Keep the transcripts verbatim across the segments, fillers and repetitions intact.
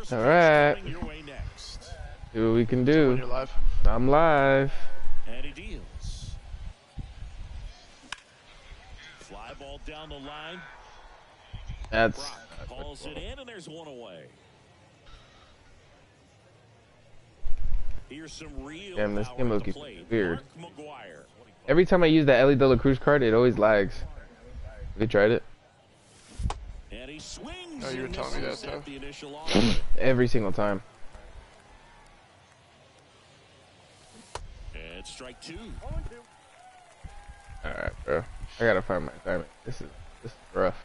All right. See what we can do. You're live. I'm live. And he deals. Fly ball down the line. That's. Brock calls it in, and there's one away. Here's some real Damn, this game looking weird. McGuire. Every time I use that Ellie De La Cruz card, it always lags. Have you tried it? And he swings. Oh, you were telling me that, though. The initial Every single time. and strike two. Alright, bro. I gotta find my diamond. This is this is rough.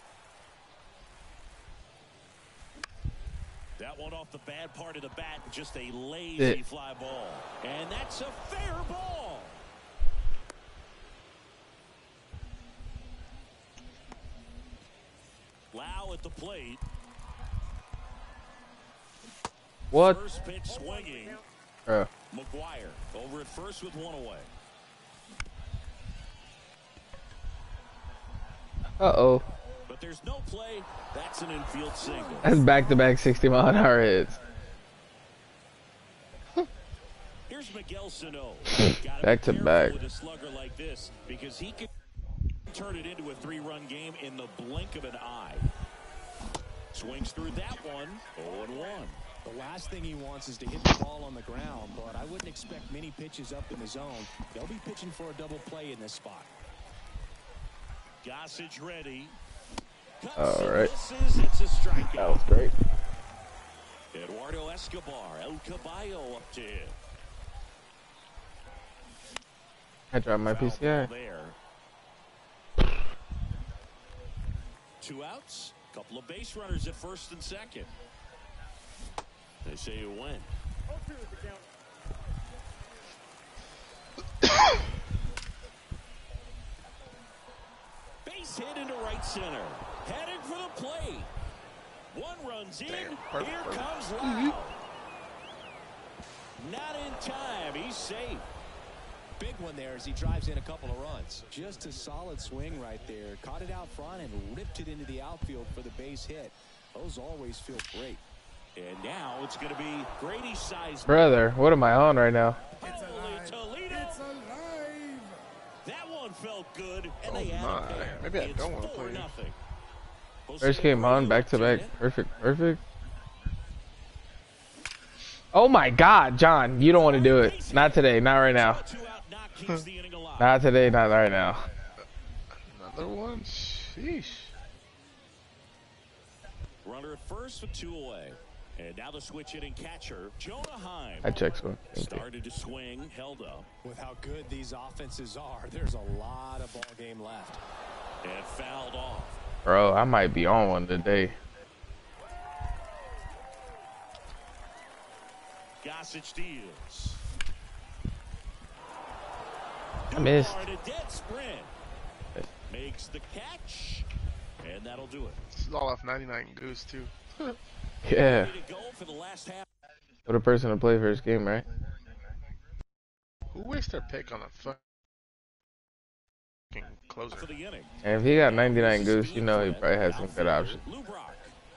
That one off the bad part of the bat, just a lazy It. fly ball. And that's a fair ball. Lau at the plate. What? First pitch swinging. Bro. McGuire over at first with one away. Uh oh. But there's no play. That's an infield single. That's back-to-back sixty mile an hour hits. Here's Miguel Sano. Back to back. With a slugger like this because he can turn it into a three-run game in the blink of an eye. Swings through that one. oh and one. The last thing he wants is to hit the ball on the ground, but I wouldn't expect many pitches up in the zone. They'll be pitching for a double play in this spot. Gossage ready. All right. Misses. It's a strikeout. That was great. Eduardo Escobar, El Caballo up to him. I dropped my P C I. There. Two outs. Couple of base runners at first and second. They say you win. Base hit into right center. Headed for the plate. One runs in. Damn, Here perfect. comes Lau. Not in time. He's safe. Big one there as he drives in a couple of runs. Just a solid swing right there. Caught it out front and ripped it into the outfield for the base hit. Those always feel great. And now it's going to be Grady Sizemore. Brother, what am I on right now? It's alive. Toledo. It's alive. That one felt good, and Oh they had my. a pair. Maybe I It's don't wanna four play. nothing. First game on, back to back. Perfect, perfect. Oh my god, John, you don't want to do it. Not today, not right now. Not today, not right now. Another one? Sheesh. Runner at first with two away. And now the switch hitting catcher, Jonah Heim. I checked one. Started to swing, held up. With how good these offenses are, there's a lot of ball game left. And fouled off. Bro, I might be on one today. Gossage deals. I missed. Duhart, a dead sprint. Makes the catch. And that'll do it. This is all off ninety-nine Goose, too. Yeah. Ready to go for the last half. What a person to play first game, right? Who wastes their pick on a fucking closer? For the inning. And if he got ninety-nine Goose, you know he probably has some good options. Lou Brock.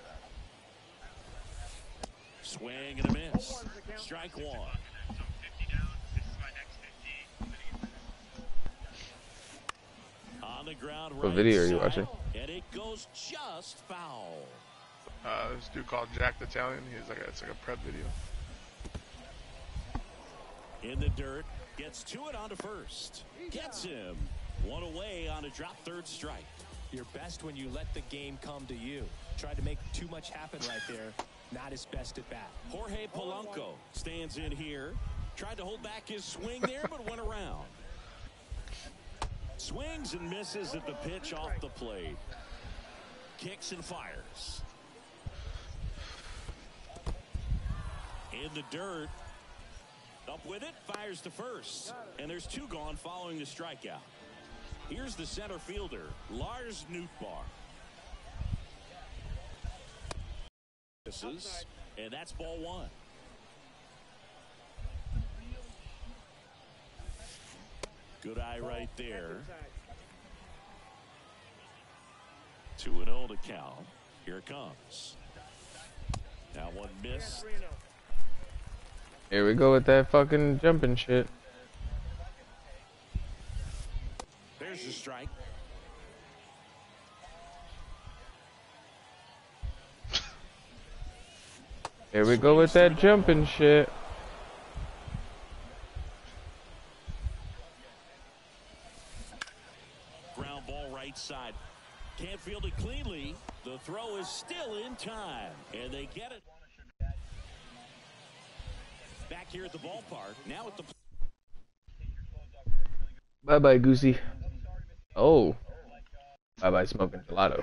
Swing and a miss. Strike one. On the ground, What right video are you side, watching? And it goes just foul. Uh, this dude called Jack the Italian. He's like a, it's like a prep video. In the dirt, gets to it onto first. Gets him. One away on a drop third strike. You're best when you let the game come to you. Tried to make too much happen right there. Not his best at bat. Jorge Polanco stands in here. Tried to hold back his swing there, but went around. Swings and misses at the pitch off the plate. Kicks and fires. In the dirt. Up with it, fires to first. And there's two gone following the strikeout. Here's the center fielder, Lars Nootbaar. Misses, and that's ball one. Good eye right there. two and oh to count. Here it comes. That one missed. Here we go with that fucking jumping shit. There's the strike. Here we go with that jumping shit. Ground ball right side. Can't field it cleanly. The throw is still in time. And they get it. Back here at the ballpark. Now at the... Bye-bye, Goosey. Oh. Bye-bye, smoking gelato.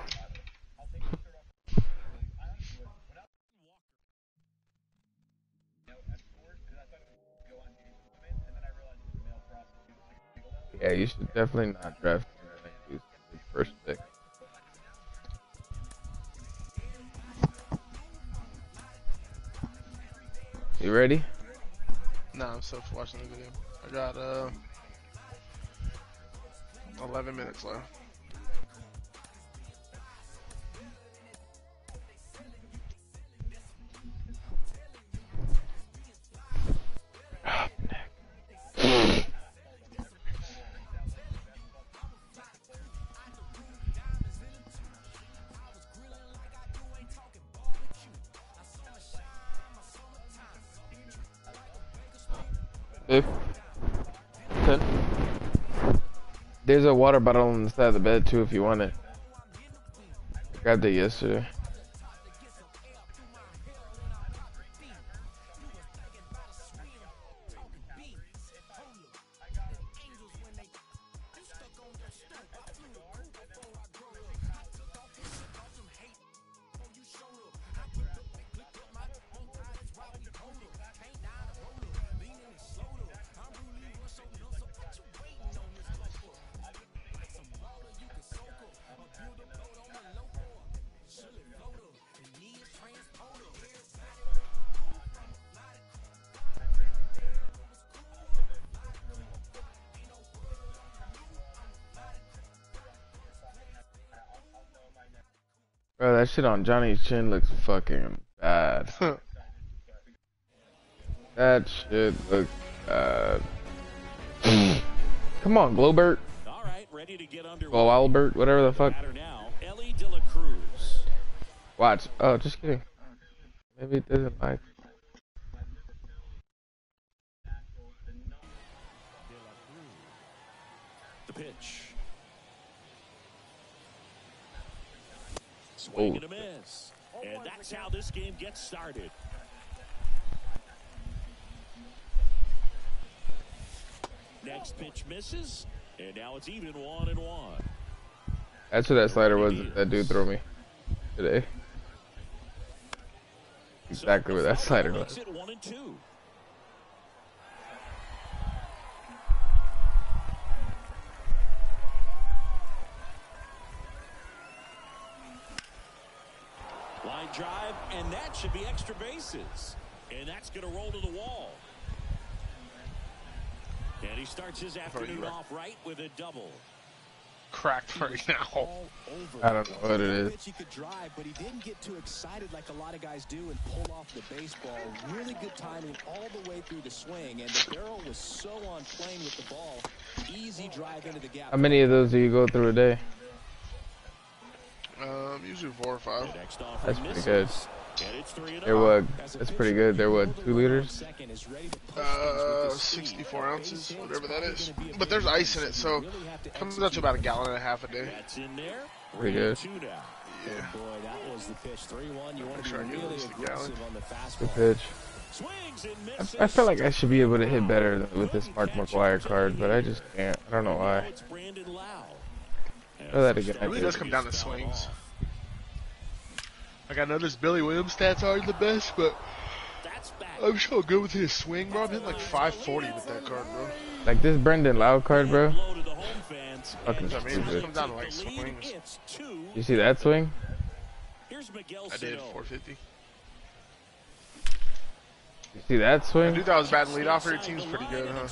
Yeah, you should definitely not draft him the first pick. You ready? No, I'm still watching the video. I got uh eleven minutes left. Fifth. Ten. There's a water bottle on the side of the bed too if you want it. I grabbed it yesterday. Bro, that shit on Johnny's chin looks fucking bad. That shit looks bad. Come on, Glowbert. All right, ready to get underway. Oh, Albert, whatever the fuck. Now, Ellie De La Cruz. Watch. Oh, just kidding. Maybe it doesn't like. The pitch. Swing and a miss. And that's how this game gets started. Next pitch misses. And now it's even one and one. That's what that slider was that dude threw me today. Exactly what that slider was. Makes it one and two. Line drive, and that should be extra bases. And that's going to roll to the wall. And he starts his afternoon off right with a double. Cracked right now. I don't know what it is. He could drive, but he didn't get too excited like a lot of guys do and pull off the baseball. Really good timing all the way through the swing, and the barrel was so on plane with the ball. Easy drive into the gap. How many of those do you go through a day? Um, usually four or five. That's pretty good. There was. That's pretty good. There was two liters. Uh, sixty-four ounces, whatever that is. But there's ice in it, so it comes out to about a gallon and a half a day. Pretty good. Yeah. Boy, that was the pitch. three one. You want to Make be sure I get at really least a aggressive gallon. on the fastball. Good pitch. I, I feel like I should be able to hit better with this Mark McGwire card, but I just can't. I don't know why. Throw that again. It really does come down to swings. Like, I know this Billy Williams stats aren't the best, but I'm so good with his swing, bro. I'm hitting like five forty with that card, bro. Like this Brendan Lau card, bro. Fucking I mean, it just stupid. comes down to like swings. You see that swing? I did four fifty. You see that I swing? do thought I was batting leadoff for your team's pretty good, huh?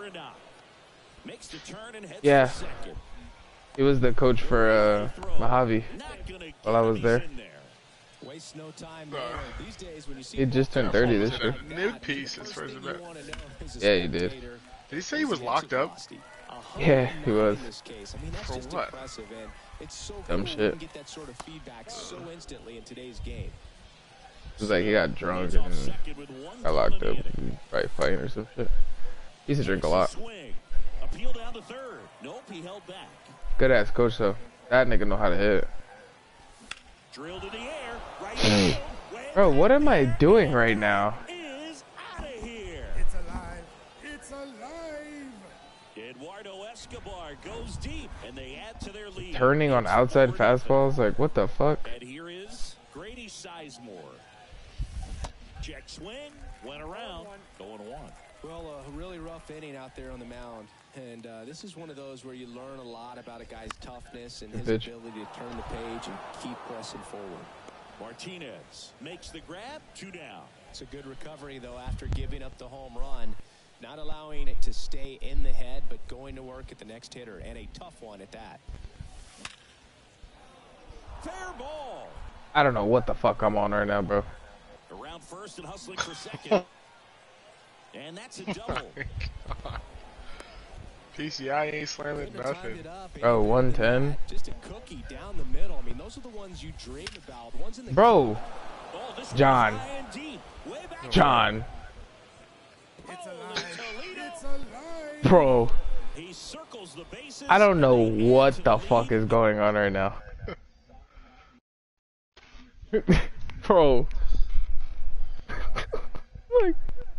Yeah. He was the coach for uh, Mojave while I was there. Waste no time there. These days, when you see He just turned thirty this year. Nude piece as far as about. Yeah, he did. Did he say he was locked up? Yeah, he was. For what? Dumb shit. Get that sort of feedback so instantly in today's game. It was like he got drunk and got locked up, probably fighting or some shit. He used to drink a lot. Appeal down to third. Nope, he held back. Good ass coach though. That nigga know how to hit. Drilled in the air. Right. Bro, what am I doing right now? Is out of here. It's alive. It's alive. Eduardo Escobar goes deep, and they add to their lead. Turning on outside fastballs, like what the fuck? And here is Grady Sizemore. Check swing, went around, going one. Well, a really rough inning out there on the mound. And uh, this is one of those where you learn a lot about a guy's toughness and his Pitch. ability to turn the page and keep pressing forward. Martinez makes the grab, two down. It's a good recovery, though, after giving up the home run. Not allowing it to stay in the head, but going to work at the next hitter, and a tough one at that. Fair ball. I don't know what the fuck I'm on right now, bro. Around first and hustling for second. And that's a double. P C I ain't slamming nothing. Oh, one ten. Just a cookie down the middle. I mean, those are the ones you dream about. The ones in the Bro. Oh, this John. one's high and deep. Way back. John. It's Oh, alive. Toledo. It's alive. Bro. He circles the bases. I don't know and they what add to the lead. fuck is going on right now. Bro. Like.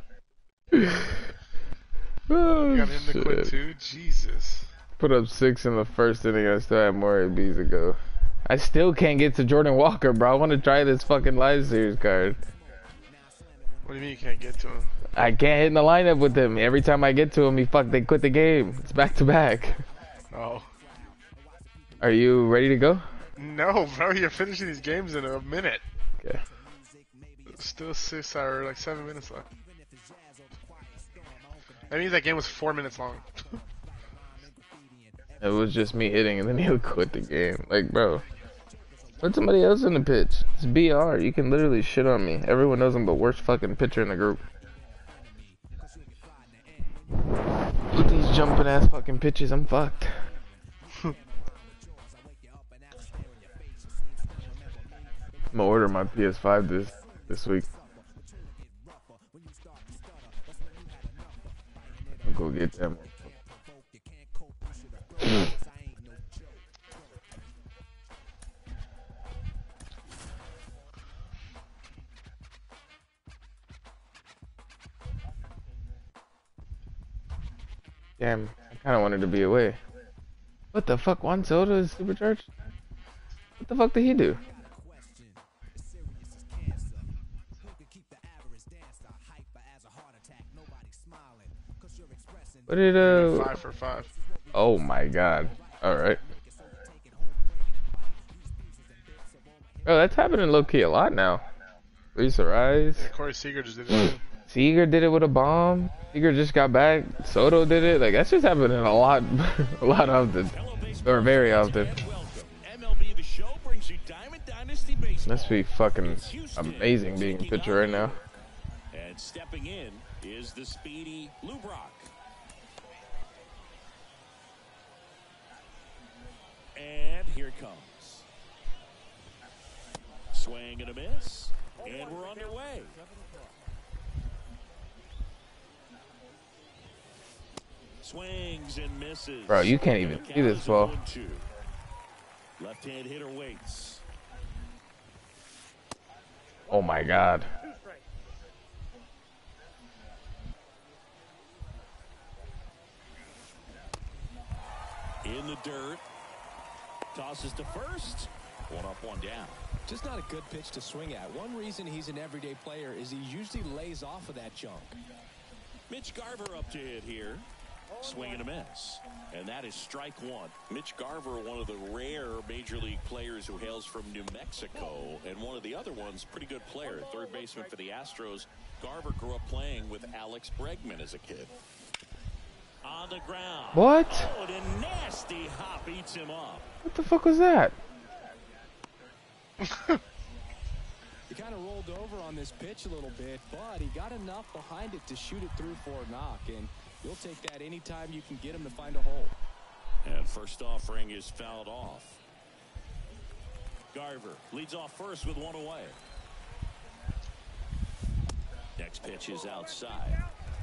Oh, You got him to quit shit. too? Jesus. Put up six in the first inning. I still have more A Bs to go. I still can't get to Jordan Walker, bro. I want to try this fucking live series card. What do you mean you can't get to him? I can't hit in the lineup with him. Every time I get to him, he fuck. They quit the game. It's back to back. Oh. Are you ready to go? No, bro, you're finishing these games in a minute. Okay. Still six or like seven minutes left. That means that game was four minutes long. It was just me hitting, and then he'll quit the game. Like, bro, put somebody else in the pitch. It's B R. You can literally shit on me. Everyone knows I'm the worst fucking pitcher in the group. With these jumping ass fucking pitches, I'm fucked. I'm gonna order my P S five this this week. I'll go get them. Damn, I kind of wanted to be away. What the fuck? Juan Soto is supercharged? What the fuck did he do? What did uh? Five for five. Oh my god! All right. Bro, that's happening low key a lot now. Lisa Rise. Yeah, Corey Seager just did it. too. Seager did it with a bomb. Seager just got back. Soto did it. Like that's just happening a lot, a lot often, or very often. M L B The Show brings you Diamond Dynasty Baseball. Must be fucking It's Houston amazing being a taking pitcher right now. And stepping in is the speedy Lou Brock. And here it comes. Swing and a miss. And we're underway. Swings and misses. Bro, you can't even see this ball. Left-hand hitter waits. Oh my god. In the dirt. Tosses to first. One up, one down. Just not a good pitch to swing at. One reason he's an everyday player is he usually lays off of that junk. Mitch Garver up to hit here. Swing and a miss. And that is strike one. Mitch Garver, one of the rare major league players who hails from New Mexico. And one of the other ones, pretty good player. Third baseman for the Astros. Garver grew up playing with Alex Bregman as a kid. On the ground. What? Oh, and a nasty hop eats him up. What the fuck was that? kind of rolled over on this pitch a little bit, but he got enough behind it to shoot it through for a knock, and you'll take that anytime you can get him to find a hole. And first offering is fouled off. Garver leads off first with one away. Next pitch is outside.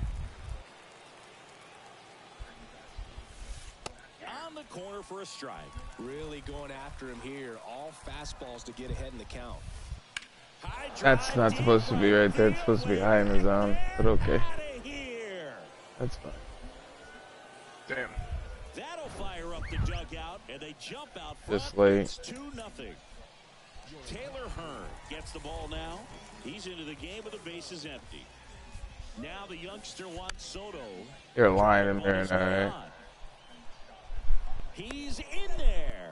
On the corner for a strike. Really going after him here. All fastballs to get ahead in the count. That's not supposed to be right there. It's supposed to be high in the zone, but okay. That's fine. Damn. That'll fire up the dugout, and they jump out front. Just late. It's two nothing. Taylor Hearn gets the ball now. He's into the game with the bases empty. Now the youngster Juan Soto. You're lying in there, all right. He's in there.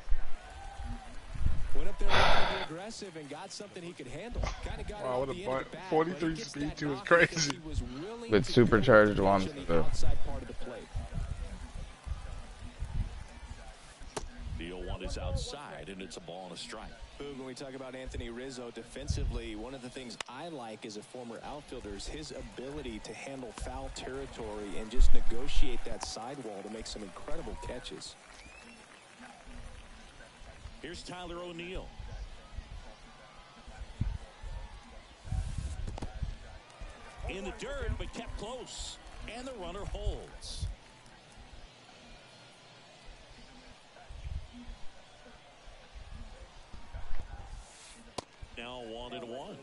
Went up there trying to be aggressive and got something he could handle. Kind of got Wow, what the a end of bunt. the bat, forty-three speed too is crazy. With supercharged ones, though. The oh one is outside, and it's a ball and a strike. Boog, when we talk about Anthony Rizzo defensively, one of the things I like as a former outfielder is his ability to handle foul territory and just negotiate that sidewall to make some incredible catches. Here's Tyler O'Neill. In the dirt, but kept close. And the runner holds. Now one and one.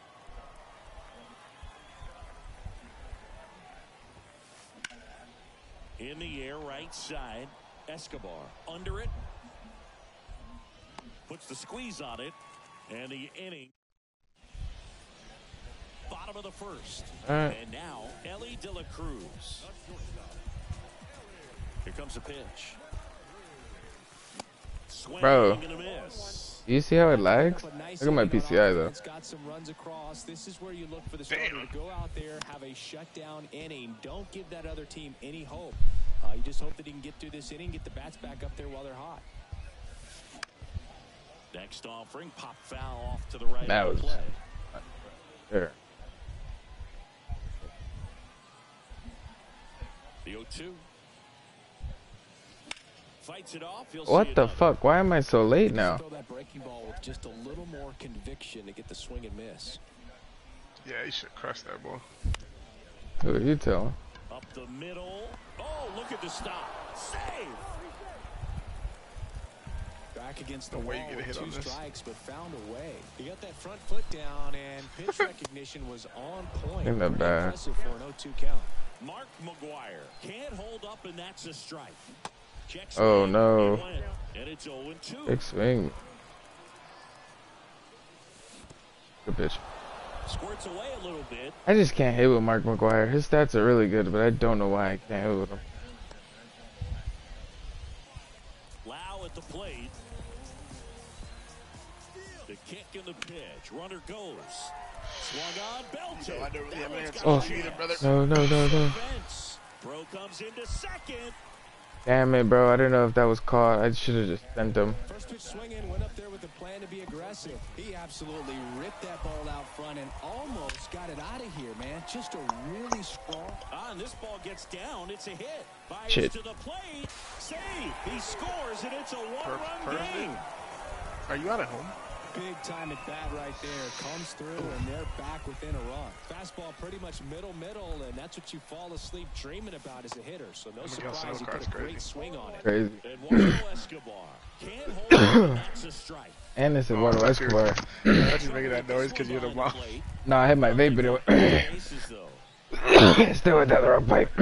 In the air, right side. Escobar under it. Puts the squeeze on it. And the inning. Bottom of the first. Right. And now, Ellie De La Cruz. Here comes a pitch. Swing Bro. and a miss. You see how it lags? Look at my P C I though. It's got some runs across. This is where you look for the starter to go out there, have a shutdown inning. Don't give that other team any hope. Uh, you just hope that he can get through this inning, get the bats back up there while they're hot. Next offering, pop foul off to the right. That was play. there. The oh two. Fights it off. You'll What see the another. fuck? Why am I so late now? Throw that breaking ball with just a little more conviction to get the swing and miss. Yeah, you should crush that ball. Who are you telling? Up the middle. Oh, look at the stop. Save. Back against the No way you wall get a with hit two on this. strikes, but found a way. He got that front foot down, and pitch recognition was on point. Ain't that Pretty bad. impressive for an oh two count. Mark McGuire can't hold up, and that's a strike. Checks Oh, in, no. it went, and it's oh and two. Big swing. Good pitch. Squirts away a little bit. I just can't hit with Mark McGuire. His stats are really good, but I don't know why I can't hit with him. Lau at the plate. The kick and the pitch. Runner goes. Swung on, belted. I don't really have an answer Oh. for you either, brother. No, no, no, no. Fence. Bro comes into second. Damn it, bro. I didn't know if that was caught. I should have just sent him. First pitch swinging, went up there with a plan to be aggressive. He absolutely ripped that ball out front and almost got it out of here, man. Just a really strong. Ah, and this ball gets down. It's a hit. Fires Shit. to the plate. Save. He scores, and it's a one-run Perfect. game. Are you out at home? Big time at bat right there. Comes through, and they're back within a run. Fastball pretty much middle-middle, and that's what you fall asleep dreaming about as a hitter. So no God, surprise Snow he Car's put a great crazy. swing on it. Crazy. Eduardo Escobar can't hold it, and that's a strike. And it's Oh, Eduardo I thought you were- Escobar. I thought you were making that noise because you're the mom. No, I hit my vape, but it Bases, though. still went down the wrong pipe.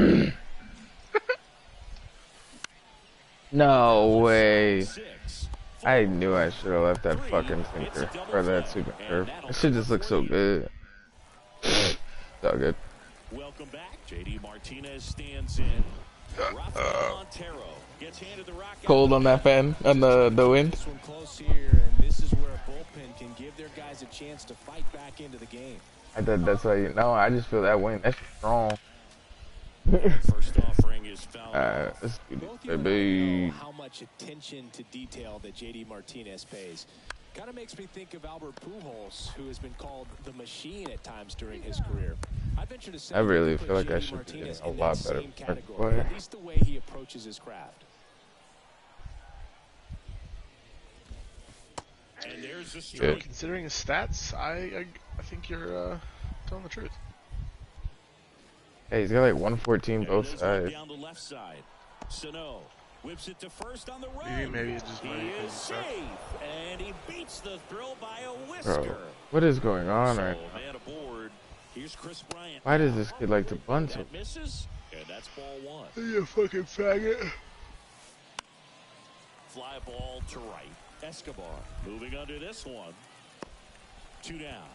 No way. Six. I knew I should have left that fucking sinker or that super curve. That shit just looks so good. So good. Welcome back. J D Martinez stands in. Rafael Montero gets handed the rock. Cold on that fan, on the the wind. This one close here, and this is where a bullpen can give their guys a chance to fight back into the game. I thought that's why you know. I just feel that wind. That's strong. First offering is fouled. Uh, let's do Both this, you and I baby. know how much attention to detail that J D Martinez pays. Kind of makes me think of Albert Pujols, who has been called the machine at times during his career. I venture to say I really put feel like I J D should be Martinez getting a in lot that better same for category, player. at least the way he approaches his craft. And there's the Yeah. strike. Considering his stats, I I, I think you're uh, telling the truth. Hey, he's got like one fourteen And both there's one sides. down the left side. Sano whips it to first on the run. Maybe maybe it's just He my is stuff. safe, and he beats the throw by a Bro, whisker. what is going on So, right now? man aboard. Here's Chris Bryant. Why does this kid like to bunt so? That misses, and that's ball one. You fucking faggot. Fly ball to right. Escobar moving under this one. Two down.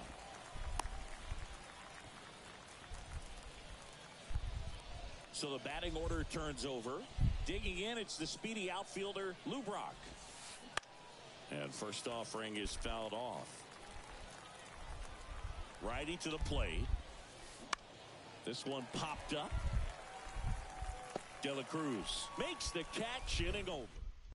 So the batting order turns over. Digging in, it's the speedy outfielder, Lou Brock. And first offering is fouled off. Righty to the plate. This one popped up. De La Cruz makes the catch, inning over.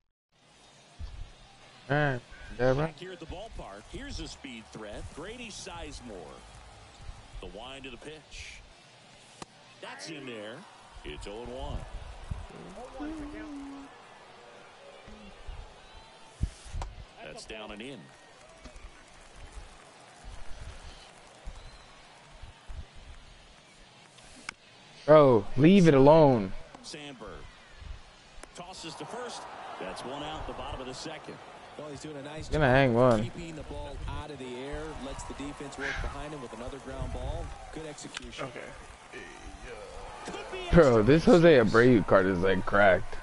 Alright, yeah, bro. Back here at the ballpark, here's a speed threat. Grady Sizemore. The wind of the pitch. That's in there. It's oh one. That's down and in. Bro, leave it alone. Sandberg tosses to first. That's one out the bottom of the second. Well, he's doing a nice Gonna job hang one. keeping the ball out of the air, lets the defense work behind him with another ground ball. Good execution. Okay. Could be Bro, extra this Jose bases. Abreu card is like cracked.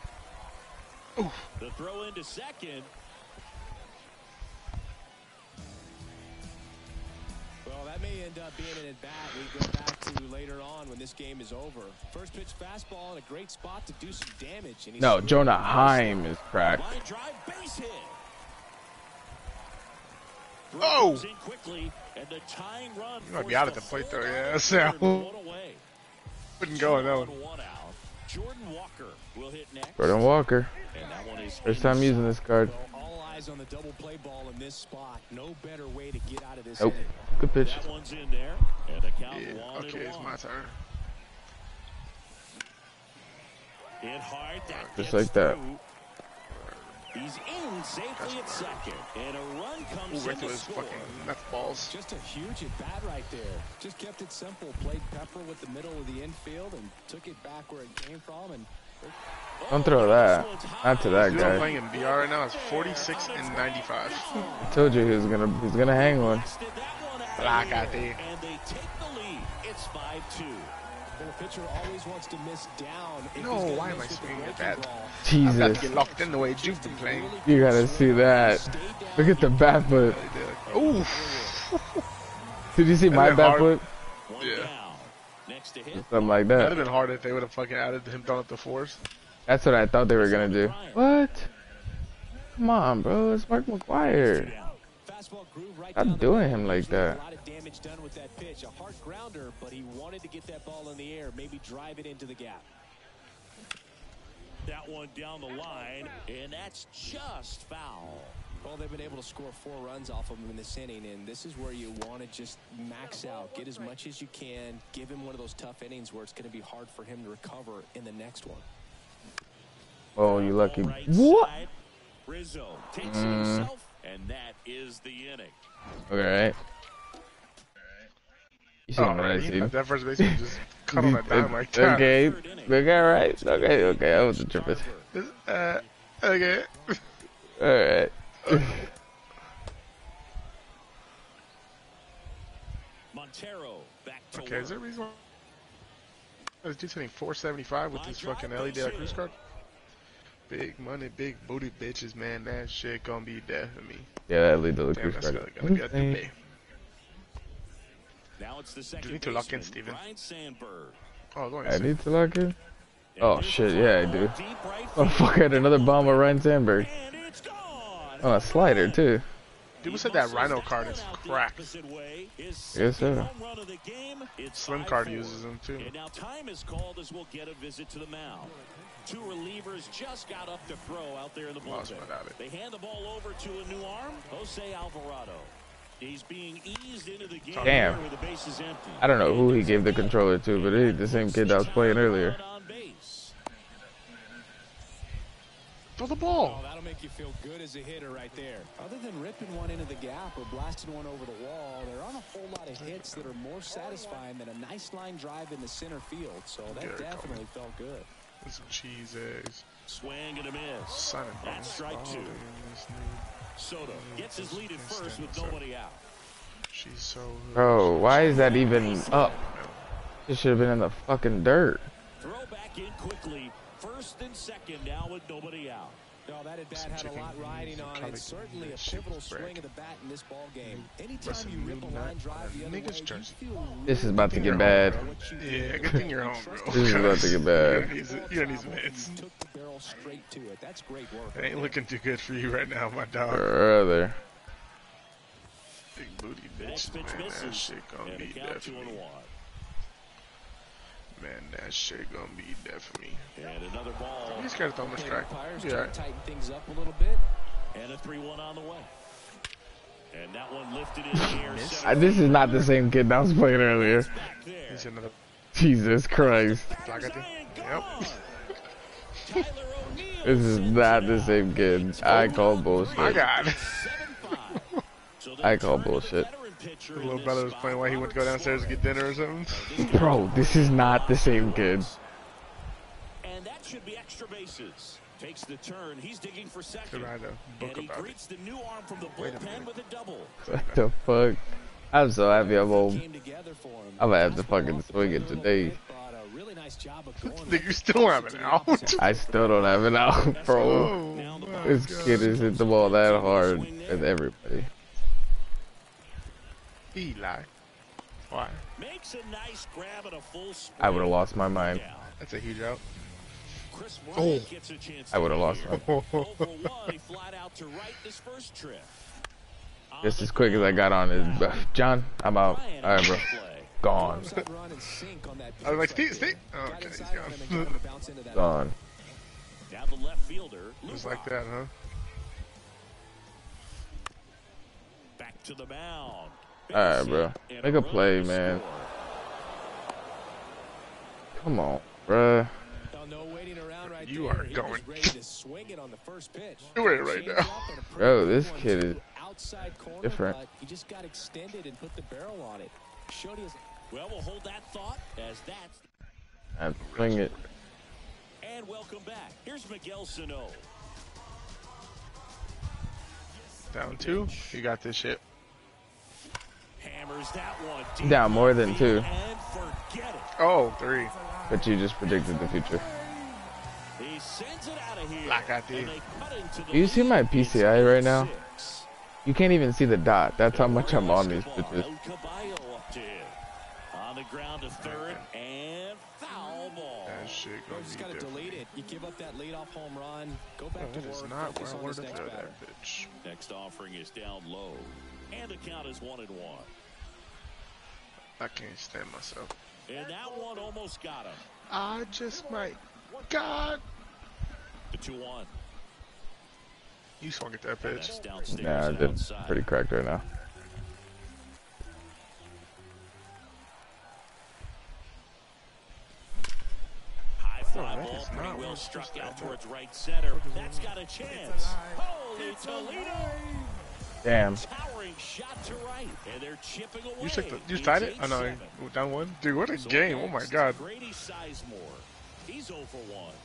The throw into second. Well, that may end up being an at-bat we go back to later on when this game is over. First pitch fastball in a great spot to do some damage. And he's No, really Jonah nice. Heim is cracked. Line drive base hit. Oh! Goes in quickly, and the tying run You might be forced out at a the plate, full though, yeah, out so- one away. Wouldn't go on that one. One out. Jordan Walker will hit next. Jordan Walker. And that one is First time using this card. Well, all eyes on the double play ball in this spot. No better way to get out of this Nope. inning. Good pitch. That one's in there, and the count Yeah, one okay, and it's one. my turn. Hit hard, that Just gets like that. through. He's in safely at second, and a run Ooh, comes right in through to his score. fucking nuts balls. Just a huge at-bat right there. Just kept it simple. Played Pepper with the middle of the infield and took it back where it came from. And Don't throw that. Not to that Dude, I'm guy. playing in B R right now. It's forty-six and ninety-five. I told you he was gonna he's gonna hang one. Blasted that one out Black here, out there. and they take the lead. It's five two. the pitcher always wants to miss down. if No, he's gonna why am miss I with the swinging at breaking that? ball. I've got to Jesus. get locked in the way you've been playing. You gotta see that. Look at the bat flip. Ooh. Did you see my then bat hard- flip? One Yeah. down. Next to hit. Something like That'd that. have been hard if they would have fucking added him down at the fours. That's what I thought they were gonna do. What? Come on, bro. It's Mark Two McGuire. down. Fastball groove right Stop down the doing middle. him like Usually that. A lot of damage done with that pitch. A hard grounder, but he wanted to get that ball in the air, maybe drive it into the gap. That one down the line, and that's just foul. Well, they've been able to score four runs off of him in this inning, and this is where you want to just max out, get as much as you can, give him one of those tough innings where it's going to be hard for him to recover in the next one. Oh, you lucky. Ball right What? side. Rizzo takes it Mm. himself, and that is the inning. Alright. You see Oh, what I right. see? That first baseman just cut on that dime like that. Okay. Okay, right. Okay, okay. I wasn't tripping. Uh, okay. Alright. Montero back to Okay, is there a work. reason why this dude's hitting four seventy-five with this fucking L E D Cruz card? Big money, big booty bitches, man. That shit gonna be death for me. Yeah, that lead to the Damn, Cruz that's card. gonna, gonna get Okay. today. Now it's the second need to lock in, baseman, Steven. Brian Sandberg. Oh, going I to need to lock in? And Oh, there's shit, the yeah, I fly do. ball deep right Oh, field. fuck, I had another bomb of Ryan Sandberg. And it's gone. Oh, a slider, too. Dude, who said that Rhino card is cracked? Yes, sir. Slim card uses them too. And now time is called as we'll get a visit to the mound. Two relievers just got up to throw out there in the Lost bullpen. without it. They hand the ball over to a new arm, Jose Alvarado. He's being eased into the game. Damn. With the bases empty. I don't know who he gave the controller to, but it's the same kid that was playing earlier. On base. Throw the ball. Oh, that'll make you feel good as a hitter right there. Other than ripping one into the gap or blasting one over the wall, there aren't a whole lot of hits that are more satisfying than a nice line drive in the center field. So that Garrett definitely felt good. That's some cheese eggs. Swing and a miss. Son of a That's strike two. Soto gets his lead at first with nobody out. She's so. Bro, why is that even up? It should have been in the fucking dirt. Throw back in quickly. First and second now with nobody out. No, that at bat had a lot riding on it. Certainly a pivotal swing of the bat in this ball game. Anytime you rip a line drive the other way, you feel This is about to get bad. Yeah, good thing you're home, bro. This is about to get bad. You don't need some hits. took the barrel straight to it. That's great work. It ain't looking too good for you right now, my dog. Brother. Big booty The next bitches, pitch man. That misses. shit gonna And be a death count for two me. and one. Man, that shit gonna be death for me. And another ball. He's got to throw him a Okay, strike. umpires, Yeah. try to tighten things up a little bit. And a three one on the way. And that one lifted in the air. I, this is not the same kid that was playing earlier. Back there. He's another Jesus Christ. block at the. Yep. Tyler O'Neill. This is not the same kid. I call My bullshit. God. seven five. So the I call return of the bullshit. veteran pitcher The in little this brother was spot playing while he went to go downstairs to get dinner or something. Bro, this is not the same kid. And that should be extra bases. Takes the turn. He's digging for second. Could write a book And he about it. greets the new arm from the Wait a bullpen minute. with a double. What the fuck? I'm so happy I'm home. Came together for him. I'm gonna have to Fastball fucking off the swing it middle a little today. bit, but a really nice job of going Think you still have it out? I still don't have it out, bro. Oh, Now the my This God. kid has hit the ball that hard with everybody. Eli. Why? Makes a nice grab at a full sprint. I would have lost my mind. Yeah. That's a huge out. Chris Oh. Bryant gets a chance I would have to lost get my here. oh for one, he flat out to right this first trip. On Just the as quick as I got on it. John, I'm out. Bryant Alright, bro. on the play. Gone. Outside run and sink on that I was like, pitch Steve, right Steve. there. Oh, Got okay, he's inside of him and got him gone. to bounce into that. Gone. Down the left fielder. Just Lurock. like that, huh? Back to the mound. Alright, bro. And Make a run play, to man. score. Come on, bruh. Oh, no waiting around right You there. are He going. was ready to swing it on the first pitch. Do it right now. Changeup and a pretty Bro, good this one, kid too. is Outside corner, different. but he just got extended and put the barrel on it. Showed his Well, we'll hold that thought as that's. And swing it. And welcome back. Here's Miguel Sano. Down two. You got this shit. Hammers that one. deep Down more than left two. field And forget it. Oh, three. But you just predicted the future. He sends it out of here. Like I did. And they cut into the Do you see lead. my P C I right now? Six. You can't even see the dot. That's how much I'm on these Escobar, pitches. El Caballo up to him. On the ground to third and foul ball. That shit Bro, gonna just be got to different. delete it. You give up that leadoff home run. Go Oh, back to that is work. not Focus where I on wanted this to next throw batter. that bitch. Next offering is down low. And the count is one and one. I can't stand myself. And that one almost got him. I just might. God. The two one. You swung at that pitch. That's downstairs Nah, I and did outside. pretty cracked right now. High fly Oh, that ball, is pretty not well what it's struck supposed out to towards right center. That's got a chance. Holy It's Toledo! alive. Damn. Towering shot to right, and they're chipping away. You took the. You It's tied it? eight Oh no, seven. down one. Dude, what a So game! Oh my next, God. Grady Sizemore. He's zero for one.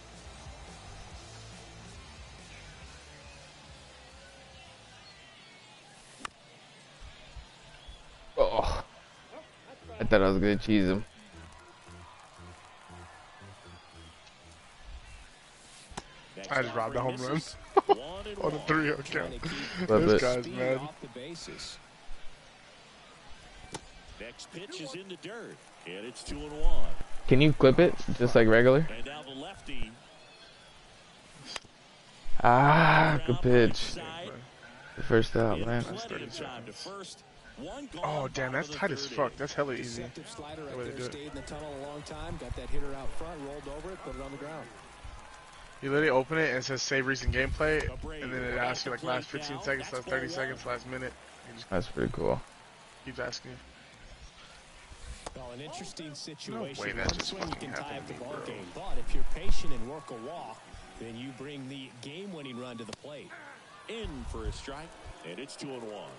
Oh. I thought I was gonna cheese him. Next I just robbed a home offering run. misses. One and On the one. three oh count. Love This it. guy's Speed mad. off the bases. Next pitch is in the dirt, and it's two and one. Can you clip it just like regular? And now the lefty. Ah, good Ground pitch. right side. The first out, In man. plenty of time to first. One gone, Oh damn, that's bottom of tight the as third fuck. inning. That's hella easy. Deceptive slider Way right to there. do it. Stayed in the tunnel a long time. Got that hitter out front. Rolled over it. Put it on the ground. You literally open it and it says save recent gameplay, and then it asks you like last fifteen seconds, last thirty seconds, last minute. You just That's pretty cool. keeps asking you. Well, an interesting situation. way that One just swing you fucking can tie up happened the to me, ball bro. game, but if you're patient and work a walk, then you bring the game-winning run to the plate. In for a strike, and it's two and one.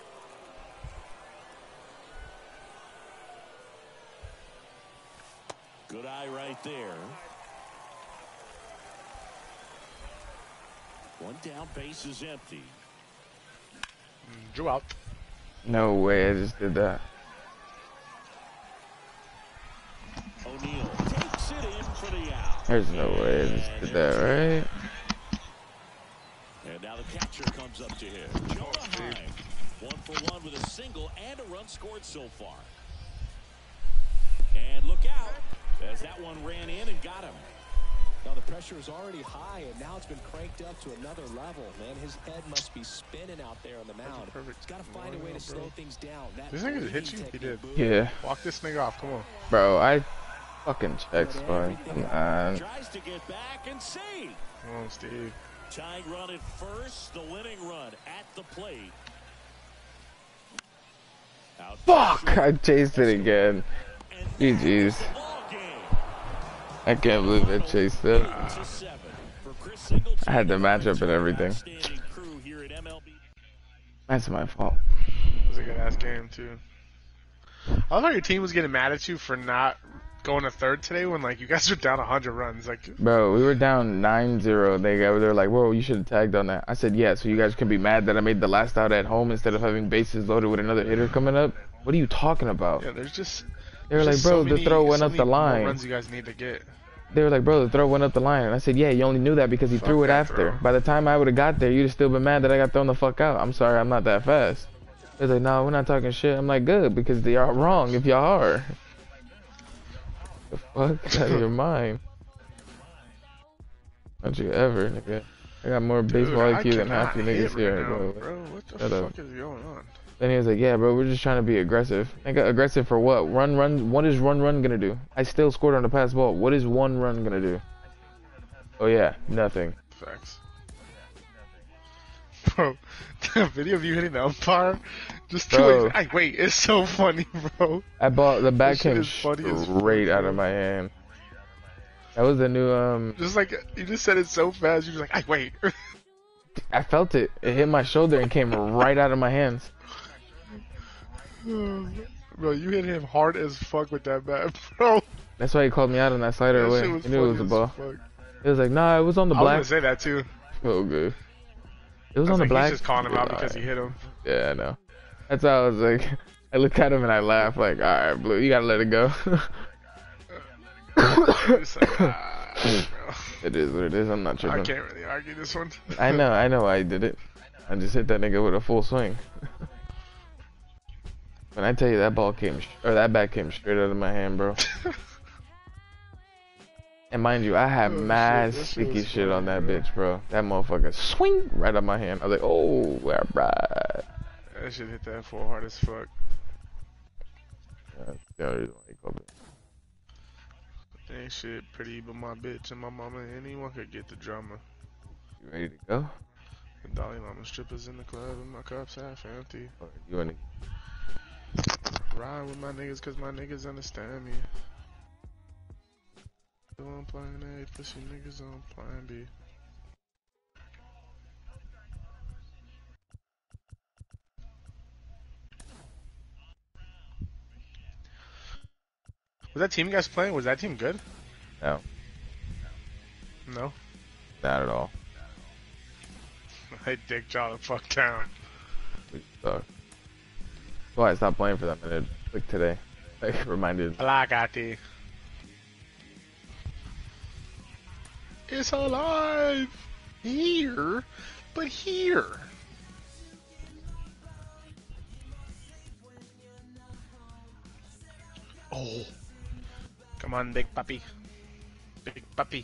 Good eye right there. One down, base is empty. Drew out. No way, I just did that. O'Neill takes it in for the out. There's no way I just did that, right? And now the catcher comes up to him. Jonah Heim, one for one with a single and a run scored so far. And look out, as that one ran in and got him. Now the pressure is already high, and now it's been cranked up to another level. Man, his head must be spinning out there on the mound. perfect. He's got to find a way to slow things down. That This nigga hit you? breathing He did. technique, Yeah. Walk this nigga off. Come on. Bro, I fucking checked, bro. Come on. Tries to get back and see. Come on, Steve. Tying run at first, the winning run at the plate. Out Fuck! I chased it again. G G's. ball game. I can't believe I chased it. To seven for Chris Singleton. I had the matchup and everything. Outstanding crew here at M L B. That's my fault. It was a good ass game too. I love how your team was getting mad at you for not going to third today when like you guys were down one hundred runs. Like, Bro, we were down nine zero. They got, they were like, whoa, you should have tagged on that. I said, yeah, so you guys can be mad that I made the last out at home instead of having bases loaded with another hitter coming up? What are you talking about? yeah, there's just They were like, just so bro, the many- throw went so up many the more line. Runs you guys need to get. They were like, bro, the throw went up the line. And I said, yeah, you only knew that because he Fuck threw it that after. throw. By the time I would have got there, you'd have still been mad that I got thrown the fuck out. I'm sorry, I'm not that fast. They was like, no, we're not talking shit. I'm like, good, because y'all wrong if y'all are. The fuck out of your mind. Don't you ever, nigga. I got more Dude, baseball I I Q than half cannot you hit niggas right here, now, bro. bro. What the Shut fuck up. is going on? Then he was like, yeah, bro, we're just trying to be aggressive. Nigga, aggressive for what? Run, run. What is run, run gonna do? I still scored on the pass ball. What is one run gonna do? Oh, yeah, nothing. Facts. Bro, the video of you hitting the umpire, just two Bro. ways. I wait, it's so funny, bro. I bought the back That shit came is funny as fuck, straight out bro. of my hand. That was the new um. Just like you just said it so fast, you're just like, I wait. I felt it. It hit my shoulder and came right out of my hands. Bro, you hit him hard as fuck with that bat, bro. That's why he called me out on that slider That away. shit was He knew it was a funny ball. as fuck. It was like, nah, it was on the I was black. gonna say that too. Oh, good. It was I was on the like, black. he's just calling him out You're because he lying. hit him. Yeah, I know. That's how I was like. I looked at him and I laughed like, all right, Blue, you gotta let it go. It's like, ah, bro. It is what it is. I'm not I tripping. can't really argue this one. I know, I know I did it. I just hit that nigga with a full swing. When I tell you that ball came, or that bat came straight out of my hand, bro. And mind you, I have Oh, shit, mad that shit sticky was shit on that funny, bro. bitch, bro. That motherfucker swing right out my hand. I was like, oh, we're right. That shit hit that full hard as fuck. That's the only reason why he called it. Ain't shit pretty, but my bitch and my mama, anyone could get the drama. You ready to go? The Dalai Lama strippers in the club and my cups half empty. Or you wanna? Ride with my niggas cause my niggas understand me. Still on plan A, pussy niggas on plan B. Was that team you guys playing? Was that team good? No, No. not at all. Hey, dick jaw the fuck down. We suck. That's why I stopped playing for that minute. Like today, like reminded. Alagati. It's alive! Here, but here. Oh. Come on, big puppy. Big puppy.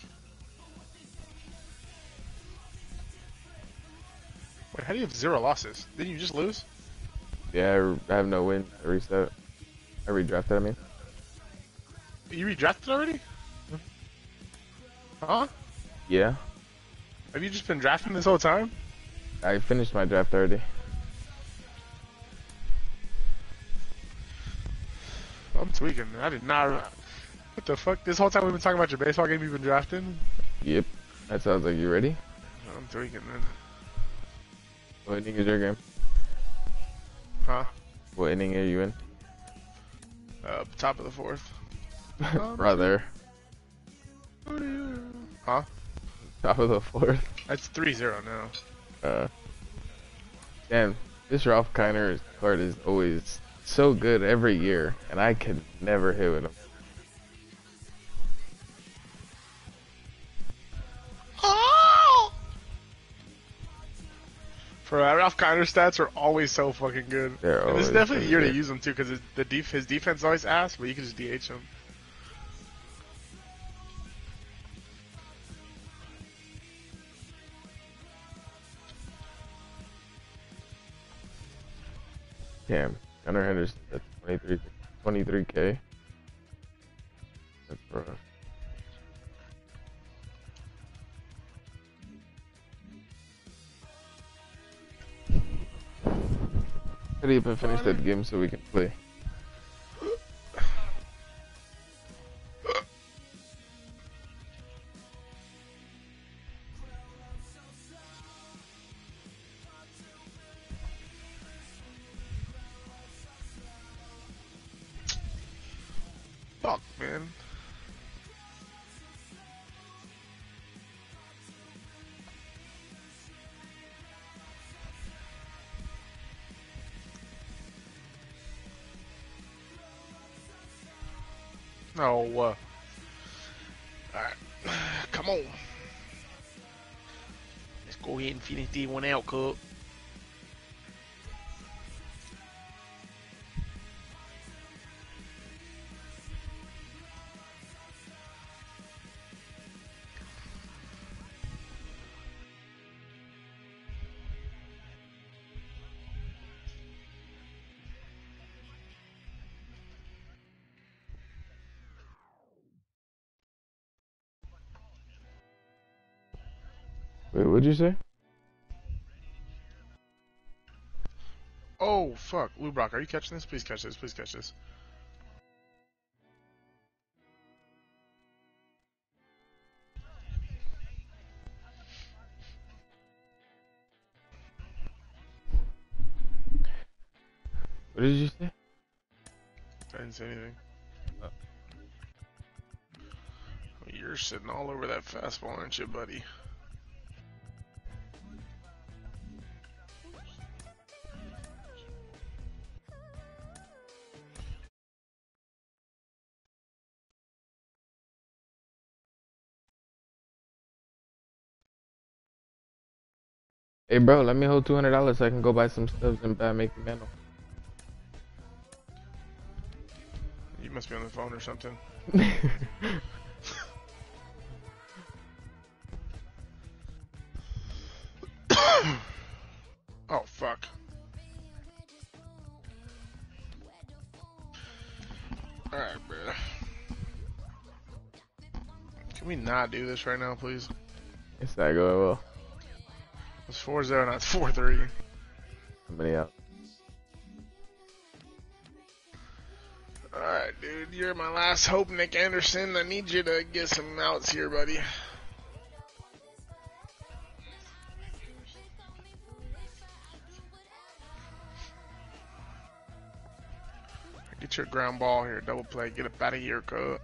Wait, how do you have zero losses? Didn't you just lose? Yeah, I have no win. I reset. I redrafted. I mean, You redrafted already? Huh? yeah. Have you just been drafting this whole time? I finished my draft already. I'm tweaking. I did not. What the fuck? This whole time we've been talking about your baseball game you've been drafting? Yep. That sounds like you ready? I'm tweaking, man. What inning is your game? Huh? What inning are you in? Uh, top of the fourth. Right there. Huh? Top of the fourth. That's three zero now. Uh. Damn, this Ralph Kiner card is always so good every year, and I can never hit with him. For uh, Ralph Kiner stats are always so fucking good. They're and always it's definitely the year good. to use them too, because the def his defense is always ass, but you can just D H him. Damn, Gunnar Henderson at twenty-three, twenty-three K. That's rough. Could even finish that game so we can play. Fuck, man. No. Uh, Alright. Come on. Let's go ahead and finish this one out, Cup. Wait, what'd you say? Oh, fuck. Lou Brock, are you catching this? Please catch this. Please catch this. What did you say? I didn't say anything. Oh. You're sitting all over that fastball, aren't you, buddy? Hey, bro, let me hold two hundred dollars so I can go buy some stuff and buy Mickey Mantle. You must be on the phone or something. Oh, fuck. Alright, bro. Can we not do this right now, please? It's not going well. It's four zero, not four three. Somebody out. Alright, dude. You're my last hope, Nick Anderson. I need you to get some outs here, buddy. Get your ground ball here. Double play. Get up out of here, cut.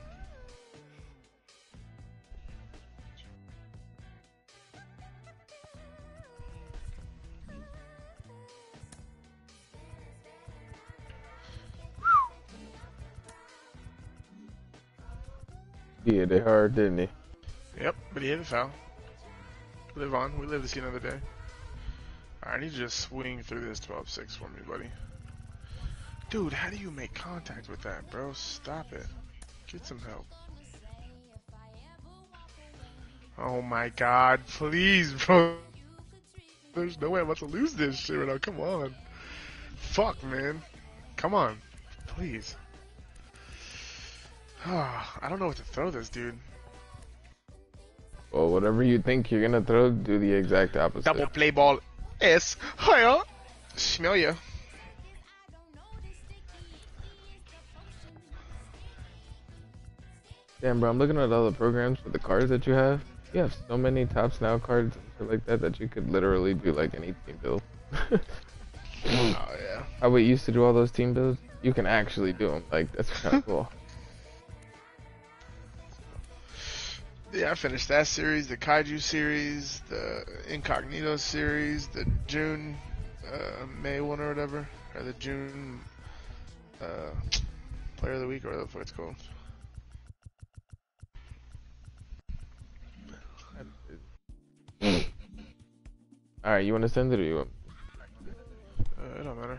Yeah, they hard, didn't they? Yep, but he hit a foul. Live on. We live to see another day. Alright, I need you to just swing through this twelve six for me, buddy. Dude, how do you make contact with that, bro? Stop it. Get some help. Oh my god, please, bro. There's no way I'm about to lose this shit right now. Come on. Fuck, man. Come on. Please. I don't know what to throw this, dude. Well, whatever you think you're gonna throw, do the exact opposite. Double play ball is higher. Smell ya. Damn, bro, I'm looking at all the programs for the cards that you have. You have so many Tops Now cards and shit like that that you could literally do like any team build. Oh yeah. How we used to do all those team builds, you can actually do them. Like, that's kind of cool. Yeah, I finished that series, the Kaiju series, the Incognito series, the June, uh, May one or whatever, or the June uh, Player of the Week or whatever the fuck it's called. Alright, you want to send it or you want? Uh, it don't matter.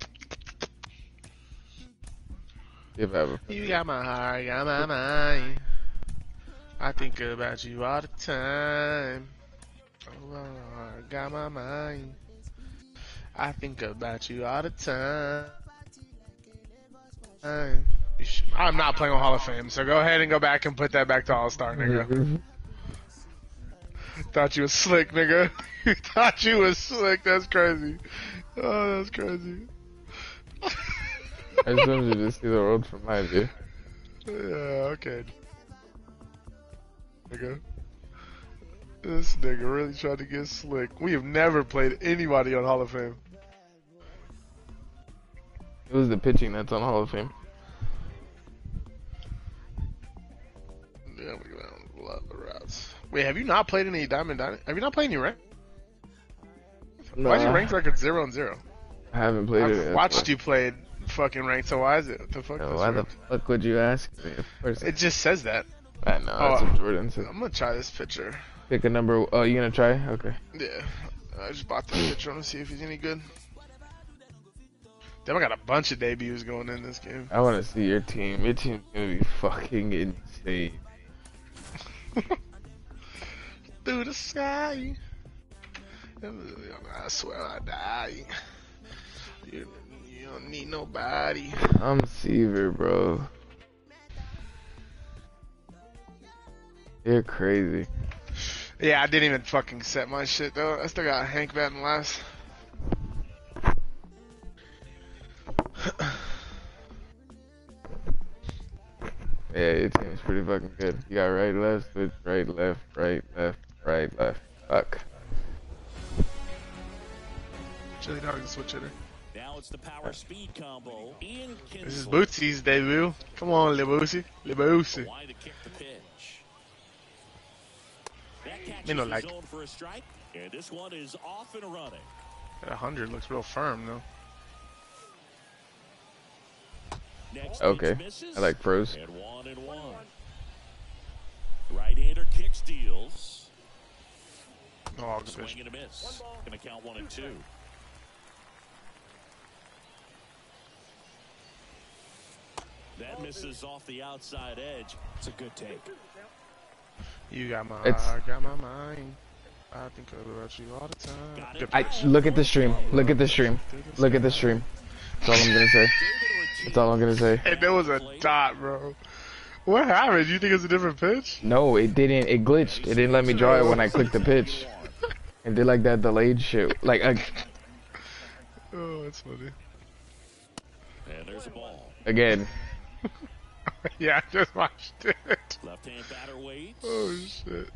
If I have a You got my heart, got my mind. I think about you all the time. Oh, I got my mind. I think about you all the time. I'm not playing on Hall of Fame, so go ahead and go back and put that back to All Star, nigga. Thought you was slick, nigga. Thought you was slick. That's crazy. Oh, that's crazy. I just wanted you to see the world from my view. Yeah, okay. Nigga. This nigga really tried to get slick. We have never played anybody on Hall of Fame. It was the pitching that's on Hall of Fame. Yeah, we got a lot of routes. Wait, have you not played any Diamond Dynasty? Have you not played any rank? No, Why is your ranked record zero and zero? I haven't played I've it. watched you play fucking ranked, so why is it? What the fuck? No, That's why the weird. fuck would you ask me? Of course. It just says that. I know, that's Oh, what Jordan said. I'm gonna try this picture. Pick a number. Oh, you gonna try? Okay. Yeah, I just bought this picture. I want to see if he's any good. Damn, I got a bunch of debuts going in this game. I want to see your team. Your team's gonna be fucking insane. Through the sky. I swear I die. You, you don't need nobody. I'm Seaver, bro. You're crazy. Yeah, I didn't even fucking set my shit though. I still got Hank batting last. Yeah, your team's pretty fucking good. You got right, left, switch, right, left, right, left, right, left. Fuck. Chili dog is a switch hitter. Now it's the power speed combo. Ian This is Kinsler. Bootsy's debut. Come on, Lil Bootsy. Lil Bootsy. Why to kick the pitch? That Me catches no the like. zone for a strike, and this one is off and running. That one hundred looks real firm though. Next Okay. pitch misses, I like pros. and one and one. Right-hander kicks, deals. Oh, good Swing pitch. and a miss. Gonna count one and two. That misses off the outside edge. It's a good take. You got my, It's- I got my mind. I think about you all the time. Got it. Good I pitch. look at the stream. Look at the stream. Look at the stream. That's all I'm gonna say. That's all I'm gonna say. Hey, there was a dot, bro. What happened? You think it's a different pitch? No, it didn't. It glitched. It didn't let me draw it when I clicked the pitch. It did like that delayed shit. Like, uh, Oh, that's funny. And there's a ball. again. Yeah, I just watched it. Left-hand batter waits. Oh shit.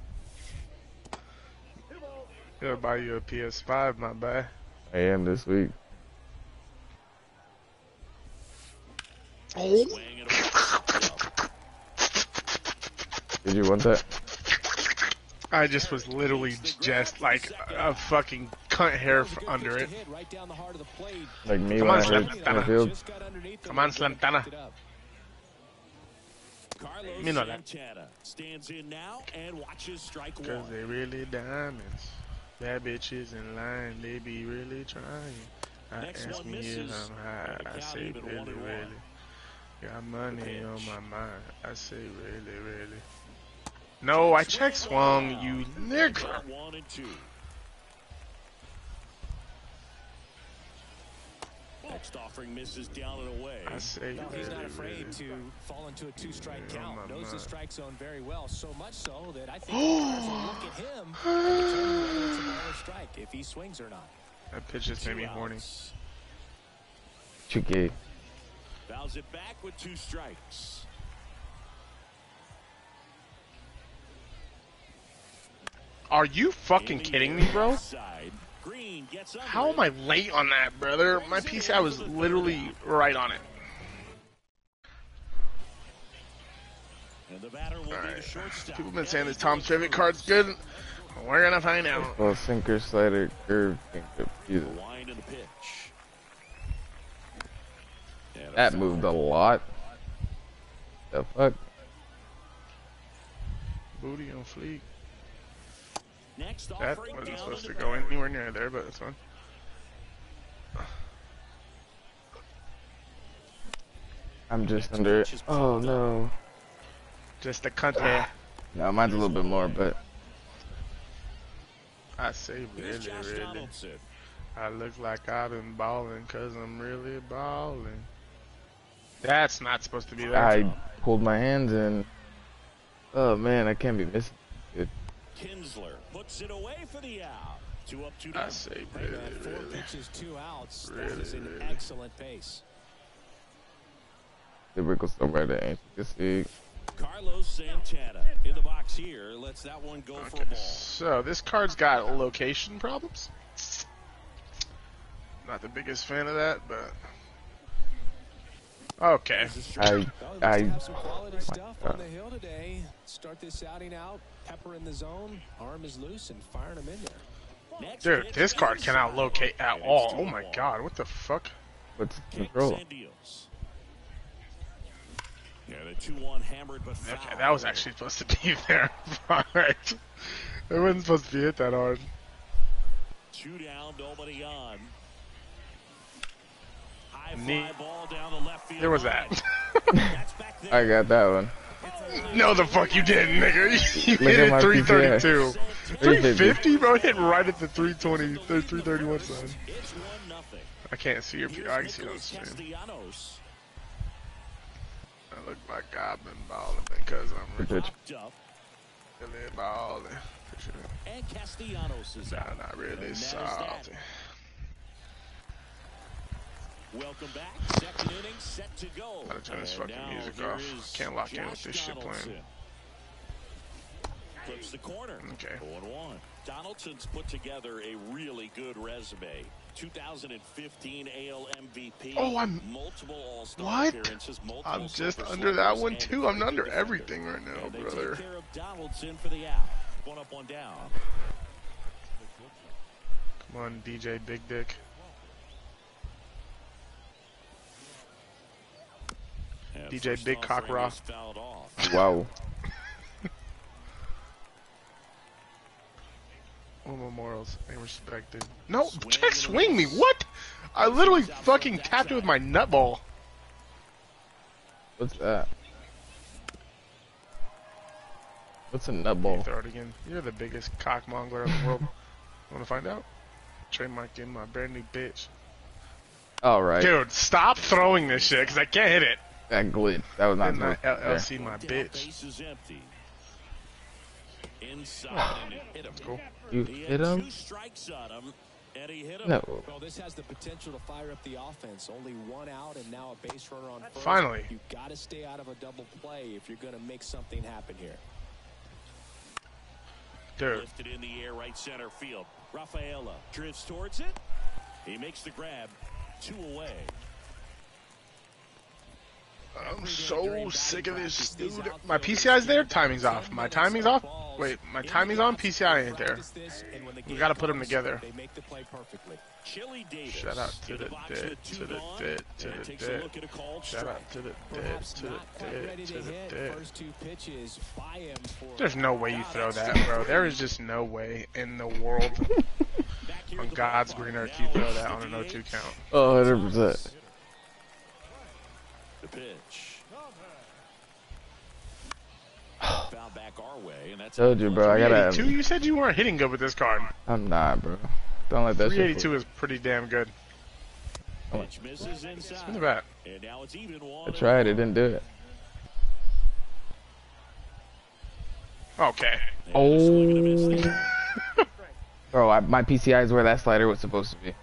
Gotta buy you a P S five, my bad. I am this week. Swing and a miss. Did you want that? I just was literally just like a fucking cunt hair f- under it. Hit right down the heart of the plate. Like me Come when on, I Slim. hit center field. Just got underneath Come on, it, Santana. picked it up. Carlos Me know that. Santana stands in now and watches strike Cause one. they really diamonds. Bad bitches in line, they be really trying. I Next ask one me if misses. I'm high, And I count say even really, one and one. really. Got money Pitch. on my mind, I say really, really. No, I check swung, you nigga. Count one and two. Next offering misses down and away. I say No, he's really, not afraid really. to fall into a two-strike Yeah, count. I'm Knows the not. strike zone very well, so much so that I think players will look at him and determine whether it's a ball or strike, if he swings or not. That pitch just made Two me horny. outs. Tricky. Fouls it back with two strikes. Are you fucking kidding me, bro? Side. Green gets under How it. am I late on that, brother? My P C I was literally right on it. And the batter will be the Alright. shortstop. People have been saying this Tom's favorite card's good. We're gonna find out. Well, sinker, slider, curve, finger, either. Wind and a pitch. And a That foul. moved a lot. The fuck? Booty on fleek. Next That offering wasn't down supposed in to the go barrel. anywhere near there, but it's fine. I'm just under it. Oh no. Just a country. No, mine's a little bit more, but I say Here's really, Josh really. Donaldson. I look like I've been balling cause I'm really balling. That's not supposed to be there. I pulled my hands in. Oh man, I can't be missing. Good. Kinsler puts it away for the out. Two up, two I down. say Hey, really, man, four really. pitches, two outs. That Really, is an really. excellent pace. The Rickle still right there, ain't you? Just see. Carlos Santana in the box here. Lets that one go for a Okay, ball. so this card's got location problems. Not the biggest fan of that, but okay. I, Well, he looks I, to have some quality stuff God. on the hill today. Start this outing out. Pepper in the zone. Arm is loose and firing him in there. Next Dude, pitch this card cannot inside. locate at And it's all. two Oh and my one. god, what the fuck? what's the Kicks control? and deals. Yeah, the two one hammered but foul. Okay, that was actually supposed to be there. Alright. It wasn't supposed to be hit that hard. Two down, nobody on. High fly Neat. ball down the left field There was line. that. That's back there. I got that one. No, the fuck you didn't, nigga. You Look hit at it my three P C I. thirty-two. three fifty, bro? Hit right at the three twenty, three thirty-one sign. It's one nothing. I can't see your P. Here's I can see it on the Nicholas stream. Castellanos. I look like I've been balling because I'm Good really pitch. Popped up. balling. For sure. And Castellanos is Nah, out. not And really that is salty. that. Welcome back. Second inning set to go. Gotta turn this And fucking now music here off. is Can't lock in with Josh this shit Donaldson. playing. Flips the corner. Okay. oh and one. Donaldson's put together a really good resume. two thousand fifteen A L M V P. Oh, I'm- multiple All-Star What? appearances, multiple I'm just Silver under that Sluggers, one and too. a I'm very under good defender. everything right now, And they brother. take care of Donaldson for the out. One up, one down. Come on, D J Big Dick. And D J first Big Cock offering Raw. is fouled off. Wow. All memorials ain't respected. No, check swing me. What? I literally fucking tapped it with my nut ball. What's that? What's a nut ball? Throw it again. You're the biggest cock mongler in the world. Want to find out? Trademark in my brand new bitch. All right. Dude, stop throwing this shit because I can't hit it. That glitch. That was not And my supposed to be there. L L C my Down, bitch. base is empty. Inside and he hit him. Cool. You He hit had him? two strikes on him, and he hit him. No. Well, this has the potential to fire up the offense. Only one out and now a base runner on first. Finally. You've got to stay out of a double play if you're going to make something happen here. Dude, Lifted in the air, right center field. Rafaela drifts towards it. He makes the grab. Two away. I'm so sick of this, dude. My P C I's there, timing's off. My timing's off. Wait, my timing's on, P C I ain't there. We gotta put them together. They make the play perfectly. Chili Davis. Shout out to in the box dead, with two to the gone, dead, to and the takes dead. a look at a called Shout strike. out to the dead, Perhaps to the not quite dead, ready to to the hit. dead. First two pitches by him for There's no way you throw that, bro. There is just no way in the world Back here on at the God's ballpark. green earth Now you throw it's that the on an oh D two H. count. Oh, one hundred percent. The pitch. Foul back our way, and that's Told you, bro. I gotta. three eighty-two? You said you weren't hitting good with this card. I'm not, bro. Don't let that three shit. eighty-two is pretty damn good. Pitch misses Swing the inside. bat. And now it's even one. I tried, it didn't do it. Okay. Oh, bro, I, my P C I is where that slider was supposed to be.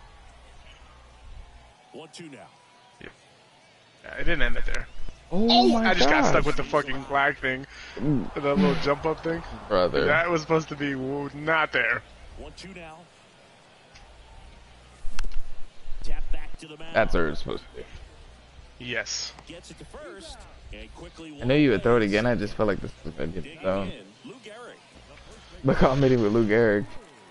One two now. Yeah, it didn't end it there. Oh, my I just got gosh. stuck with the fucking flag thing. That little jump up thing. Brother. That was supposed to be woo, not there. One two now. Tap back to the mound. That's where it's supposed to be. Yes. Gets it to first. And quickly I knew you would throw it again. I just felt like this was gonna get digging thrown. in. Lou Gehrig. Look how I'm meeting with Lou Gehrig.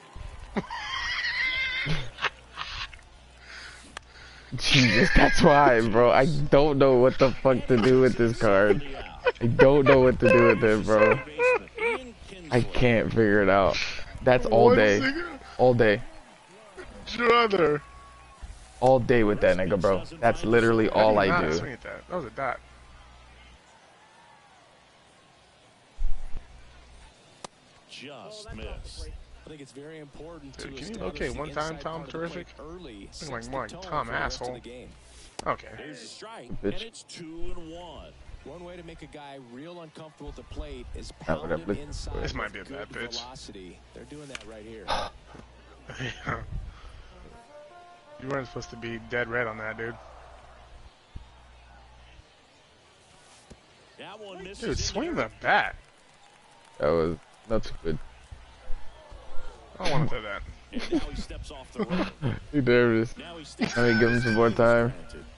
Jesus, that's why, bro. I don't know what the fuck to do with this card. I don't know what to do with it, bro. I can't figure it out. That's all One day. second. All day. Brother. All day with that nigga, bro. That's literally all How do you I not do. swing at that? That was a dot. Just missed. I think it's very important Dude, to can you establish locate the one time, inside Tom? part of the plate Terrific. early. Looking like Sets more the like tone Tom for the rest of asshole. the game. Okay. There's a strike. Bitch. And it's two and one. One way to make a guy real uncomfortable at the plate is Not pound what I him looked inside for. This with might be a bad good pitch. velocity. They're doing that right here. You weren't supposed to be dead red on that, dude. That one misses. Dude, in swing the the bat. That was that's good. I don't want to throw that. And now he steps off the road. He nervous. Now he sticks. Let me give him some more time.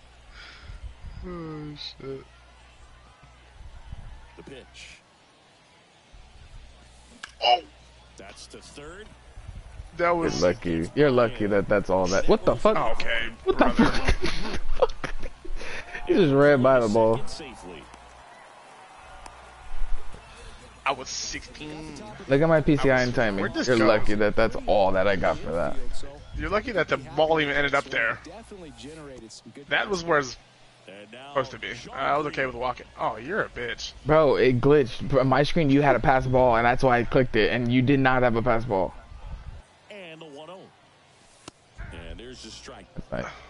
Oh, shit. The pitch. Oh! That's to third. That You're was... lucky. You're lucky that that's all that. What the fuck? Oh, okay, What the brother. fuck? He just ran by the ball. Second safely. I was sixteen. Look at my P C I and timing. Where'd this You're go? lucky that that's all that I got for that. You're lucky that the ball even ended up there. Definitely generated some good That was where it's And now supposed to be. I was okay with walking. Oh, you're a bitch. Bro, it glitched. On my screen, you had a pass ball, and that's why I clicked it, and you did not have a pass ball. And the one oh. And there's the strike. That's nice.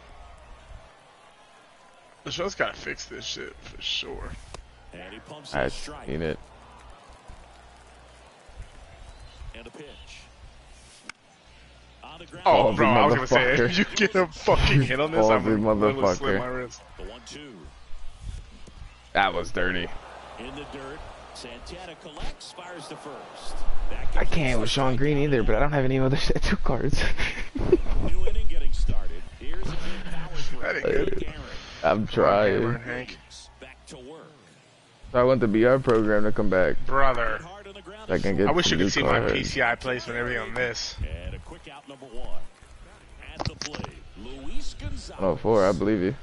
The show's gotta fix this shit for sure. And he pumps I in a strike. seen it. And a pitch. On the ground. Oh, Ballsy bro, I was gonna say, motherfucker. if you get a fucking hit on this, I'm Ballsy gonna literally slit motherfucker. my wrist. The one two. That was dirty. In the dirt. Santana collects, fires to first. That I gets can't us with a Sean strike Green one. either, but I don't have any other two cards. New inning getting started. Here's a big power throw. That ain't good. Gehrig. I'm Hammer, trying. Hank. Back to work. So I want the B R program to come back. Brother. Hard on the ground. So I can get I wish you some could new see my cards. P C I placement and everything on this. And a quick out number one. At the plate, Luis Gonzalez. Oh, four, I believe you.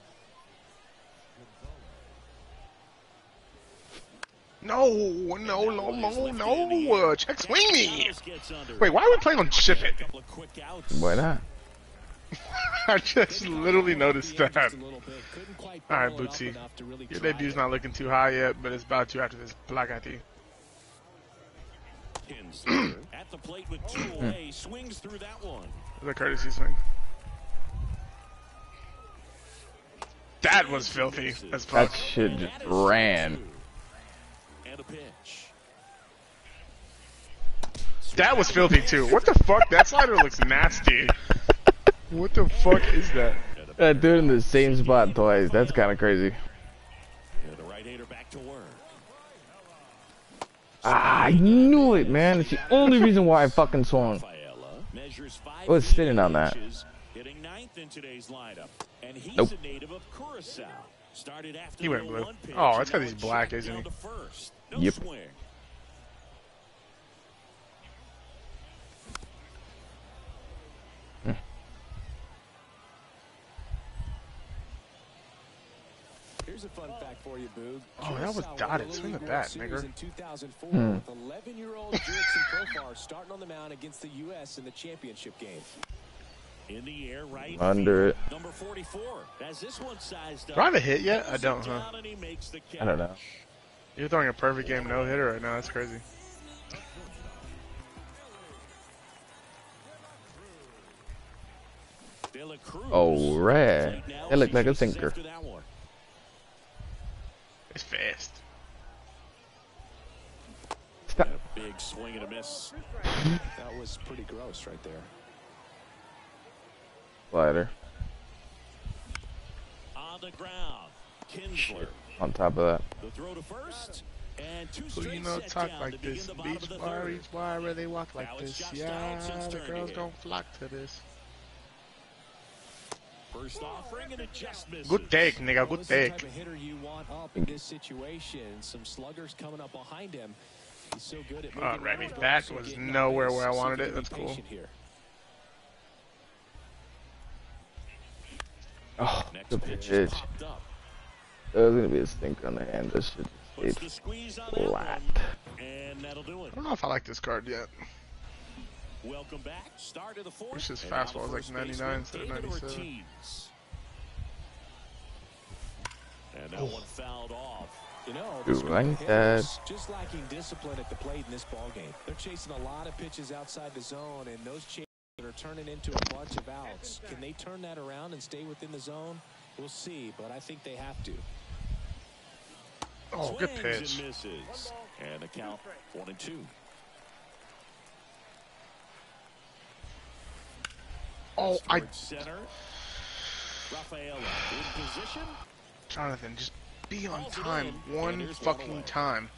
No, no, no, no, no. Uh, check swing me. Wait, why are we playing on Ship It? Why not? I just literally noticed that. Just a little bit. Couldn't quite Alright, pull it up Bootsy. enough to really Your drive debut's it. not looking too high yet, but it's about to after this black I T. At the plate with two away, swings through that one. The courtesy swing. That was filthy as fuck. That shit just ran. And a pitch. That was filthy too. What the fuck? That slider looks nasty. What the fuck is that? I threw it in the same spot twice. That's kind of crazy. And the right-hander back to work. Ah, I knew it, man. It's the only reason why I fucking swung. Rafaela measures five I was sitting on that. inches, hitting ninth in today's lineup. And he's Nope. a native of Curacao. Started after He the went blue. one pitch, Oh, and it's 'cause now he's a black, check isn't down he? to first. No Yep. swing. Here's a fun fact for you, Boog. Oh, that was Curacao won dotted. the Swing Little the League World bat, Series nigger. in two thousand four Hmm. with eleven-year-old Jurickson Profar starting on the mound against the U S in the championship game. In the air, right Under field. Number forty-four. Has this one sized up. Do I have a hit yet? I don't, Sits huh? down and he makes the I don't know. catch. You're throwing a perfect game no hitter right now. That's crazy. De La Cruz. Oh, rare. Now That looked like a chases sinker. after that one. It's fast. Stop. A big swing and a miss. That was pretty gross right there. Slider. On the ground. Kinsler. On top of that. The throw to first. And two Who straight you know set talk down like to begin this? the bottom Beach of the bar, third. beach bar, where they walk like Now it's this. Josh Yeah, Donaldson's the turn to girls hit. gon' flock to this. First offering and it just misses. Good take, nigga. Well, Good this is the take. type of hitter you want up in this situation. Some sluggers coming up behind him. He's so good at making Alrighty, runs, but that also was getting on nowhere base. where I So wanted you it. gotta That's be cool. patient here. Oh, Next the pitch pitch. is popped up. There's gonna be a stink on the hand. This shit Puts is the squeeze on that flat. one, and that'll do it. I don't know if I like this card yet. Welcome back. Start of the fourth. Wish his And now fastball was like first ninety-nine baseman instead of David ninety-seven. Ortiz. And that one fouled off. You know, Dude, this group like of that. hitters just lacking discipline at the plate in this ball game. They're chasing a lot of pitches outside the zone, and those chases are turning into a bunch of outs. Can they turn that around and stay within the zone? We'll see, but I think they have to. Oh, good Swings pitch. and misses. And the count one and two. Oh, I, Towards center. Rafaela in position. Jonathan, just be on Calls it time in, and one here's one fucking away. time.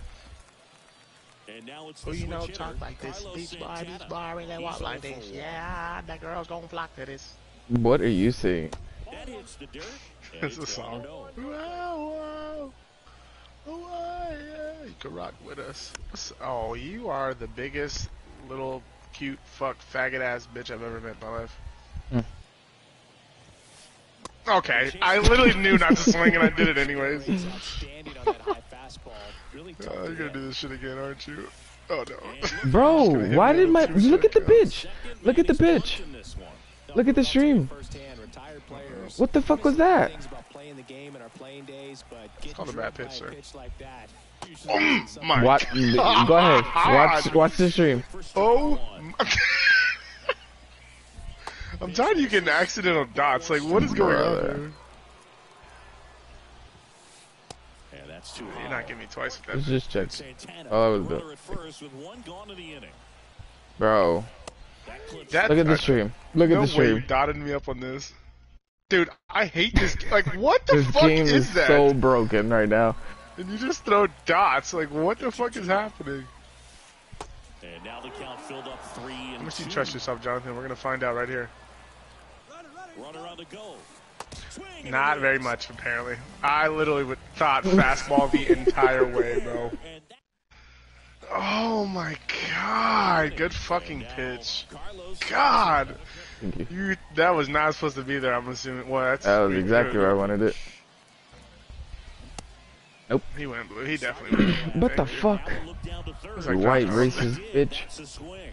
And now it's Who the you know switch talk hitter, like this? Carlos Beach bar, Santana. beach bar, where they He's walk like oh for this. one. Yeah, that girl's gon' flock to this. What are you saying? That hits the dirt. and It's a it's song. one and oh. Whoa, whoa. Whoa, yeah. You can rock with us. What's- Oh, you are the biggest little cute fuck faggot ass bitch I've ever met in my life. Hmm. Okay, I literally knew not to swing and I did it anyways. He's outstanding on that high fastball. Really tough Oh, to you're gonna hit. do this shit again, aren't you? Oh no. Bro, gonna hit why me did with my... two Look at the strikeouts. pitch. Second Look at the man pitch. in this one. Look at the stream. Firsthand, retired players What the fuck was say that? things about playing the game in our playing days, but getting called a drilled bad by pitch, sir. pitch like that. Oh my Watch, go ahead. Watch, watch the stream. For strike Oh one. my. I'm tired of you getting accidental dots. Like, what is going on, Bruh. dude? And that's two You're not getting me twice with that. Let's just check. Santana, Oh, that was the good. runner at first with one gone in the inning. Bro, That clips That- look at the stream. Look at No the way you stream. dotted me up on this. Dude, I hate this. Like, what the This fuck game is, is that? so broken right now. And you just throw dots. Like, what the fuck is happening? And now the count filled up three and How much do two. you trust yourself, Jonathan? We're gonna find out right here. Runner on the go. Swing and Not a very miss. much, apparently. I literally would thought fastball the entire way, bro. And that- Oh my god, good fucking and now pitch. Carlos God, Thank you. you that was not supposed to be there. I'm assuming. Well, that's That was pretty exactly good. where I wanted it. He went blue. He definitely went blue. What the Thank you. fuck? Now they look down to third. It's You like white Josh racist Did. bitch. That's a swing.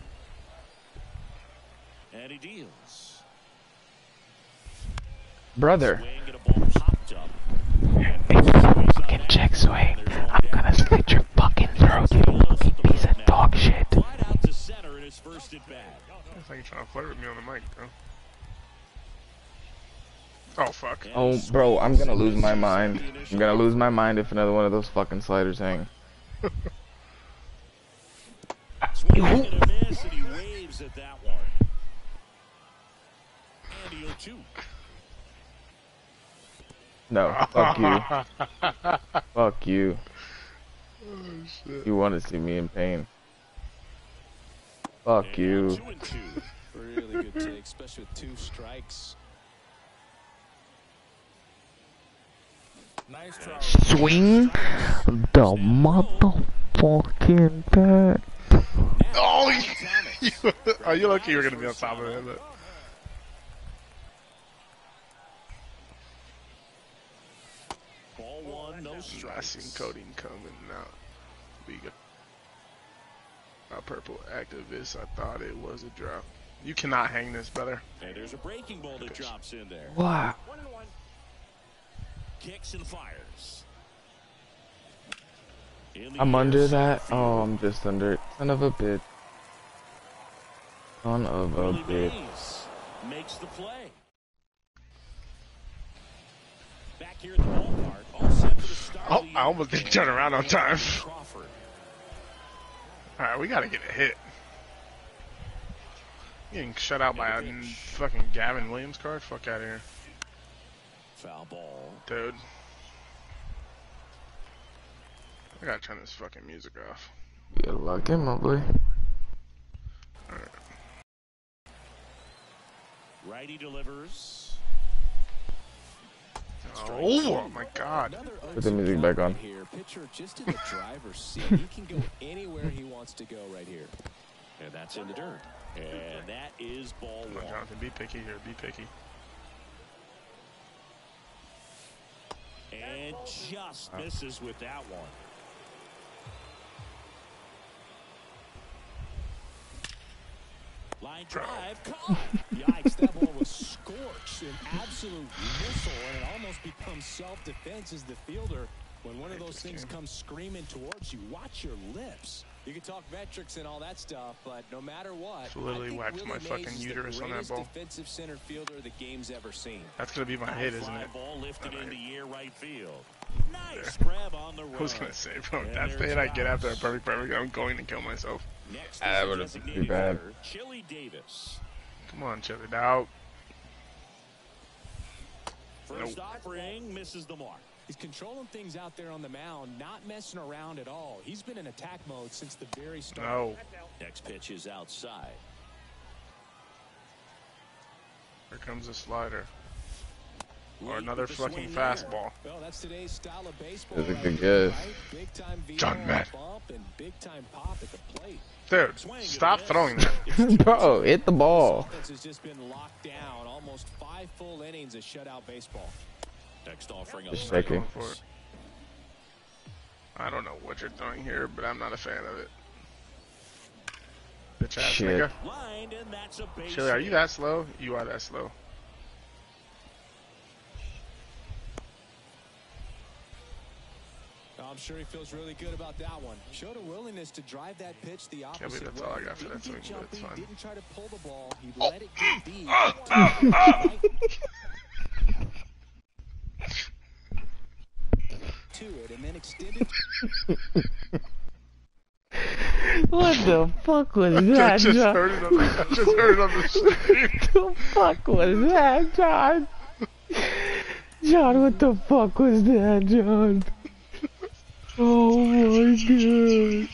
And he deals. Brother. Swing and a ball popped up. Fucking check swing. I'm gonna slit your fucking throat, you fucking piece of dog shit. Right out to center in his first at bat. It's like you're trying to flirt with me on the mic, bro. Oh fuck. Oh, bro, I'm gonna lose my mind. I'm gonna lose my mind if another one of those fucking sliders hang. Swing and a miss, and he waves at that one. And he'll two. No, fuck you. Fuck you. Oh shit. You want to see me in pain. Fuck And you. now two and two. Really good take, especially with two strikes. Nice try. Swing the motherfucking bat. Oh, you, you, are you lucky you're gonna be on top of it? But Ball one, no I strikes. seen coding coming out. We got a purple activist. I thought it was a drop. You cannot hang this, brother. And there's a breaking ball that drops in there. Wow. Kicks and fires. In the I'm air, under that. center Oh, field. I'm just under it. Son of a bitch. Son of a Willie bitch. Mays makes the play. Back here at the ballpark, all set for the start Oh, of the I almost didn't turn around on time. Crawford. Alright, we gotta get a hit. Getting shut out by a fucking Gavin Williams card? Fuck out of here. Foul ball. Dude. I gotta turn this fucking music off. Good luck in, my boy. Alright. Righty delivers. Oh my god. Put the music back on. Here, pitcher just in the driver's seat. He can go anywhere he wants to go right here. And that's in the dirt. And that is ball Come on, one. Jonathan, be picky here, be picky. And just misses with that one. Line drive, caught. Yikes, that ball was scorched, an absolute missile, and it almost becomes self-defense as the fielder. When one of those things comes screaming towards you, watch your lips. You can talk metrics and all that stuff, but no matter what, Literally I think whacked Willie my Mays fucking is uterus the on that greatest ball. defensive center fielder the game's ever seen. That's gonna be my hit, isn't it? Fly ball lifted in the air right field. Nice There. grab on the run. I was gonna say, bro, if And that's the there's hit I get outs. after a perfect perfect, I'm going to kill myself. Next Ah, is would've the been designated too bad. hitter, Chili Davis. Come on, chill it out. First Nope. offering misses the mark. He's controlling things out there on the mound, not messing around at all. He's been in attack mode since the very start. No. Next pitch is outside. Here comes a slider. Or Late another with the fucking swing there. fastball. Well, that's today's style of baseball. That's a right good there, guess. right? Big time velo John on Matt. the bump and big time pop at the plate. Dude, Swing and stop a miss. throwing that. It's Bro, hit the This ball. offense has just been locked down. Almost five full innings of shutout baseball. Next offering Just up. checking. For it. I don't know what you're throwing here, but I'm not a fan of it. Bitch ass Shit. nigga. Lined, and that's a base Chili, are you hit. that slow? You are that slow. I'm sure he feels really good about that one. Showed a willingness to drive that pitch the believe opposite that's way. all I got for Didn't that get swing, but it's jumpy, fine. didn't try to pull the ball. He let it get deep. Oh, oh, oh. To it and then extended. What the fuck was I that, just John? heard it on the, I just heard it on the stream. What the fuck was that, John? John, what the fuck was that, John? Oh my god.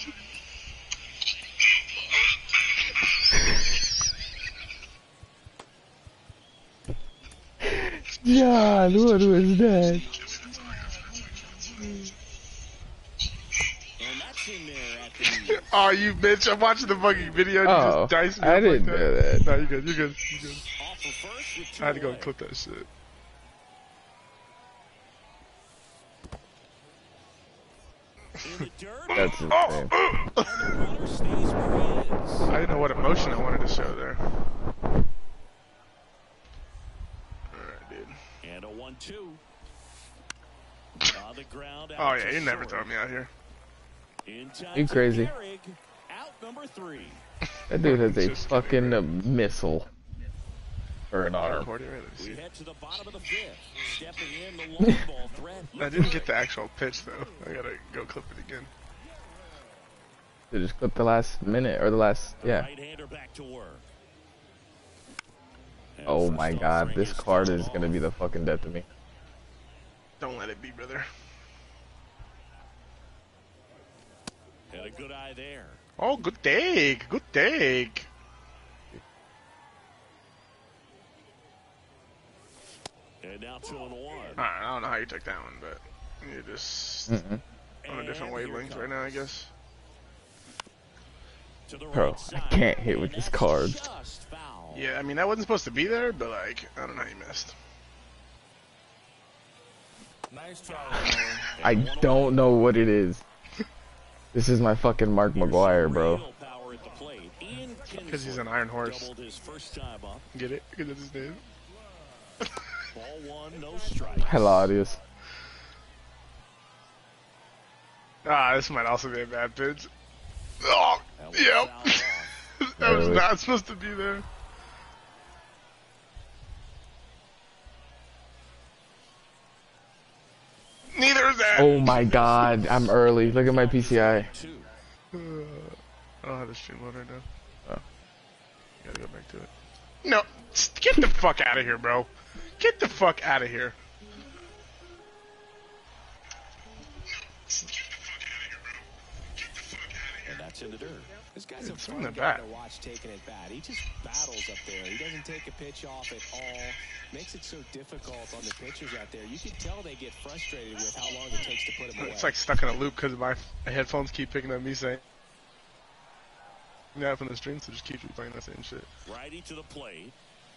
John, what was that? And that's in there at the Oh, you bitch. I'm watching the fucking video and you Oh, just diced me I up didn't like know that. that. No, you're good, you're good, you're good. off of first with two I had to go away. clip that shit. In the dirt. That's Oh, insane. oh. And the runner stays where he is. I didn't know what emotion I wanted to show there. Alright, dude. And a one two. On the ground. Oh out yeah, to you never short. throw me out here. In time You to crazy. Gehrig, out number three. That dude has a Just fucking kidding, uh, missile. Or an arm. Recording, right? Let me We see. head to the bottom of the fifth. Stepping in the long ball threat. I didn't get the actual pitch though. I gotta go clip it again. They just clipped the last minute, or the last, yeah. Right-hander back to work. And Oh first my god, offering this is card fouled is off. gonna be the fucking death of me. Don't let it be, brother. Had a good eye there. Oh, good take. Good take. And now two and one. Alright, I don't know how you took that one, but you're just Mm-mm. on a different And here wavelength right now, I comes. guess. To the Bro, right I side. can't hit with And this that's card. just foul. Yeah, I mean, that wasn't supposed to be there, but like, I don't know how you missed. Nice try. I don't know what it is. This is my fucking Mark Here's McGuire, some bro. real power at the plate. Ian Because he's Kinsler an iron horse. doubled his first time up. Get it? Because that's his name. Ball one, no strikes. Hello, audience. Ah, this might also be a bad pitch. Oh, That was yep. fouled off. That was Really? not supposed to be there. Oh my god, I'm early. Look at my P C I. I don't have the stream load right now. Oh. Gotta go back to it. No, get the fuck out of here, bro. Get the fuck out of here. And that's in the dirt. This guy's a Swing fun the guy bat. to watch taking it bat. He just battles up there. He doesn't take a pitch off at all. Makes it so difficult on the pitchers out there. You can tell they get frustrated with how long it takes to put him away. It's like stuck in a loop because my headphones keep picking up me saying that from the stream, so just keep replaying that same shit. Righty to the plate.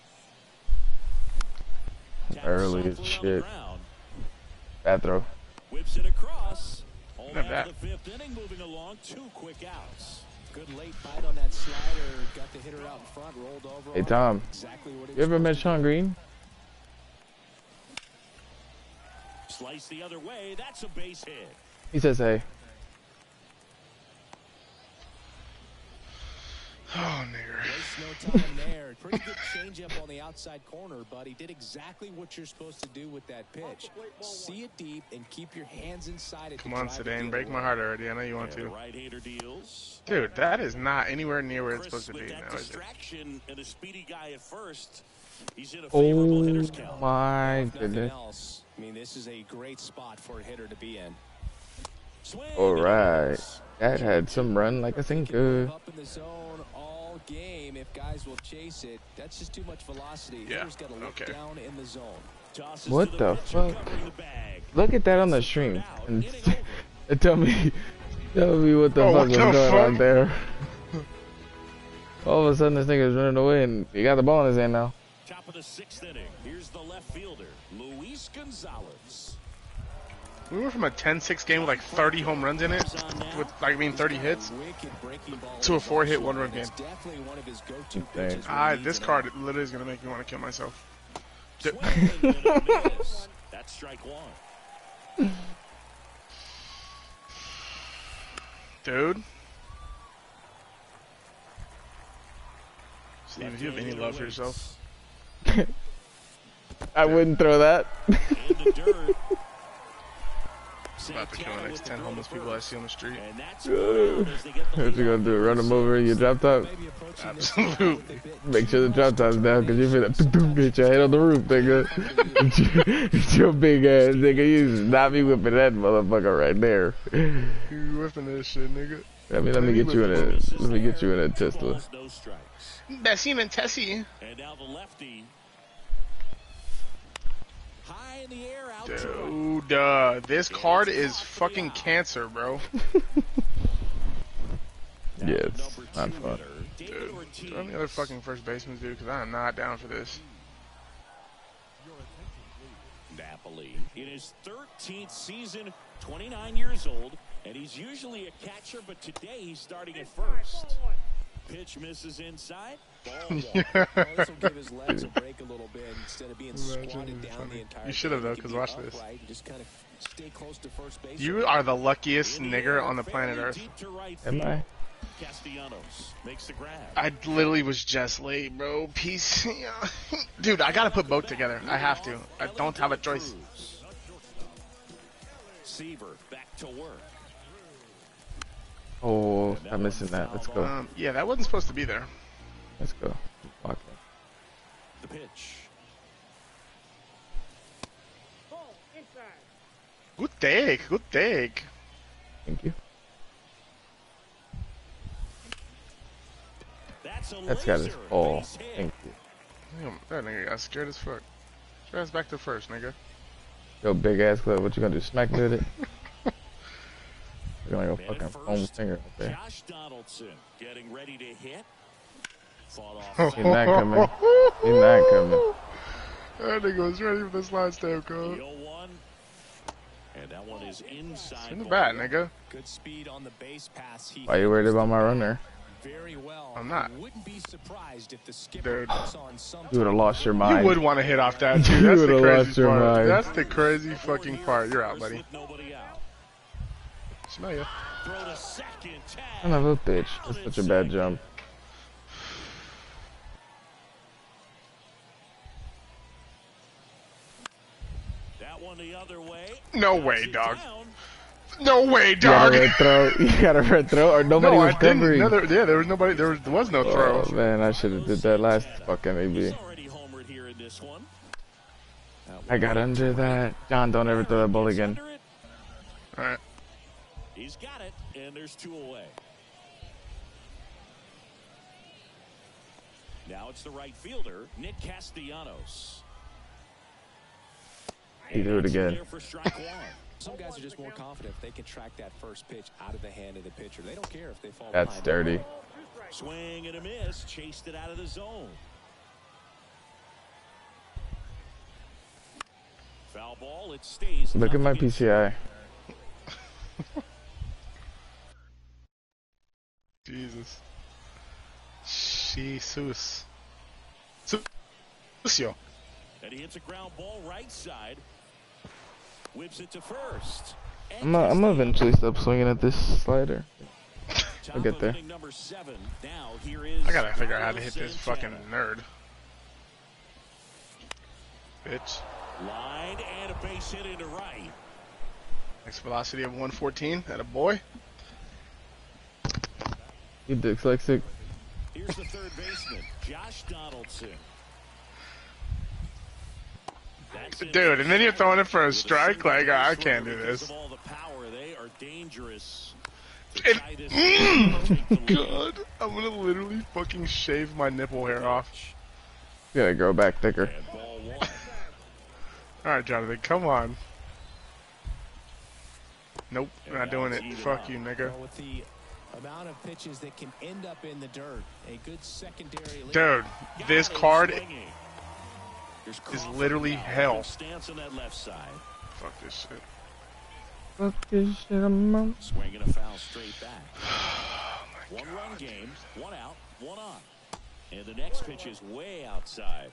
Early as shit. Bad throw. Whips it across. Home Not half bad. of the fifth inning, moving along. Two quick outs. Good late bite on that slider. Got the hitter out in front, rolled over. Hey on Tom, exactly what he you ever was met supposed Sean Green? Slice the other way. That's a base hit. He says, hey. Oh, nigger. Waste no time there. Pretty good changeup on the outside corner, but he did exactly what you're supposed to do with that pitch. See it deep and keep your hands inside it. Come on, Sedan, break my heart already. I know you want And the to. right-hander deals. Dude, that is not anywhere near where it's Chris supposed to with be that now, is it? distraction and a speedy guy at first. He's in a favorable Oh hitter's count. my If nothing goodness. else, I mean, this is a great spot for a hitter to be in. Swing All and a right. miss. That had some run like a Can sinker. move up in the zone all game if guys will chase it. That's just too much velocity. Yeah, Hitter's got to look okay. down in the zone. Tosses What to the pitcher, fuck? covering the bag. Look at that on the stream. And tell me, tell me what the Oh, fuck what was the going fuck? on there. All of a sudden, this nigga's running away and he got the ball in his hand now. Top of the sixth inning. Here's the left fielder, Luis Gonzalez. We went from a ten six game with like thirty home runs in it, with like, I mean thirty hits, Wicked breaking ball to a is four-hit also- one-run and it's game. definitely one of his go-to Insane. pitches when Ah, he needs this it. card literally is gonna make me want to kill myself. Dude. Swing and a miss. That's strike one. Dude. Steve, if you have any love for yourself. I wouldn't throw that. In the dirt. About to kill the next ten homeless people I see on the street. And that's one out as they get the What you gonna do? Run him over in your drop top? Maybe approaching this Absolutely. with a bit Make sure the too drop much top's down because you feel that hit your head on the roof, nigga. It's your, it's your big ass, nigga. You just not be whipping that motherfucker right there. You whipping this shit, nigga. I mean, let me get you in a, let me get you in a Tesla. balls, no strikes. Bessie and Tessie. And now the lefty. High in the air, out to right. Dude, uh, this card is fucking cancer, bro. Now Yeah, the it's number not two fun. hitter, David Dude, Ortiz. throw me the other fucking first baseman, dude, because I am not down for this. Napoli in his thirteenth season, twenty-nine years old, and he's usually a catcher, but today he's starting at first. Pitch misses inside. Ball one. Well, this will give his legs a break a little bit instead of being Imagine, squatted it'd be down funny. the entire You should have, game. though, He 'cause can be watch this. upright and just kind of stay close to first base. You are the luckiest In the nigger air, on the planet fairly Earth. deep to right Am field. I? Castellanos makes the grab. I literally was just late, bro. Peace. Yeah. Dude, I gotta put both together. I have to. I don't have a choice. Seaver back to work. Oh, I'm missing that. Let's go. Um, yeah, that wasn't supposed to be there. Let's go. Fuck The pitch. Good take. Good take. Thank you. That's a That's got his laser ball. base hit. Thank you. Damn, that nigga got scared as fuck. Your ass back to first, nigga. Yo, big ass club. What you gonna do? Smack me with it? You're gonna go Man at fucking first, foam finger up there. Josh Donaldson getting ready to hit. Fought off. He's not coming. He's not coming. That nigga was ready for the slide step, code. the oh one. And that one is inside. In the ball. bat, nigga. Good speed on the base pass. He Why you worried about my runner? very well. I'm not. Wouldn't be surprised if the skipper Dude. puts on some You would have lost your You mind. would want to hit off that, too. You That's the would've crazy lost your part. mind. That's the crazy fucking part. You're out, buddy. With nobody out. Smell ya. Throw to second. Tag. Son of a bitch. That's such a bad jump. Down That one the other way. No Knocks way, it dog. down. No way, You got dog. a red throw. You got a red throw, or nobody No, was I didn't. covering. No, there, yeah, there was nobody. There was, there was no throw. Oh man, I should have did that last fucking A B. He's already homered here in this one. I got under that. John, don't ever throw that ball again. Under it. All right. He's got it, and there's two away. Now it's the right fielder, Nick Castellanos. You do it again. There for strike one. Some guys are just more confident if they can track that first pitch out of the hand of the pitcher. They don't care if they fall That's behind. dirty. Swing and a miss, chased it out of the zone. Foul ball, it stays. Look at my nothing. P C I. Jesus. Jesus. Sucio. And he hits a ground ball right side. Whips it to first. I'm gonna, I'm gonna eventually stop swinging at this slider. I'll get there. Number seven. Now here is I gotta figure out how to hit Carlos this fucking Santana. nerd. Bitch. Line and a base hit into right. Max velocity of one fourteen. That a boy. You dyslexic. Here's the third baseman, Josh Donaldson. That's in Dude, and then you're throwing it for a with strike? single Like, I base can't runner do because this. of all the power, they are dangerous. To It- tie this Mm, game, take the lead. God, I'm gonna literally fucking shave my nipple hair off. You gotta grow back thicker. And ball one. Alright, Jonathan, come on. Nope, we're not doing it. Either Fuck up. you, nigga. Well, with the amount of pitches that can end up in the dirt, a good secondary lead. Dude, this Got it, card swinging. There's is Crawford literally now, hell. Stance on that left side. Fuck this shit. Fuck this shit, I'm out. Swinging a foul straight back. One run game, one out, one on. And the next pitch is way outside.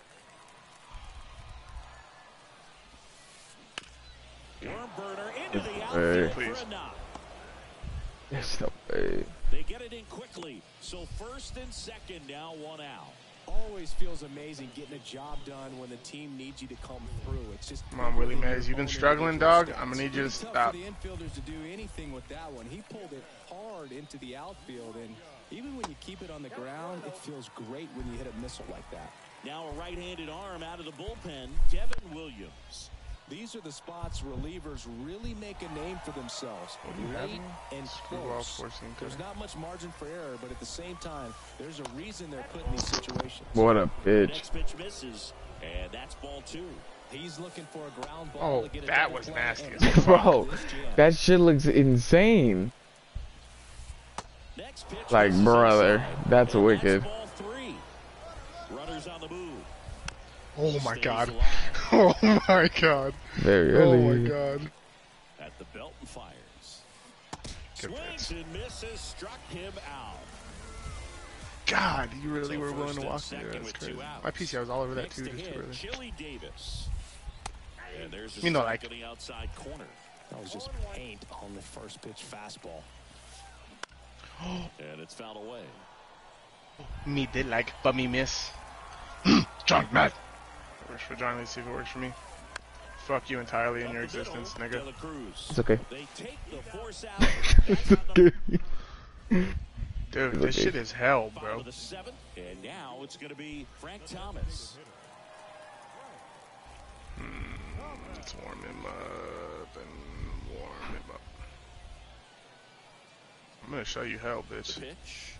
Worm burner into the Hey. outfield Please. for a knock. There's no way. They get it in quickly. So first and second, now one out. Always feels amazing getting a job done when the team needs you to come through. It's just Come on, Willie Mays. You've been struggling, dog. I'm gonna need you to It's tough stop. for the infielders to do anything with that one. He pulled it hard into the outfield, and even when you keep it on the ground, it feels great when you hit a missile like that. Now a right-handed arm out of the bullpen, Devin Williams. These are the spots relievers really make a name for themselves. Late and Screwball close. forcing There's good. not much margin for error, but at the same time, there's a reason they're put in these situations. What a bitch. Next pitch misses, and that's ball two. He's looking for a ground ball Oh, to get a that double was play nasty and as fuck. Bro, this jam. that shit looks insane. Next pitch Like, misses brother, inside, that's and wicked. ball three. Runners on the move. Oh my Stays god. alive. Oh my god. Very Oh early. my god. At the belt and fires. Good Swings and misses, struck him out. God, you really So were willing first to and walk me second there. That's with crazy. two outs. My P C I was all over that Next too, to just too hit, early. Chili Davis. And there's a You know, strike like- on the outside corner. That was just paint on the first pitch fastball. And it's fouled away. Me did like, but me miss. John Matt. Works for John. Let's see if it works for me. Fuck you entirely in your Up the middle, existence, De nigga. La Cruz. It's okay. They take the force out. It's okay. Dude, It's this okay. shit is hell, Bottom bro. of the seventh, and now it's going to be Frank Thomas. Let's warm him up and warm him up. I'm gonna show you hell, The bitch. pitch.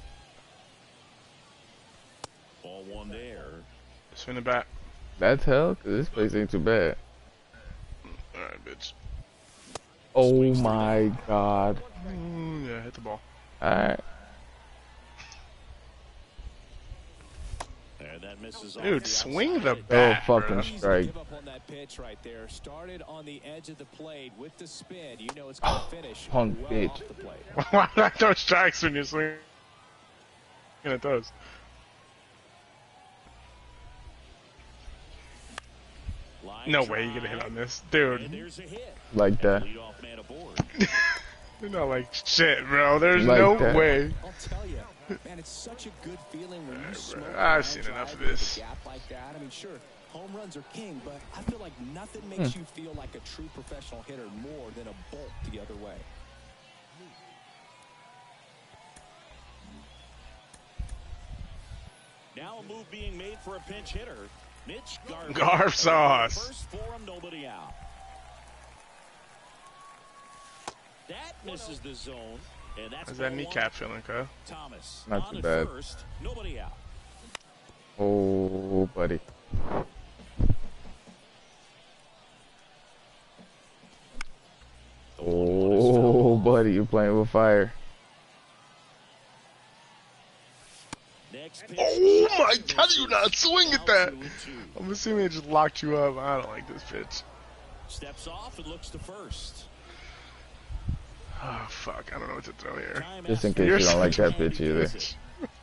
Ball one there. Spin it back. That's hell? 'Cause this place ain't too bad. Alright, bitch. Oh my god. Mm, yeah, hit the ball. Alright. And that misses off Dude, the swing the outside. bat, Oh, fucking bro. Easy to strike. give up on that pitch right there. Started on the edge of the plate with the spin. You know it's going to finish punk well bitch. off the plate. Why would I throw strikes when you're swinging at those? Line No way you get a hit drive, on this. And Dude, there's a hit. Like that. Leadoff man aboard. you're not like shit, bro. There's Like no that. way. I'll tell you, Man, it's such a good feeling when you smoke a I've line seen drive enough of into this. the gap like that. I mean, sure, home runs are king, but I feel like nothing makes Hmm. you feel like a true professional hitter more than a bolt the other way. Now a move being made for a pinch hitter. Mitch Garver. Garv sauce. First for him, nobody out. That misses the zone, and that's How's that ball kneecap feeling, Kyle? one. Thomas Not on too at bad. first, nobody out. Oh, buddy. The one-one is fouled Oh, off. buddy, you're playing with fire. Next pitch. Oh my God, how do you not swing at Now that? two and two. I'm assuming it just locked you up. I don't like this pitch. Steps off and looks to first. Oh, fuck. I don't know what to throw here. Time Just in after case you You're don't like such that pitch either. it.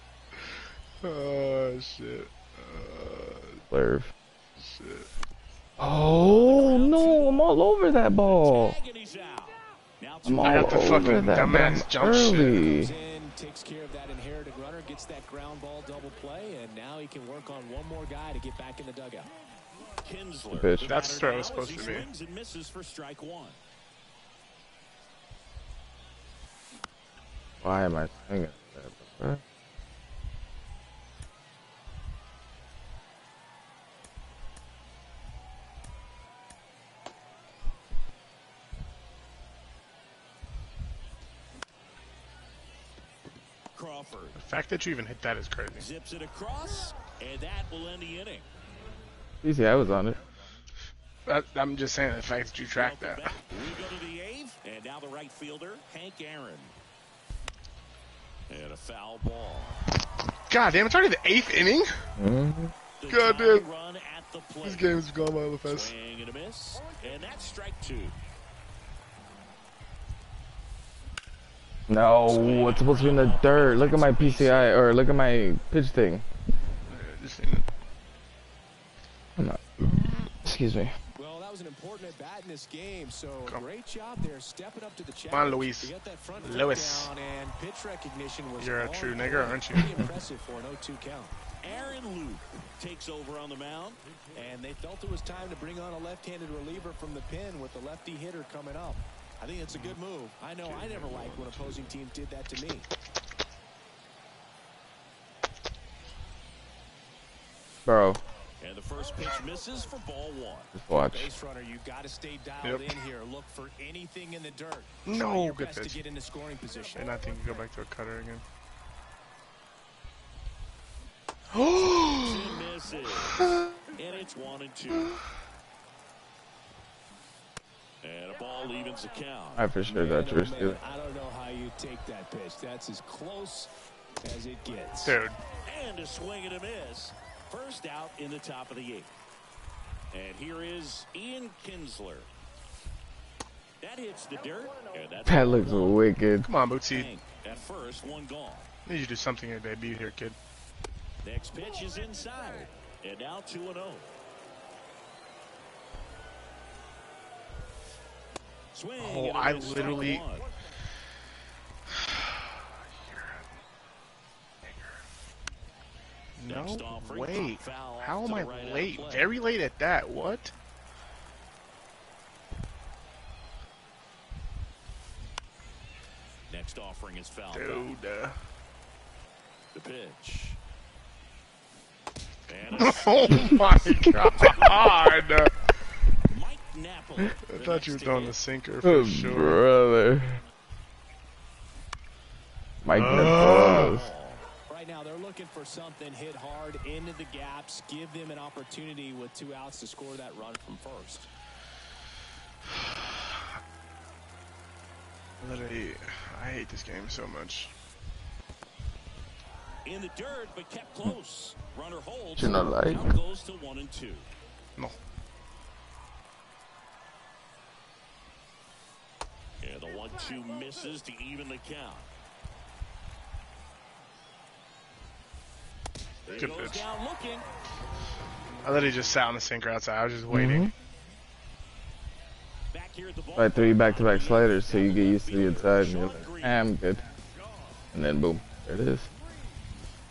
Oh, shit. Uh, Blurve. shit. Oh, no, I'm all over that ball. Tag and he's out. Now I'm two all I got the over fucking that dumbass ball jump shit. early. Comes in, takes care of that inherited runner, gets that ground ball double play, and now he can work on one more guy to get back in the dugout. Kinsler. Pitch. the That's batter where it was now supposed as he to be. swings and misses for strike one. Why am I singing that? Crawford The fact that you even hit that is crazy. zips it across, and that will end the inning. Easy, I was on it. That, I'm just saying the fact that you tracked Welcome that. back. We go to the eighth, and now the right fielder, Hank Aaron. And a foul ball. God damn, it's already the eighth inning? Mm-hmm. The God tying damn. run at the plate. This game's gone by the fast. Swing and a miss, and that's strike two. No, it's supposed to be in the dirt. Look at my P C I, or look at my pitch thing. Just seen it. I'm not. Excuse me. Well, that was an important at bat in this game, so Come. great job there, stepping up to the challenge. Come on, Luis. To get that front foot Luis. down, and pitch recognition was You're a on true point. nigger, aren't you? Pretty impressive for an oh two count. Aaron Luke takes over on the mound. And they felt it was time to bring on a left-handed reliever from the pen with the lefty hitter coming up. I think it's a good move. I know I never liked when opposing teams did that to me. Bro, And the first pitch misses for ball one. just watch. Base runner, you got to stay dialed Yep. in here. Look for anything in the dirt. No, Try your good best pitch. to get into scoring position. And I think you go back to a cutter again. Two misses. And it's one and two. And a ball evens the count. I for sure got yours too. I don't know how you take that pitch. That's as close as it gets. Dude, And a swing and a miss. First out in the top of the eighth. And here is Ian Kinsler. That hits the dirt. And that's That looks wicked. come on, Bootsy. Hank at first, one gone. Need you to do something in your debut here, kid. Next pitch is inside. And now two and oh. Swing. Oh, and a I miss, strike literally- one. Next No offering, way. foul How to am the I right out late? play. Very late at that. What? Next offering is foul. Dude. Uh, The pitch. And a oh my god. Mike Napoli. I thought you were throwing the sinker for Oh, sure. brother. Mike Oh. Nicholas. Right now, they're looking for something hit hard into the gaps, give them an opportunity with two outs to score that run from first. Literally, I hate this game so much. In the dirt, but kept close. Runner holds. You not like? Count goes to one and two. No. And the one two misses to even the count. He Good goes pitch. down looking. I literally just sat on the sinker outside. I was just waiting. Back here at the ball. I threw you back-to-back sliders so you get used to the inside and you're like, ah, I'm good. And then boom, there it is.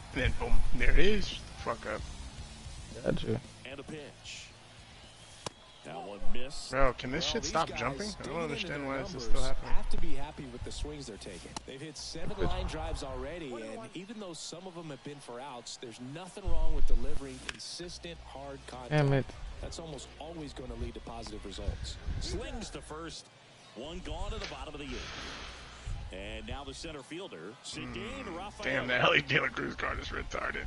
And then boom, there it is. Fuck up. Gotcha. And a pitch. That one missed. Bro, can this Well, shit these stop guys, jumping? I digging don't into understand their why this is numbers, still happening. have to be happy with the swings they're taking. They've hit seven line drives already, and even though some of them have been for outs, there's nothing wrong with delivering consistent, hard contact. Damn it. That's almost always going to lead to positive results. Slings to first. One gone to the bottom of the eighth. And now the center fielder, Cedane Rafael. Damn, that Ellie De La Cruz card is retarded.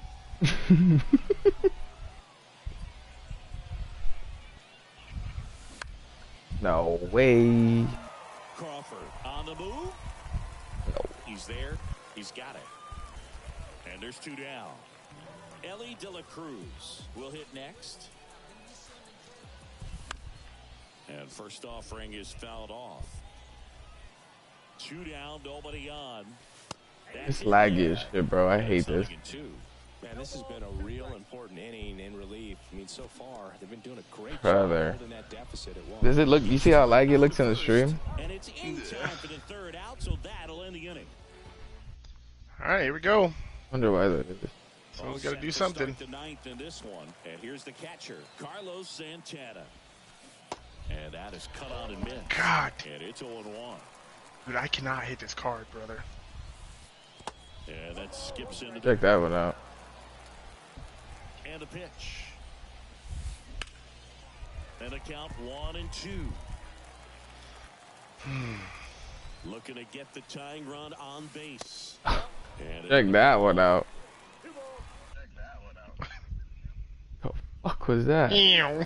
No way. Crawford on the move. He's there. He's got it. And there's two down. Ellie De La Cruz will hit next. And first offering is fouled off. Two down, nobody on. It's laggy as shit, bro. I hate this. Man, this has been a real important inning in relief. I mean, so far, they've been doing a great Brother. job holding that deficit at one. Does it look? You see how laggy it looks in the stream? And it's in time for the third out, so that'll end the inning. Alright, here we go. Wonder why that is. So All we gotta set do to something. start the ninth in this one. And here's the catcher, Carlos Santana. And that is cut on and missed. God. And it's oh one. Dude, I cannot hit this card, brother. And that skips into the Check that one out. and a pitch. And a count one and two. Looking to get the tying run on base. And Check that one out. The fuck was that? Ew.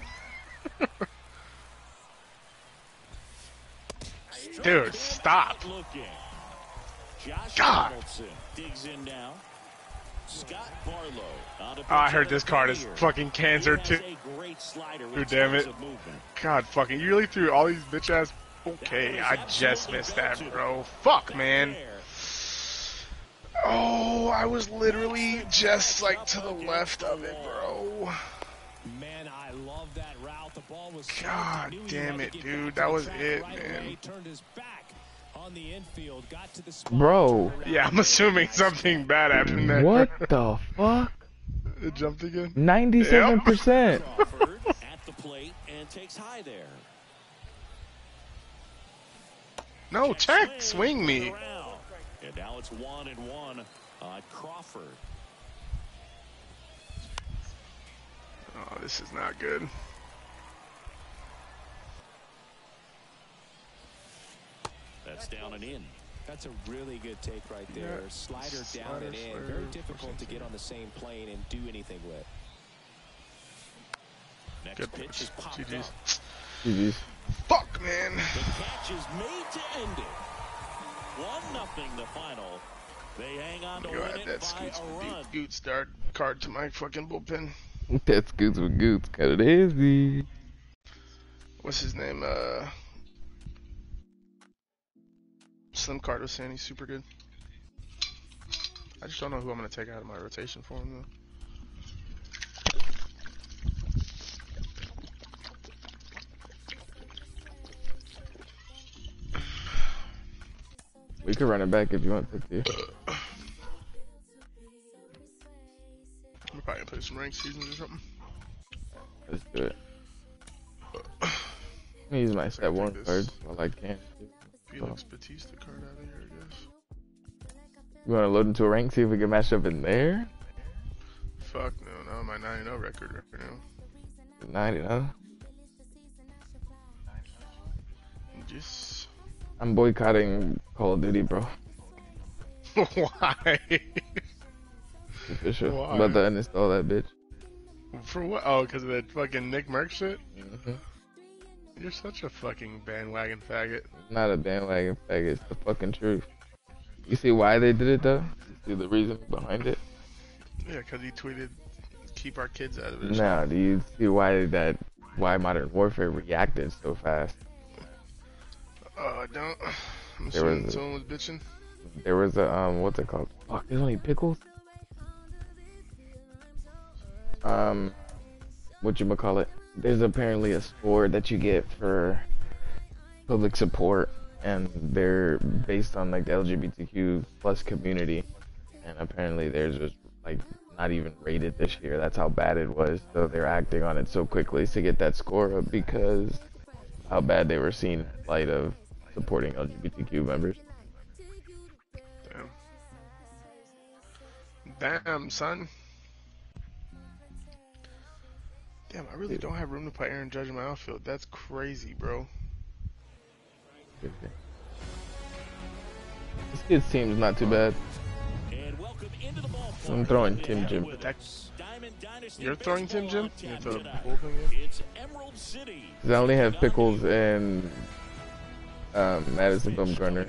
Dude, stop. Looking. Josh God. Donaldson digs in now. Scott Barlow. On Oh, I heard this card is fucking cancer too. Dude, damn it. God fucking, you really threw all these bitch ass. Okay, I just missed that, bro. Fuck, man. Oh, I was literally just like to the left of it, bro. Man, I love that route. The ball was God soft. He knew he damn had it, to get dude. back to That the was track it, right man. away. Turned his back on the infield, got to the spot, Bro. turned around. Yeah, I'm assuming something bad happened there. What the fuck? It jumped again. ninety-seven percent. Crawford at the plate and takes high there. No, check, swing me. Around. And now it's one and one on Crawford. Oh, this is not good. That's down and in. That's a really good take right there. Yeah. Slider down Slider, and in. slider, Very difficult to pushing get on the same plane and do anything with. Next Good pitch is popped G G's. up. G G's. Fuck, man. The catch is made to end it. One nothing the final. They hang on to Go win ahead, it that by Scoots a with run. Goot- Goot start card to my fucking bullpen. That's Goots with Goots. Got it easy. What's his name? Uh, Slim Card was saying he's super good. I just don't know who I'm gonna take out of my rotation for him though. We could run it back if you want to. I'm probably gonna play some ranked seasons or something. Let's do it. I'm gonna use my step one this. cards while I can. Felix Batista card out of here, I guess. You wanna load into a rank, see if we can match up in there? Fuck no, no, my nine and oh record right now. ninety, huh? Just I'm boycotting Call of Duty, bro. why? Official. Why? I'm about to uninstall that bitch. For what? Oh, because of that fucking Nick Merck shit? Mm-hmm. You're such a fucking bandwagon faggot. Not a bandwagon faggot, it's the fucking truth. You see why they did it though? You see the reason behind it? Yeah, because he tweeted, keep our kids out of it. Now, do you see why that, why Modern Warfare reacted so fast? Oh, I don't. I'm There assuming was a- someone was bitching. There was a, um, what's it called? Fuck, there's only pickles? Um, whatchamacallit? There's apparently a score that you get for public support, and they're based on like the L G B T Q plus community, and apparently theirs was like not even rated this year. That's how bad it was. So they're acting on it so quickly to get that score up because how bad they were seen in light of supporting L G B T Q members. Damn. Damn, son. Damn, I really don't have room to put Aaron Judge in my outfield. That's crazy, bro. This kid's team's not too bad. I'm throwing Tim Jim. You're throwing Tim Jim? You throw the pool thing in? Because I only have Pickles and um, Madison Bumgarner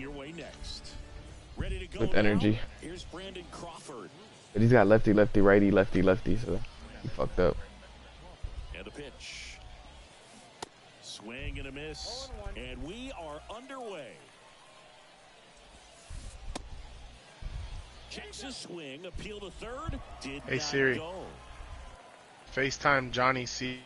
with energy. But he's got lefty, lefty, righty, lefty, lefty, so he fucked up. And a pitch. Swing and a miss. And we are underway. Checks a swing, appeal to third. Did Hey not Siri. go. FaceTime Johnny C.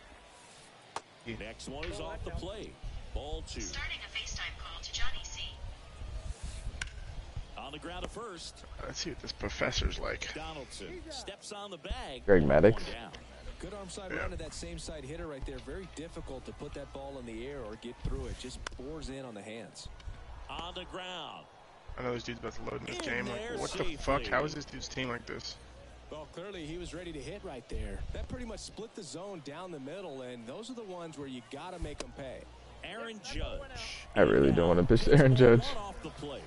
Next one is off the plate. Ball two. Starting a FaceTime call to Johnny C. On the ground at first. Let's see what this professor's like. Donaldson steps on the bag. Greg Maddux. One down. Good arm side Yeah. run to that same side hitter right there. Very difficult to put that ball in the air or get through it. Just bores in on the hands. On the ground. I know this dude's about to load in this In game. there Like, what the safely. fuck? How is this dude's team like this? Well, clearly he was ready to hit right there. That pretty much split the zone down the middle, and those are the ones where you got to make them pay. Aaron Judge. I really don't want to pitch to Aaron Judge. One off the plate.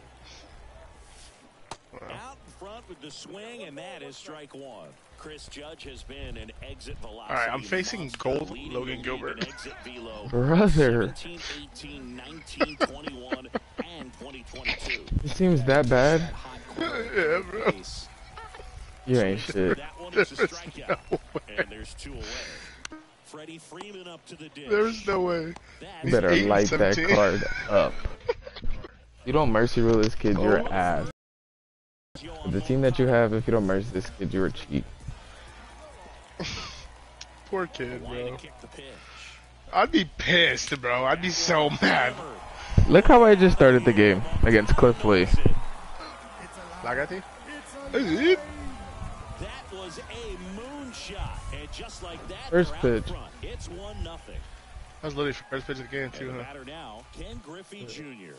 Out in front with the swing, and that is strike one. Chris Judge has been an exit velocity. All right, I'm facing monster, gold leading Logan the league Gilbert. in exit velo. Brother. seventeen, eighteen, nineteen, twenty-one, and twenty twenty-two. This team's that bad? Yeah, bro. Pace. You ain't shit. That one is a There's strikeout, no way. and there's two away. Freddie Freeman up to the dish. There's no way. That's You better eight and light that seventeen. card up. You don't mercy rule this kid, you're an ass. The team that you have, if you don't mercy this kid, you're a cheat. Poor kid, Line to bro. kick the pitch. I'd be pissed, bro. I'd be so mad. Look how I just started the game against Cliff Lee. Lagati? It's That was a moonshot, and just like that, First they're out pitch. front. It's one nothing. That was literally first pitch of the game, And too, the huh? batter now, Ken Griffey Junior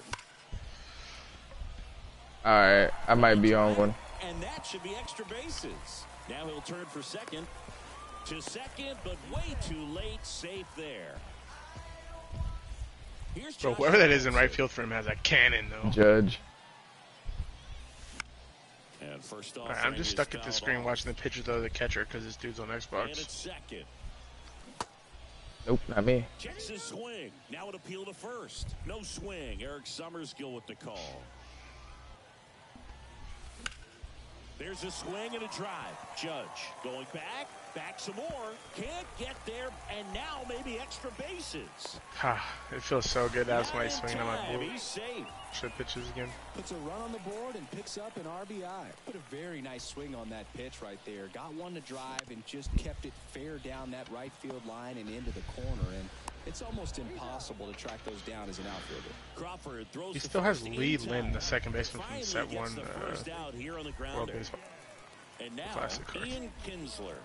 Alright, I might be on one. And that should be extra bases. Now he'll turn for second. To second, but way too late. Safe there. Here's Bro, Josh whoever that is in Donaldson. right field for him has a cannon, though. Judge. And first off, Alright, I'm just stuck at the screen watching the pictures of the catcher because this dude's on And Xbox. it's second. Nope, not me. Checks his swing. Now an appeal to first. No swing. Eric Summerskill with the call. There's a swing and a drive. Judge going back, back some more. Can't get there, and now maybe extra bases. Ha, it feels so good to have somebody Not in swinging on my time. blue. He's safe. Should pitches again. Puts a run on the board and picks up an R B I. Put a very nice swing on that pitch right there. Got one to drive and just kept it fair down that right field line and into the corner. And it's almost impossible to track those down as an outfielder. Crawford throws He to still has first Lee in Lin, time. the second baseman from Finally Set gets One the uh, first out here on the World grounder. Baseball. And now Classic card. Ian Kinsler.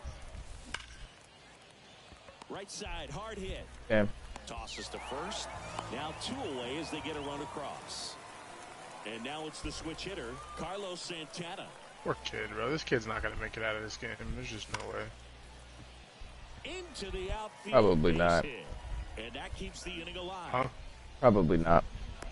Right side, hard hit. Damn. Tosses to first. Now two away as they get a run across. And now it's the switch hitter, Carlos Santana. Poor kid, bro. This kid's not gonna make it out of this game. There's just no way. Into the outfield. Probably base not. hit. And that keeps the inning alive. Huh? Probably not.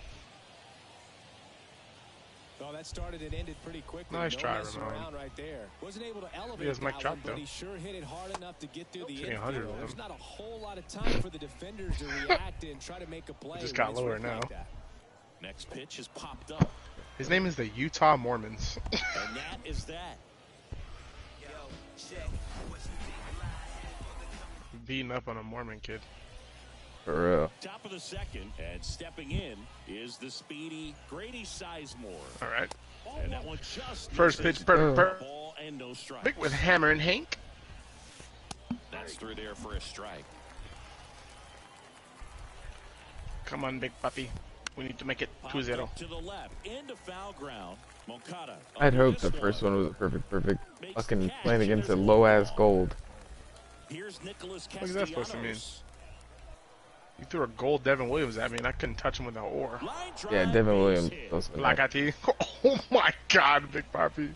Oh, that started and ended pretty quickly. Nice no try, messing Ramon. around right there. Wasn't able to elevate He has Mike that Trout, one, but though. he sure hit it hard enough to get through the Hitting one hundred infield. with There's him. not a whole lot of time for the defenders to react and try to make a play. just when got it's lower ripped now. like that. Next pitch is popped up. His name is the Utah Mormons. And that is that. Beating up on a Mormon kid. For real. Top of the second, and stepping in is the speedy Grady Sizemore. All right. And that one just First misses. pitch, perfect, perfect. Ball and no strike. Big with Hammer and Hank. That's through there for a strike. Come on, big puppy. We need to make it two Popped zero. up to the left, into foul ground. Moncada. I'd under hope this the first one was a perfect, perfect. Fucking playing against a low ass gold. Here's Nicholas What is that supposed to mean? Castellanos. You threw a gold Devin Williams at me and I couldn't touch him with an ore. Line drive, Yeah, Devin base Williams. hit. Also Black I T. Oh my god, Big Poppy.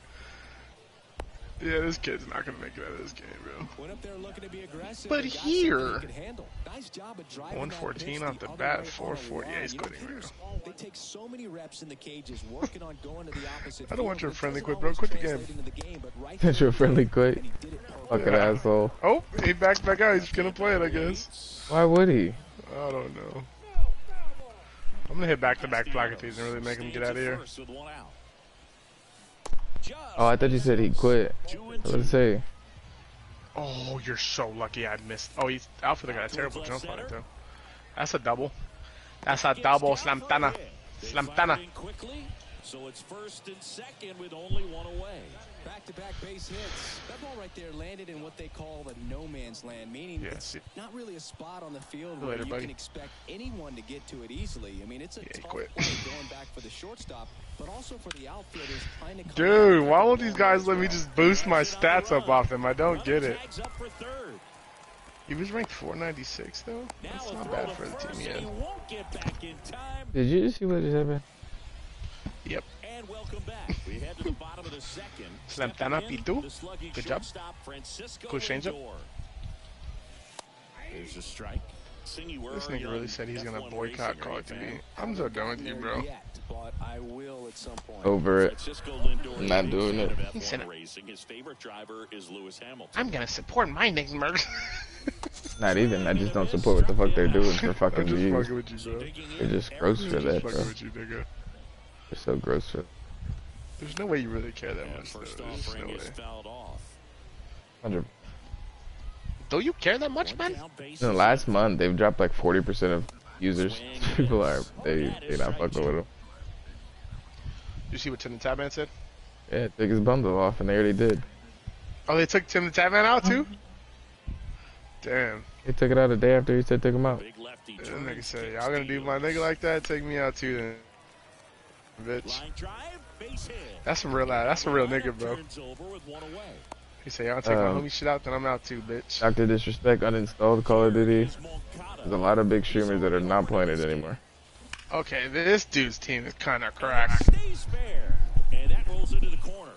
Yeah, this kid's not gonna make it out of this game, bro. Went up there looking to be aggressive. But and got here- something he could handle. Nice job of driving one that fourteen pitch off the other bat, way four on a forty-eight line. is You know, quitting right hitters, they take so many reps in the cages working on going to the opposite I don't want field, your but it friendly doesn't quit, bro. always Quit the game. translate into the game, but right That's your there, friendly quit. and he did it perfectly. Fucking Yeah. asshole. Oh, he backed back out. He's gonna play it, I guess. Why would he? I don't know. I'm gonna hit back-to-back Placates and really make him get out of here. First with one out. Oh, I thought you said he quit. Let's say. Oh, you're so lucky I missed. Oh, he's outfielder got a terrible jump on it, though. That's a double. That's a double. Slamtana. Slamtana. Quickly, so it's first and second with only one away. Back-to-back base hits. That ball right there landed in what they call the no man's land, meaning Yeah, it's see- not really a spot on the field See you where later, you buddy. can expect anyone to get to it easily. I mean, it's a Yeah, he tough quit. play going back for the shortstop, but also for the outfielders trying to come Dude, back why with won't the these ball guys as let me well. just boost my stats up off them? I don't get it. Tags up for third. He was ranked four ninety-six, though. Now That's a not throw bad to for the first, team he and had. he won't get back in time. Did you see what just happened? Yep. And welcome back. We head to the bottom of the second. Slamtana, Stepping in, Pitu. the sluggy Good job. shortstop, Francisco Good changeup. Lindor. There's a strike. Singy, where This are nigga you really on said he's gonna F one boycott racing? Call Are of you a Duty. fan? I'm so done with you, bro. Yet, but I will at some point. Over it. Francisco Lindor is Not a doing fan it. of F He one said it. racing. His favorite driver is Lewis Hamilton. I'm gonna support my Nightmare. Not even. I just don't support what the fuck they're doing for fucking I'm just views. fucking with you, bro. Digging They're in just gross for every that, Fucking bro. with you, nigga. They're so gross for There's no way you really care that And much, though. first There's just offering no is way. fouled off. Hundred. Do you care that much, man? Down bases. In the last month, they've dropped like forty percent of users. People are they they not fucking with them. You see what Tim the Tapman said? Yeah, take his bundle off, and they already did. Oh, they took Tim the Tapman out, too? Damn. They took it out a day after he said took him out. Big lefty That turns, nigga said, kicks y'all gonna to do my Eagles. nigga like that? Take me out, too, then. Bitch. Line drive, base hit. That's some real, that's a real nigga, bro. Turns over with one away. He said, y'all take Um, my homie shit out, then I'm out, too, bitch. Doctor Disrespect uninstalled Call of Duty. Here's Moncada. There's a lot of big streamers that are not playing it anymore. Okay, this dude's team is kind of cracked. Stays fair, and that rolls into the corner.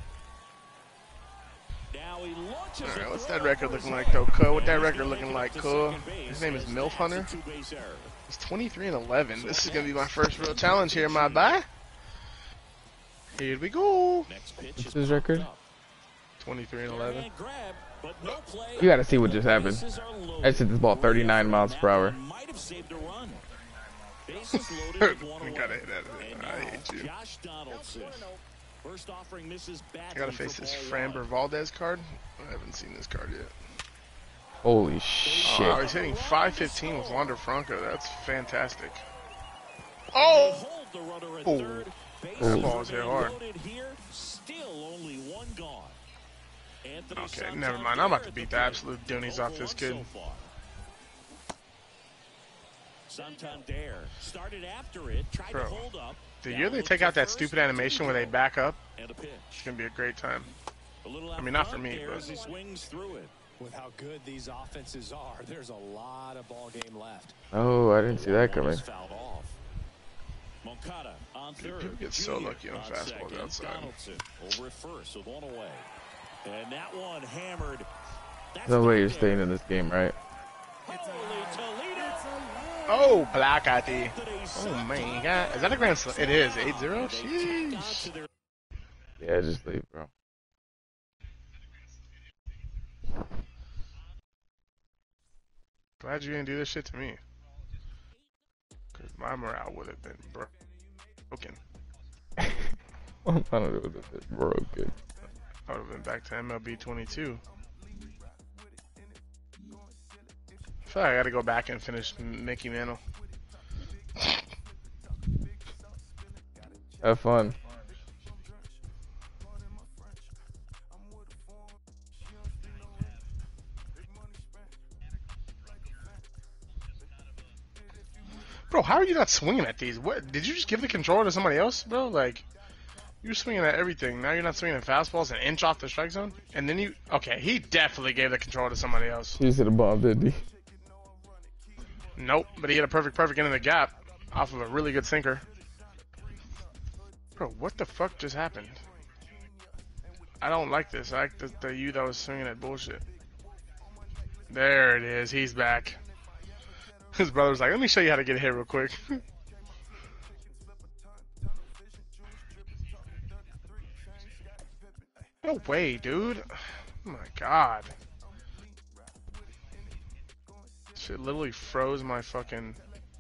Now he launches All right, a what's throw that record for his looking like, life. though, Cuz? What that And he's record gonna looking make it like, to Cuz? second base His name is as Milf that's Hunter? a two-base error. He's twenty-three and eleven. This is gonna be my first real challenge here, my boy. Here we go. Next pitch What's is his popped record? up. twenty-three and eleven. Hand grab, but no play. You gotta see what just happened. Bases are loaded. I just hit this ball thirty-nine miles per hour. Might have saved a run. Bases loaded with one We away. gotta hit that. And I now, hate you. Josh Donaldson. First offering misses badly. I gotta face for this ball Framber one. Valdez card. I haven't seen this card yet. Holy Oh, shit. he's hitting five fifteen with Wander Franco. That's fantastic. They Oh! hold the runner at Oh. third. Bases That ball was hit remain hard. loaded here. Still only one gone. Anthony Okay, never mind. I'm about to beat the absolute doonies off this kid. So far. Santander started after it, tried Bro, to hold up. The year they take out that stupid animation where they back up, And a pitch. it's gonna be a great time. A little I out mean, not for front me, there but- as he swings through it. With how good these offenses are, there's a lot of ball game left. Oh, I didn't see that One coming. is fouled off. Moncada on Dude, third. people get so Junior lucky on on fastballs second. outside. Donaldson over at first with one away. And that one hammered. That's No way down you're there. staying in this game, right? Holy Toledo. Oh, Placati. Anthony Oh my Santander. god. Is that a grand slam? It is. eight zero? They checked out Sheesh. to their Yeah, just leave, bro. Glad you didn't do this shit to me. Because my morale would have been bro- broken. I don't know what this is broken. I would have been back to M L B twenty-two. I feel like I gotta go back and finish Mickey Mantle. Have fun. Bro, how are you not swinging at these? What? Did you just give the controller to somebody else, bro? Like, You're swinging at everything. Now you're not swinging at fastballs an inch off the strike zone? And then you... Okay, he definitely gave the control to somebody else. He hit a ball, didn't he? Nope, but he had a perfect, perfect into the gap off of a really good sinker. Bro, what the fuck just happened? I don't like this. I like the, the you that was swinging at bullshit. There it is. He's back. His brother's like, let me show you how to get hit real quick. No way, dude. Oh my god. Shit literally froze my fucking...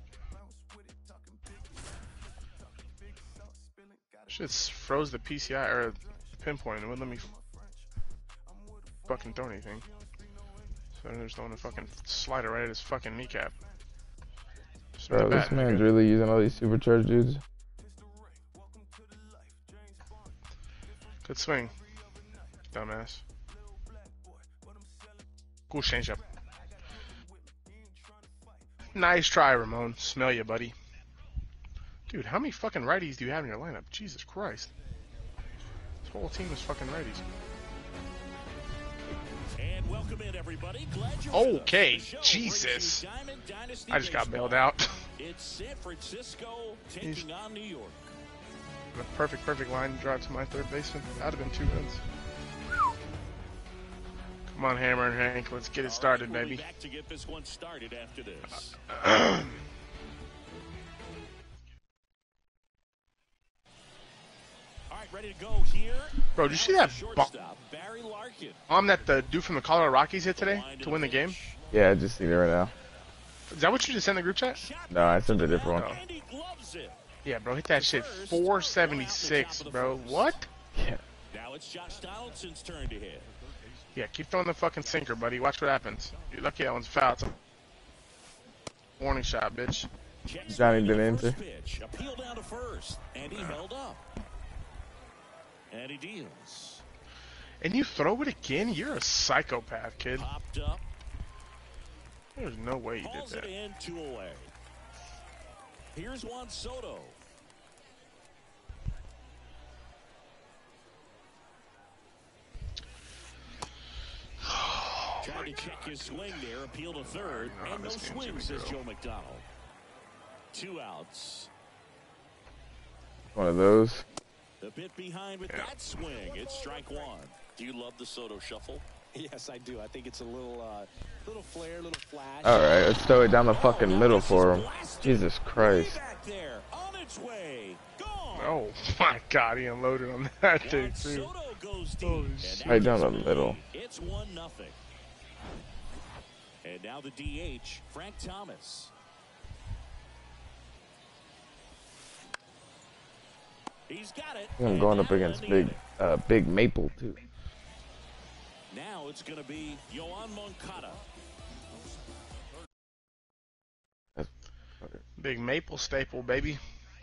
Shit froze the P C I, or pinpoint, and wouldn't let me fucking throw anything. So I'm just throwing a fucking slider right at his fucking kneecap. Just Bro, really this bad, man's nigga. really using all these supercharged dudes. Good swing, dumbass. Cool change up. Nice try, Ramon. Smell ya, buddy. Dude, how many fucking righties do you have in your lineup? Jesus Christ. This whole team is fucking righties. And welcome in, everybody. Glad you're with us. Okay, The show Jesus. brings you Diamond Dynasty I just got Baseball. bailed out. It's San Francisco taking on New York. The perfect, perfect line drive to my third baseman. That would have been two runs. Come on, Hammer and Hank. Let's get it started, We'll be baby. back to get this one started after this. All right, ready to go here. Bro, did you Now see it's that the bomb shortstop, Barry Larkin. bomb that the dude from the Colorado Rockies hit today Line to win the pitch. game? Yeah, I just see it right now. Is that what you just sent in the group chat? Shot No, I sent a different one. Oh. and he gloves it. Yeah, bro, hit that shit. four seventy-six, bro. What? Yeah. Now it's Josh Donaldson's turn to hit. Yeah, keep throwing the fucking sinker, buddy. Watch what happens. You're lucky that one's foul. It's a warning shot, bitch. Checks Johnny into the didn't first enter. pitch. Appeal down to first, and he held up. And he deals. And you throw it again? You're a psychopath, kid. Popped up. There's no way you did Calls it that. in, two away. Here's Juan Soto. Trying to check his swing there, appeal to third, I know how and no this game's swing, gonna says go. Joe McDonald. Two outs. One of those. A bit behind with Yeah. that swing. It's strike one. Do you love the Soto shuffle? Yes, I do. I think it's a little, uh, little flair, little flash. Alright, let's throw it down the Oh, fucking now middle this is for him. blasted. Jesus Christ. Way back there, on its way, gone. Oh my god, he unloaded on that Juan thing, too. Soto goes deep. Holy and shit. that Right down gives the him a middle. lead. It's one nothing. And now the D H, Frank Thomas. He's got it. I'm and going up now against in the big, inning. uh, big Maple too. Now it's going to be Yoan Moncada. Big maple staple, baby.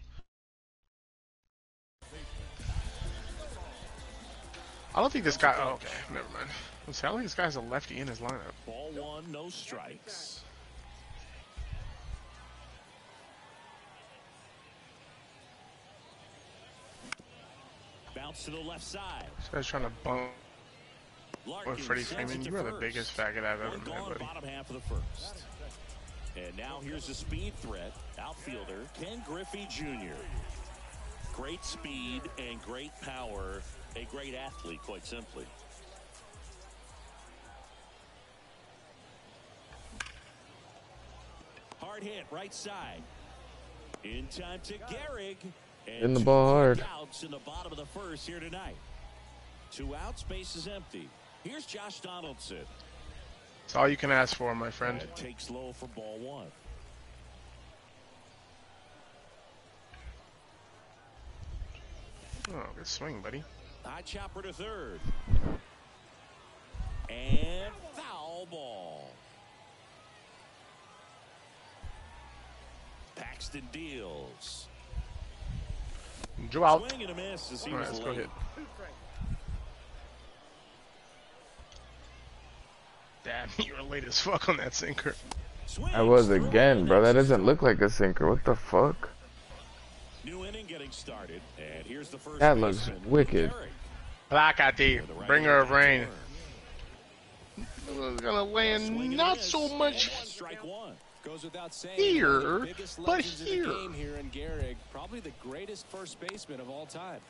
I don't think this guy... Oh, okay, never mind. Let's see, I don't think this guy's a lefty in his lineup. Ball one, no strikes. Bounce to the left side. This guy's trying to bump Larkin with Freddie sends Freeman. it to You are the first. biggest faggot I've ever One met, gone, buddy. bottom half of the first. And now here's the speed threat. Outfielder Ken Griffey Junior Great speed and great power. A great athlete, quite simply. Hard hit, right side. In time to Gehrig. And In the two ball hard. outs in the bottom of the first here tonight. Two outs, base is empty. Here's Josh Donaldson. It's all you can ask for, my friend. And takes low for ball one. Oh, good swing, buddy. High chopper to third. And foul ball. Paxton deals. Drew out. Swing and a miss as he All right, was let's go late. hit. Damn, you were late as fuck on that sinker. Swings I was through again, and bro. That that's doesn't look like a sinker. What the fuck? New inning getting started. And here's the first That looks baseman, wicked. Gehrig. Placati, For the bringer of right-handed rain. turn. It's gonna land Swing and a not miss, so and much that's strike one. Goes without saying, Here, one of the biggest but legends here. in the game here in Gehrig, probably the greatest first baseman of all time.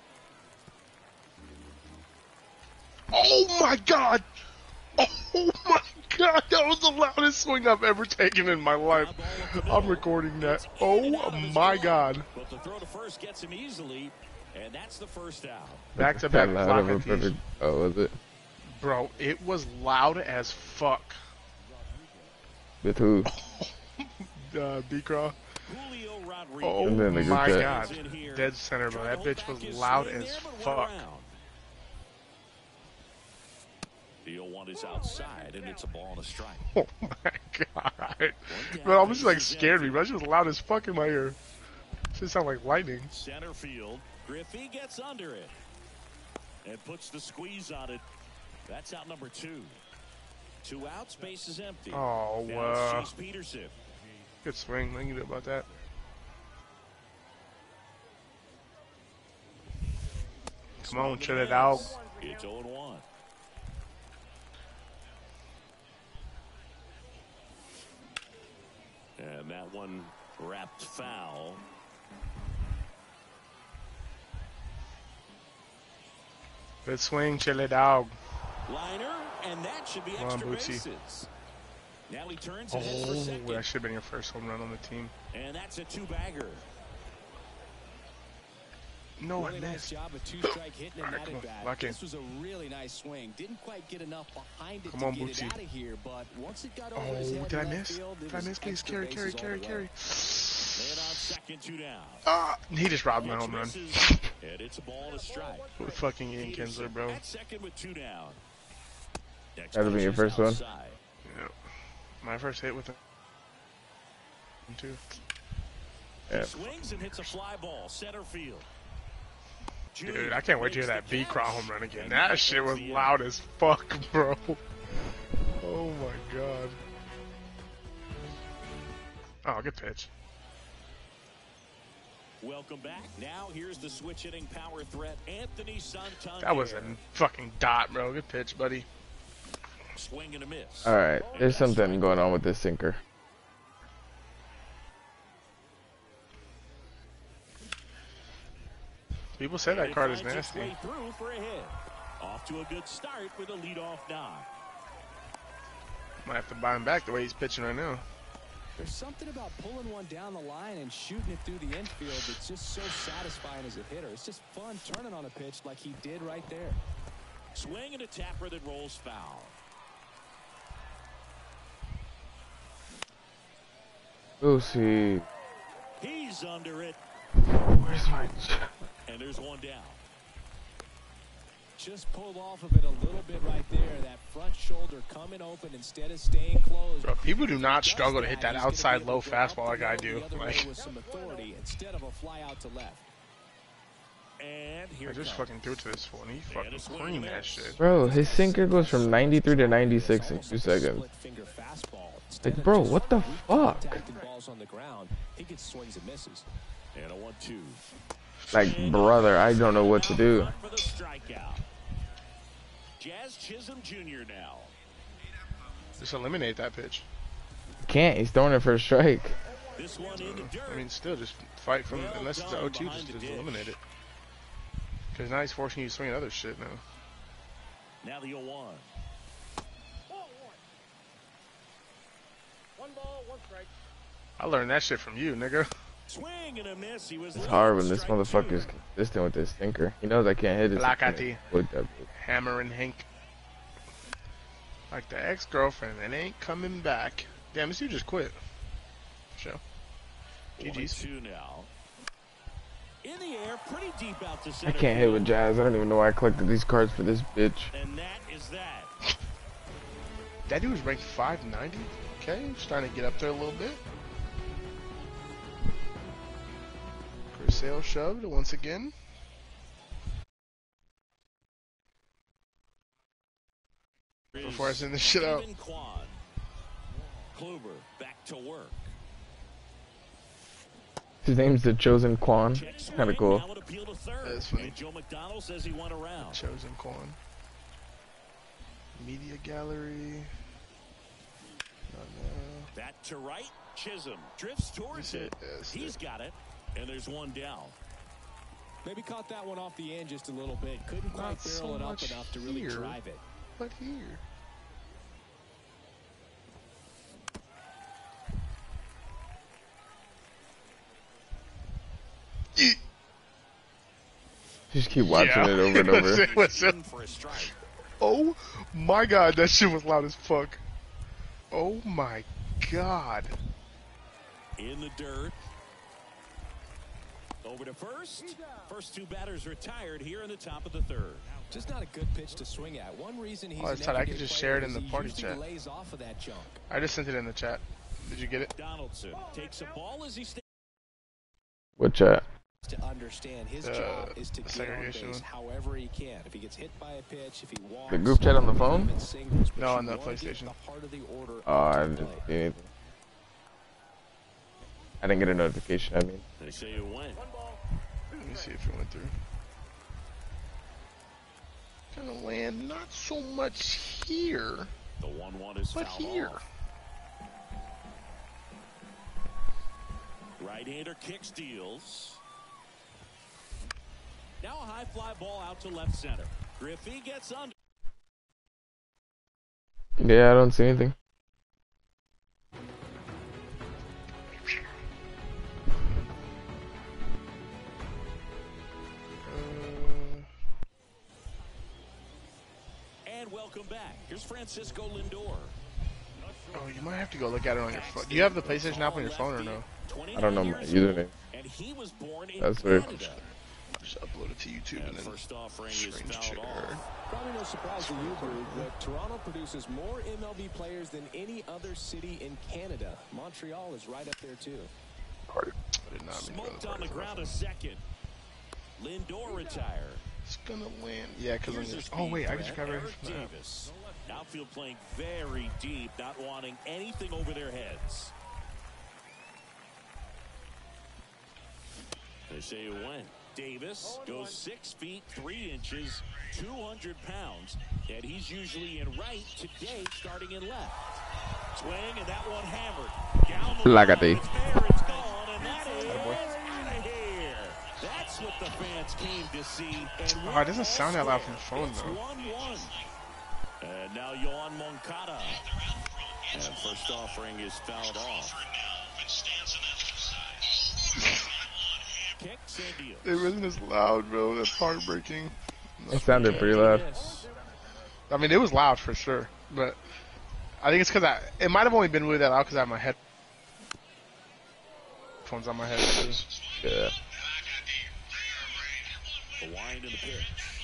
Oh my god! Oh my god, that was the loudest swing I've ever taken in my life. I'm recording that. Oh my god. But the throw to first gets him easily, and that's the first out. Back to back That loud of a Placatis. perfect. Oh, was it? Bro, it was loud as fuck. With who? Uh, B-Craw. Julio Rodriguez Oh And then the group my chat. god. is in here. Dead center, bro. Trying That to hold bitch back was his loud swing as there, but went fuck. around. The oh one is outside, and it's a ball and a strike. Oh my god. But I was just like scared me, bro. She was loud as fuck in my ear. Shit sound like lightning. Center field. Griffey gets under it and puts the squeeze on it. That's out number two. Two outs, base is empty. Oh, Now wow. it's Chase Peterson. Good swing. Nothing you do about that. Come on, chill it out. It's oh and one. And that one wrapped foul. Good swing, chill it out. Liner, and that should be Come on, extra Bootsy. bases. Now he turns and heads for Oh, second. that should have been your first home run on the team. And that's a two-bagger. No, I Really nice missed. job of two-strike hitting and All right, that come at on, bat. lock in. This was a really nice swing. Didn't quite get enough behind it Come to on, get Bootsy. it out of here, but once it got over Oh, his head did I in left miss? field, it Did I was miss? Please extra carry, bases carry, all carry, the way. carry. Man on second, two down. Ah, he just robbed my Pitch home run. misses, and it's a ball and a strike. With fucking Ian Peterson Kinsler, bro. At second with two down. Next That'll be your pitch is first one? outside. Yeah. My first hit with him, too. Yeah. Swings and hits a fly ball, center field. Dude, I can't wait to hear that B-Craw home run again. That shit was loud as fuck, bro. Oh my god. Oh, good pitch. Welcome back. Now here's the switch hitting power threat, Anthony Santander. That was a fucking dot, bro. Good pitch, buddy. Swing and a miss. All right, there's something going on with this sinker. People say that It card is finds its nasty. way through for a hit. Off to a good start with a leadoff knock. Might have to buy him back the way he's pitching right now. There's something about pulling one down the line and shooting it through the infield that's just so satisfying as a hitter. It's just fun turning on a pitch like he did right there. Swing and a tapper that rolls foul. We'll see. He's under it, Where's my? and there's one down. Just pulled off of it a little bit right there. That front shoulder coming open instead of staying closed. Bro, people do not Does struggle to that, hit that he's gonna be outside able low to go up fastball the like I middle do. the other way Like, with some authority instead of a fly out to left. And here I just comes. fucking threw it to this fool and he And fucking a swing cleaned and a that miss. shit. Bro, his sinker goes from ninety-three to ninety-six in It's two almost like a seconds. split-finger fastball. Instead Like, of bro, just what the weak fuck? contacting balls on the ground, he gets swings and misses. And a one two. Like, brother, I don't know what to do. For the strikeout. Jazz Chisholm Junior now. Just eliminate that pitch. Can't. He's throwing it for a strike. This one in the dirt. I mean, still, just fight from, Well unless it's done the oh two, behind just, the just dish. eliminate it. Because now he's forcing you to swing at other shit now. Now the oh one. I learned that shit from you, nigga. Swing and a miss. He was It's late. hard when this Strike motherfucker's two. consistent with this sinker. He knows I can't hit it. Placati. With that. Hammer and Hank. Like the ex-girlfriend that ain't coming back. Damn, this dude just quit. Show. One and G G's. two now. In the air, pretty deep out to I center can't hit field. with Jazz. I don't even know why I collected these cards for this bitch. And that is that. That dude was ranked five ninety. Okay, just trying to get up there a little bit. Chris Sale shoved once again. Before I send this shit out. Stephen Kwan. Kluber back to work. His name's the Chosen Quan. Kind of cool. That's funny. Joe McDonald says he went around. Chosen Quan. Media gallery. Not now. That to right. Chisholm drifts towards it. Yes, He's got it. And there's one down. Maybe caught that one off the end just a little bit. Couldn't quite Not barrel so it up much enough to really here. drive it. But here. Just keep watching Yeah. it over and over. It was it. For a strike. Oh my god, that shit was loud as fuck. Oh my god. In the dirt. Over to first. First two batters retired here in the top of the third. Just not a good pitch to swing at. One reason he's Oh, I an thought I could everyday just player share it in is the he party usually chat. lays off of that jump. I just sent it in the chat. Did you get it? Donaldson takes a ball as he stays. What chat? To understand his Uh, job is to the get on segregation base one. however he can. If he gets hit by a pitch, if he walks, The group chat on the phone? singles, No, but on you the wanna get PlayStation. the heart of the order Oh, I into didn't play. see anything. I didn't get a notification, I mean. They say it went. Let me see if it went through. Gonna land not so much here, The one one is but fouled here. off. Right-hander kick steals. Now a high fly ball out to left center. Griffey gets under. Yeah, I don't see anything. Uh, And welcome back. Here's Francisco Lindor. oh, you might have to go look at it on your phone. Do you have the PlayStation app on your phone or no? I don't know my username. And he was born in That's weird. Canada. Just upload it to YouTube And and then first offering is strange fouled chicken. off. Probably no surprise to you, Groove, but Toronto produces more M L B players than any other city in Canada. Montreal is right up there, too. I did not mean to go to Smoked the on the party. ground a second. Lindor retired. It's gonna land. Yeah, because I'm Here's just. the Oh speed wait, I threat, just got ready Eric for that. Davis. Outfield playing very deep, not wanting anything over their heads. They say it went. Davis goes six feet three inches, two hundred pounds, and he's usually in right. Today, starting in left. Swing, and that one hammered down the line. Lagati. It's there, it's gone, and that is out of here. That's what the fans came to see. And Oh, it doesn't sound that loud from the phone it's though. one one. And now Yohan Moncada. And first offering is fouled off. Kicks and deals. It wasn't as loud, bro. That's heartbreaking. It sounded pretty loud. I mean, it was loud for sure, but I think it's because I. It might have only been really that loud because I have my headphones on my head too. Yeah. The wind in the pitch.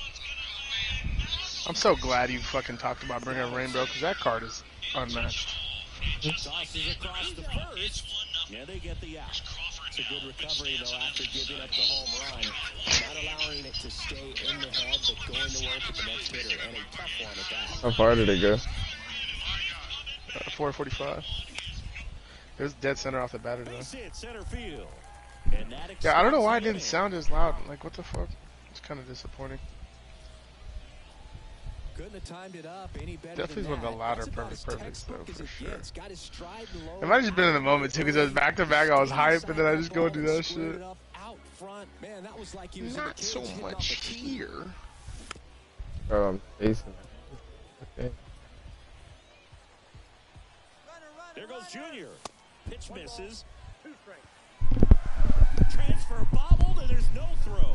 I'm so glad you fucking talked about bringing rain, bro, because that card is unmatched. Tosses across the first. Yeah, they get the out. It's a good recovery, though, after giving up the home run. Not allowing it to stay in the head, but going to work with the next hitter, and a tough one at that. How far did it go? Uh, four forty-five. It was dead center off the batter, though. Base hit center field. And that Yeah, I don't know why it extends didn't the sound as loud. Like, what the fuck? It's kind of disappointing. Couldn't have timed it up any better Definitely than one of the that. louder That's about perfect as perfects, textbook though, as for it sure. gets. Got his stride and low. It might have just been in the moment, too, because it was back to back. I was hyped, and then I just go and do that shit. Out front. Man, that was like he was in the Not so cage hitting off much a tee. here. Oh, I'm facing it. Okay. There goes Junior. Pitch misses. Transfer bobbled, and there's no throw.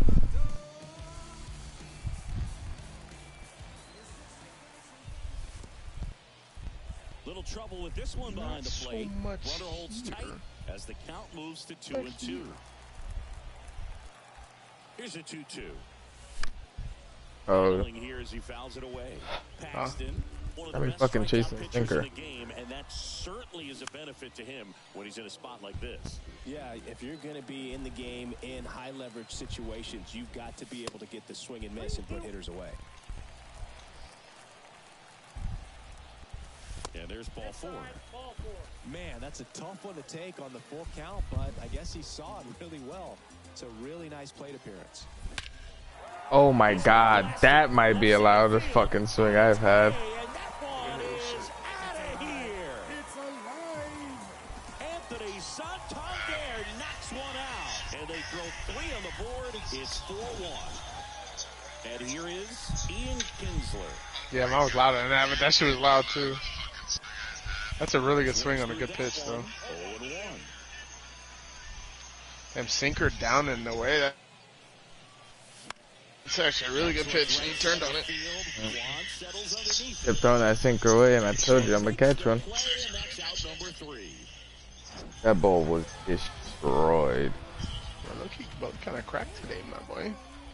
Little trouble with this one behind the so plate. much Runner holds here. tight as the count moves to two But and two. Here's a two two. Oh, Here as he fouls it away. Paxton, one of I the mean, best fucking strikeout chasing pitchers Stinker. in the game, and that certainly is a benefit to him when he's in a spot like this. Yeah, if you're going to be in the game in high leverage situations, you've got to be able to get the swing and miss and put hitters away. And And there's ball four. Man, that's a tough one to take on the full count, but I guess he saw it really well. It's a really nice plate appearance. Oh my god, that might be the loudest fucking swing I've had. And that one is out of here. It's alive. Anthony Santander knocks one out. And they throw three on the board. It's four one. And here is Ian Kinsler. Yeah, mine was louder than that, but that shit was loud too. That's a really good swing on a good pitch, though. oh and one. Them sinker down in the way. That it's actually a really good pitch. He turned on it. Juan settles underneath. Kept throwing that sinker away, and I told you I'm gonna catch one. Play, and that's out number three. That ball was destroyed. Well, look, he kind of cracked today, my boy.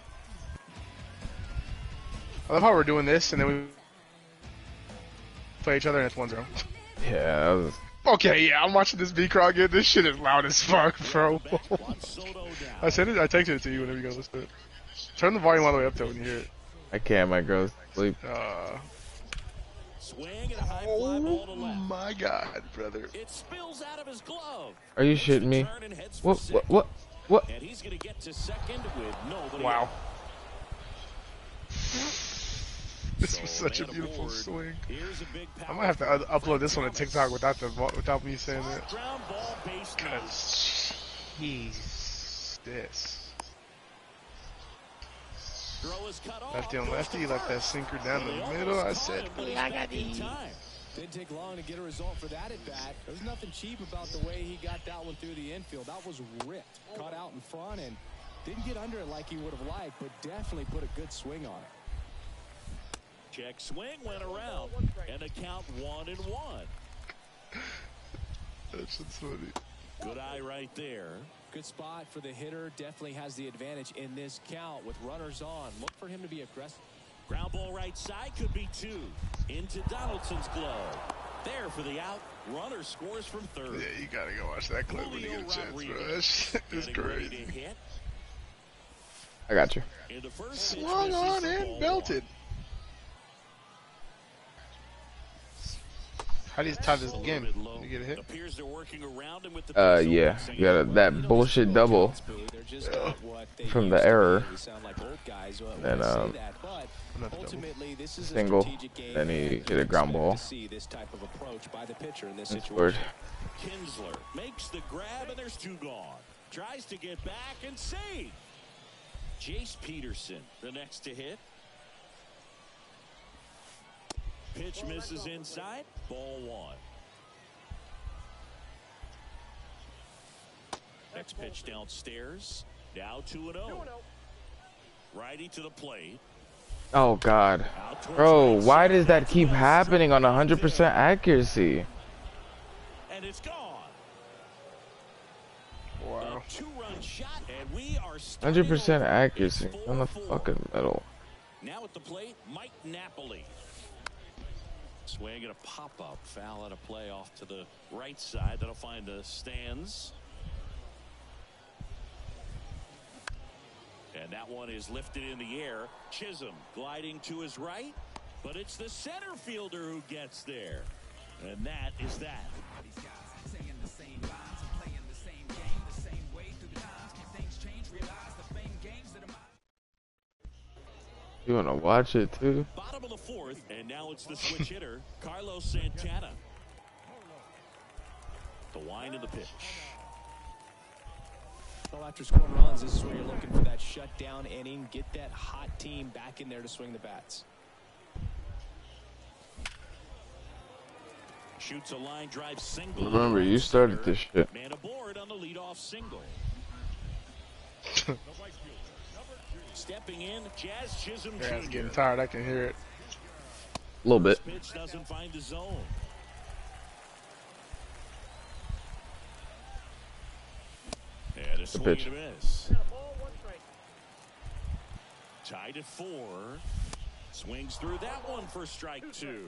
I love how we're doing this, and then we play each other, and it's one zero. Yeah, that was. Okay, yeah, I'm watching this B-Craw again. This shit is loud as fuck, bro. I said it, I texted it to you whenever you go listen to it. Turn the volume all the way up though when you hear it. I can't. My girl's asleep. Uh, Swing and a high fly ball to oh left. my god, brother. It spills out of his glove. Are you shitting me? Turn and heads for What? six. What? What? What? And he's going to get to second with nobody. Wow. out. This So, was such a man beautiful aboard. swing. Here's a big I might have to uh, upload this one to TikTok without the vo- without me saying that. ground ball base knock. Cause, jeez, this. Throw is cut off. Lefty on lefty, like that sinker down the middle. I said, Lagadi. Time. Didn't take long to get a result for that at bat. There's nothing cheap about the way he got that one through the infield. That was ripped. Caught out in front and didn't get under it like he would have liked, but definitely put a good swing on it. Check swing went around and a count one and one. that's just funny. Good eye right there. Good spot for the hitter. Definitely has the advantage in this count with runners on. Look for him to be aggressive. Ground ball right side could be two. Into Donaldson's glove. There for the out. Runner scores from third. Yeah, you gotta go watch that clip when you get a chance, bro. That shit is Getting ready to crazy. hit. I got you. And the first pitch Swung misses on for and ball belted. one. How do you tie this A little again? bit low. You get a hit? Appears they're working around him with the Uh, pitch, so yeah. saying You got that bullshit double They're just not what they from used the to error. be. They sound like old guys when And, I say um, that, but Another double. ultimately, this is a Single. strategic game, Then he and hit a ground expect ball. to see this type of approach by the pitcher in this And situation. scored. Kinsler makes the grab, and there's two gone. Tries to get back and save. Jace Peterson, the next to hit. Pitch misses inside. Ball one. Next pitch downstairs. Now two and oh. Righty to the plate. Oh god. Out towards Bro, right why side. does that keep happening on one hundred percent accuracy? And it's gone. Wow. A two-run shot, and we are one starting hundred percent over. accuracy It's on the four four. fucking middle. Now at the plate, Mike Napoli. Swing and a pop-up. Foul out of play off to the right side. That'll find the stands. And that one is lifted in the air. Chisholm gliding to his right. But it's the center fielder who gets there. And that is that. You wanna watch it too? Bottom of the fourth, and now it's the switch hitter, Carlos Santana. The wind of the pitch. Well, after scoring runs, this is where you're looking for that shutdown inning. Get that hot team back in there to swing the bats. Shoots a line drive single. Remember, you started this shit. Man aboard on the leadoff single. Stepping in, Jazz Chisholm Your ass Junior getting tired. I can hear it. A little bit. Pitch doesn't find the zone. And a swing pitch. and a miss. Tied at four. Swings through that one for strike two.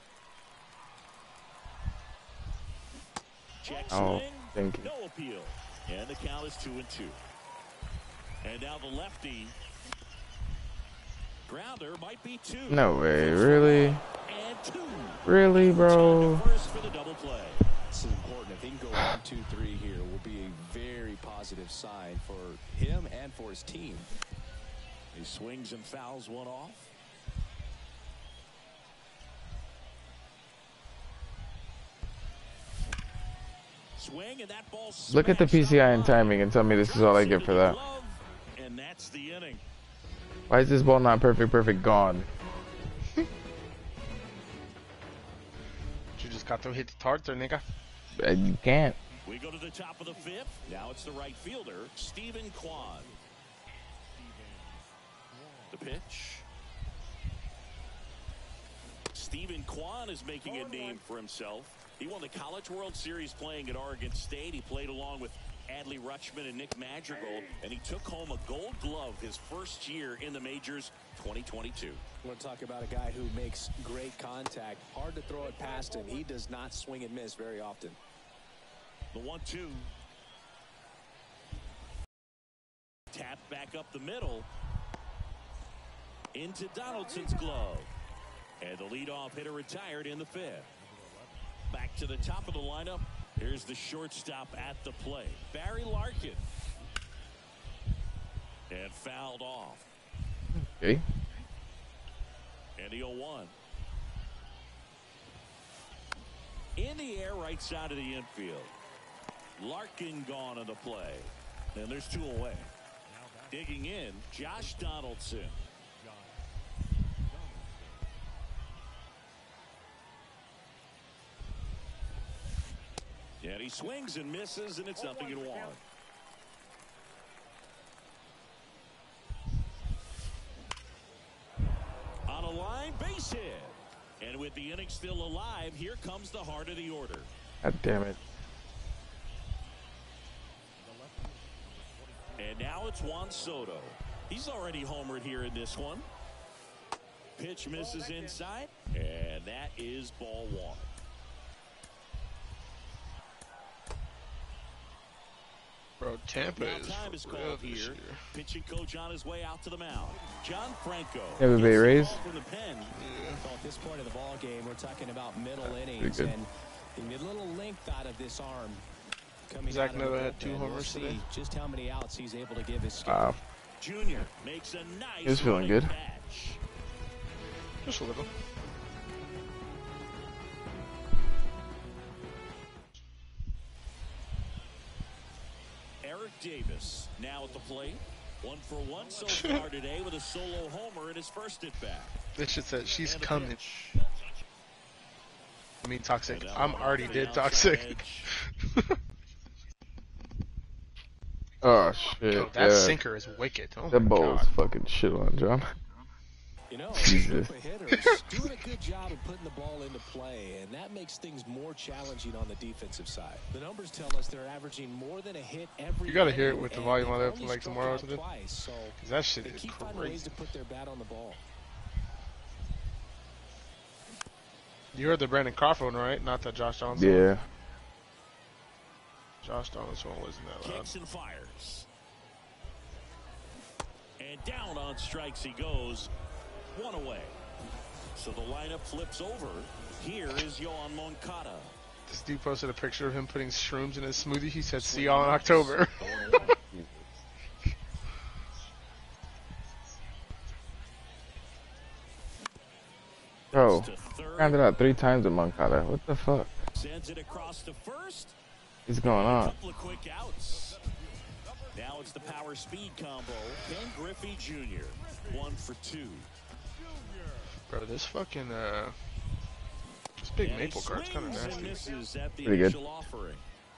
Check Oh, swing. thank you. No appeal. And the count is two and two. And now the lefty. Grounder might be two. No way, really? And two. Really, bro? First for the double play. This is important. If he can go one, two, three here, will be a very positive sign for him and for his team. He swings and fouls one off. Swing and that ball. Look at the P C I and timing and tell me this is all I get for that. And that's the inning. Why is this ball not perfect, perfect, gone? You just got to hit the tartar, nigga. Uh, You can't. We go to the top of the fifth. Now it's the right fielder, Stephen Kwan. The pitch. Stephen Kwan is making a name for himself. He won the College World Series playing at Oregon State. He played along with Adley Rutschman and Nick Madrigal, and he took home a gold glove his first year in the majors, twenty twenty-two. I want to talk about a guy who makes great contact. Hard to throw it past him. He does not swing and miss very often. The one two. Tapped back up the middle. Into Donaldson's glove. And the leadoff hitter retired in the fifth. Back to the top of the lineup. Here's the shortstop at the plate, Barry Larkin. And fouled off. Okay. And the oh one. In the air, right side of the infield. Larkin gone on the play. And there's two away. Digging in, Josh Donaldson. And he swings and misses, and it's nothing in one. On a line, base hit. And with the inning still alive, here comes the heart of the order. God damn it. And now it's Juan Soto. He's already homered here in this one. Pitch misses inside, and that is ball one. Bro, Tampa Now is time is for real called this here. year. Pitching coach on his way out to the mound. John Franco. Have a Bay Rays? From the pen. So at this point of the ball game, we're talking about middle Pretty innings, good. and you get a little length out of this arm. Coming Zach out of the Miller had two bullpen. homers We'll see today. just how many outs he's able to give his skip. Wow. Junior makes a nice He was feeling running good. catch. Just a little. Eric Davis now at the plate. One for one so far today with a solo homer in his first at bat. This shit said she's And the coming. pitch. I mean, toxic. And that I'm one already off the dead outside toxic. edge. Oh shit. Yo, that yeah. sinker is wicked. Oh That my ball's god. fucking shit on, John. You know, Jesus. a group of hitters doing a good job of putting the ball into play, and that makes things more challenging on the defensive side. The numbers tell us they're averaging more than a hit every You gotta hear it inning, with the and volume they've on that only from, like, struck tomorrow or out something. twice, so 'Cause that shit they is keep finding ways crazy. to put their bat on the ball. You heard the Brandon Crawford one, right? Not that Josh Johnson. Yeah. Josh Johnson one wasn't that loud. Kicks and fires. And down on strikes he goes. One away. So the lineup flips over. Here is Yohan Moncada. This dude posted a picture of him putting shrooms in his smoothie. He said, "See y'all in October." Bro, To third. rounded out three times with Moncada. What the fuck Sends it across to first. is going A on? couple of quick outs. Now it's the power speed combo. Ken Griffey Junior One for two. Bro, this fucking uh, this big And he maple card's kind of swings and nasty. misses at the Pretty good. initial offering.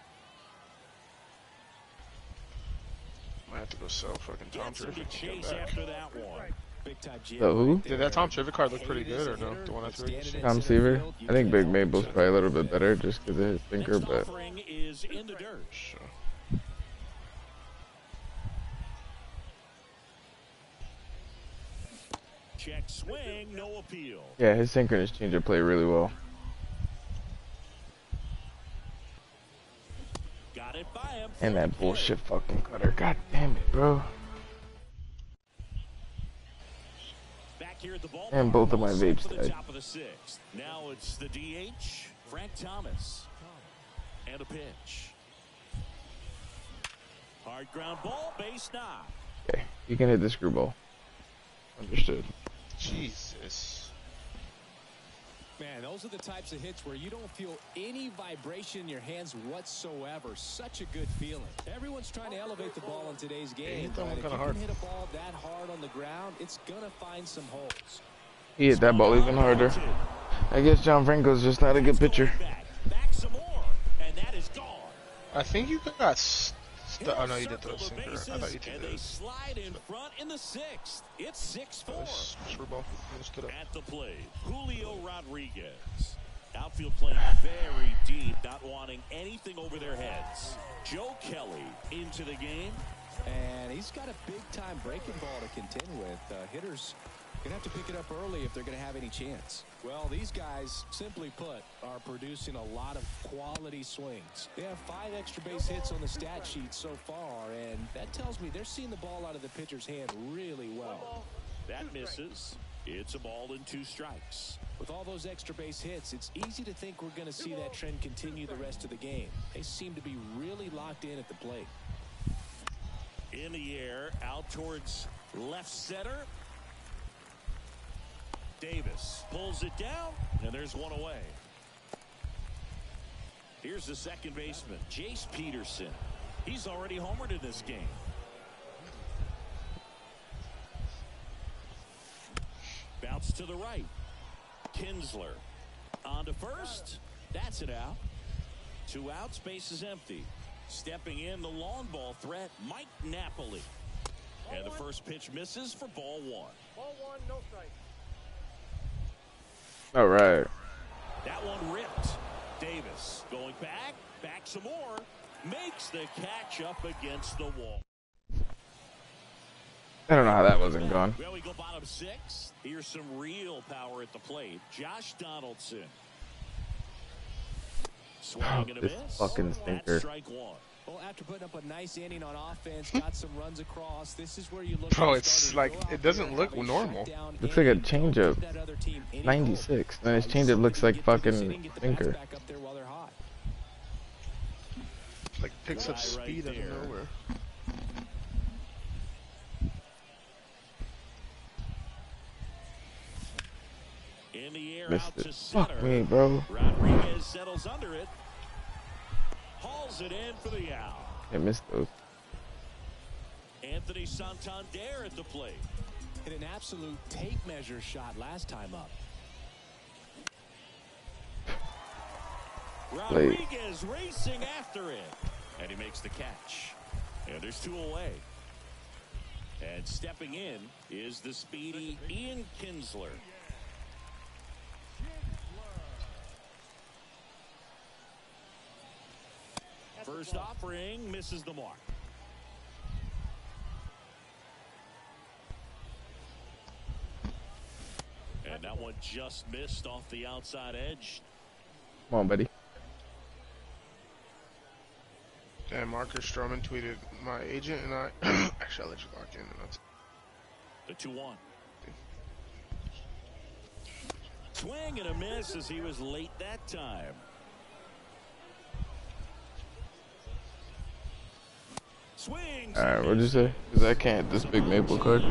Might have to go sell fucking Tom Gets him to Terrific to get chase back. after that one. Big time jam So who? right Did that there. Tom Terrific card look pretty Hayes good or is a no? hitter The one that's that's really standing in Tom center Seaver? field. You I think can't Big help Maple's but probably a little look bit at better that. just because of his thinker, Next but offering is in the dirt. Sure. Check swing, no appeal. yeah, his synchronous changer play really well. Got it by him. And that bullshit fucking cutter. God damn it, bro. Back back here at the ballpark. And both of my Set vapes for the died. top of the sixth. Now it's the D H, Frank Thomas. And a pitch. Hard ground ball, base knock. Okay, you can hit the screwball. Understood. Jesus. Man, those are the types of hits where you don't feel any vibration in your hands whatsoever. Such a good feeling. Everyone's trying to elevate the ball in today's game, that one but if you kinda can hard. hit a ball that hard on the ground, it's going to find some holes. He hit that ball even harder. I guess John Franco's just not a good pitcher. Back, back some more, and that is gone. I think you got st- oh no, you did throw Circle a the sinker. I bases, thought you and did they this. slide in front in the sixth. It's six four. Screwball. Stood up. At the plate, Julio Rodriguez. Outfield playing very deep, not wanting anything over their heads. Joe Kelly into the game. And he's got a big-time breaking ball to contend with. Uh, hitters going to have to pick it up early if they're going to have any chance. Well, these guys, simply put, are producing a lot of quality swings. They have five extra base hits on the stat sheet so far, and that tells me they're seeing the ball out of the pitcher's hand really well. That misses. It's a ball and two strikes. With all those extra base hits, it's easy to think we're going to see that trend continue the rest of the game. They seem to be really locked in at the plate. In the air, out towards left center. Davis pulls it down, and there's one away. Here's the second baseman, Jace Peterson. He's already homered in this game. Bounce to the right. Kinsler on to first. That's it out. Two outs, base is empty. Stepping in the long ball threat, Mike Napoli. And the first pitch misses for ball one. Ball one, no strike. All right. That one ripped. Davis going back, back some more. Makes the catch up against the wall. I don't know how that wasn't gone. Well, we go bottom six. Here's some real power at the plate. Josh Donaldson. Swing and a This miss. fucking That's stinker. strike one. Well, after putting up a nice inning on offense, got some runs across, this is where you look. Bro, for it's starters to like, go it out doesn't there, look have a normal. shutdown Looks like a inning, don't changeup. give that other team any ninety-six. hope. And his Uh, changeup see if looks they like can get through this fucking inning, get the bats sinker. back up there while they're hot. Like picks up Guy right speed out of there. nowhere. In the air, Missed out it. to center. Fuck me, bro. Rodriguez settles under it. Hauls it in for the out. I missed those. Anthony Santander at the plate. Hit an absolute tape measure shot last time up. Late. Rodriguez racing after it. And he makes the catch. And there's two away. And stepping in is the speedy Ian Kinsler. First offering misses the mark. And that one just missed off the outside edge. Come on, buddy. And Marcus Stroman tweeted, my agent and I, actually I'll let you lock in. And that's The two one. Swing and a miss as he was late that time. Swings. All right, what'd you say? Because I can't this big maple card.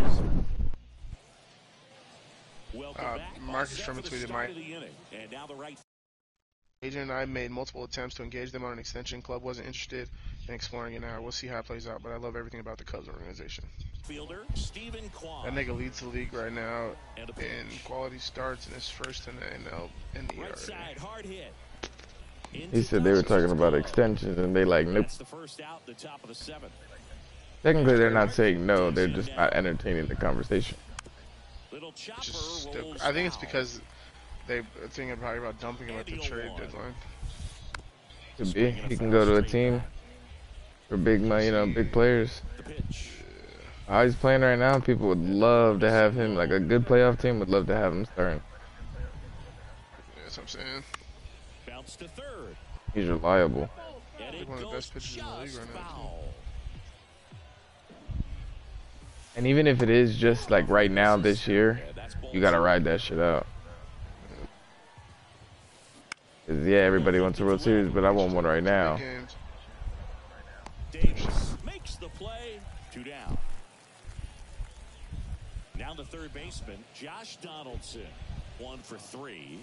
Welcome Uh, back. Marcus Set for Stroman the tweeted, start my of the inning. And now the right agent and I made multiple attempts to engage them on an extension. Club wasn't interested in exploring it now. We'll see how it plays out, but I love everything about the Cubs organization. fielder, Stephen Kwan. That nigga leads the league right now And a in pitch. quality starts in his first in the N L in the E R Right A. side, hard hit. He said they were talking about extensions, and they like, nope. That's the first out, the top of the seventh. Technically, they're not saying no. They're just not entertaining the conversation. Little chopper Which is stupid. rolls I think it's foul. because they are thinking probably about dumping him at the Andy trade Owen. deadline. Could be. He can go to a team for big money, you know, big players. The pitch. How he's playing right now, people would love to have him. Like a good playoff team would love to have him starting. Yeah, that's what I'm saying. Bounce to third. He's reliable. And it One of the goes best pitchers in the league just right now, too. foul. And even if it is just like right now this year, Yeah, you gotta ride that shit out. 'Cause, yeah, everybody wants a World Series, but I want one right now. Davis makes the play. Two down. Now the third baseman, Josh Donaldson. One for three.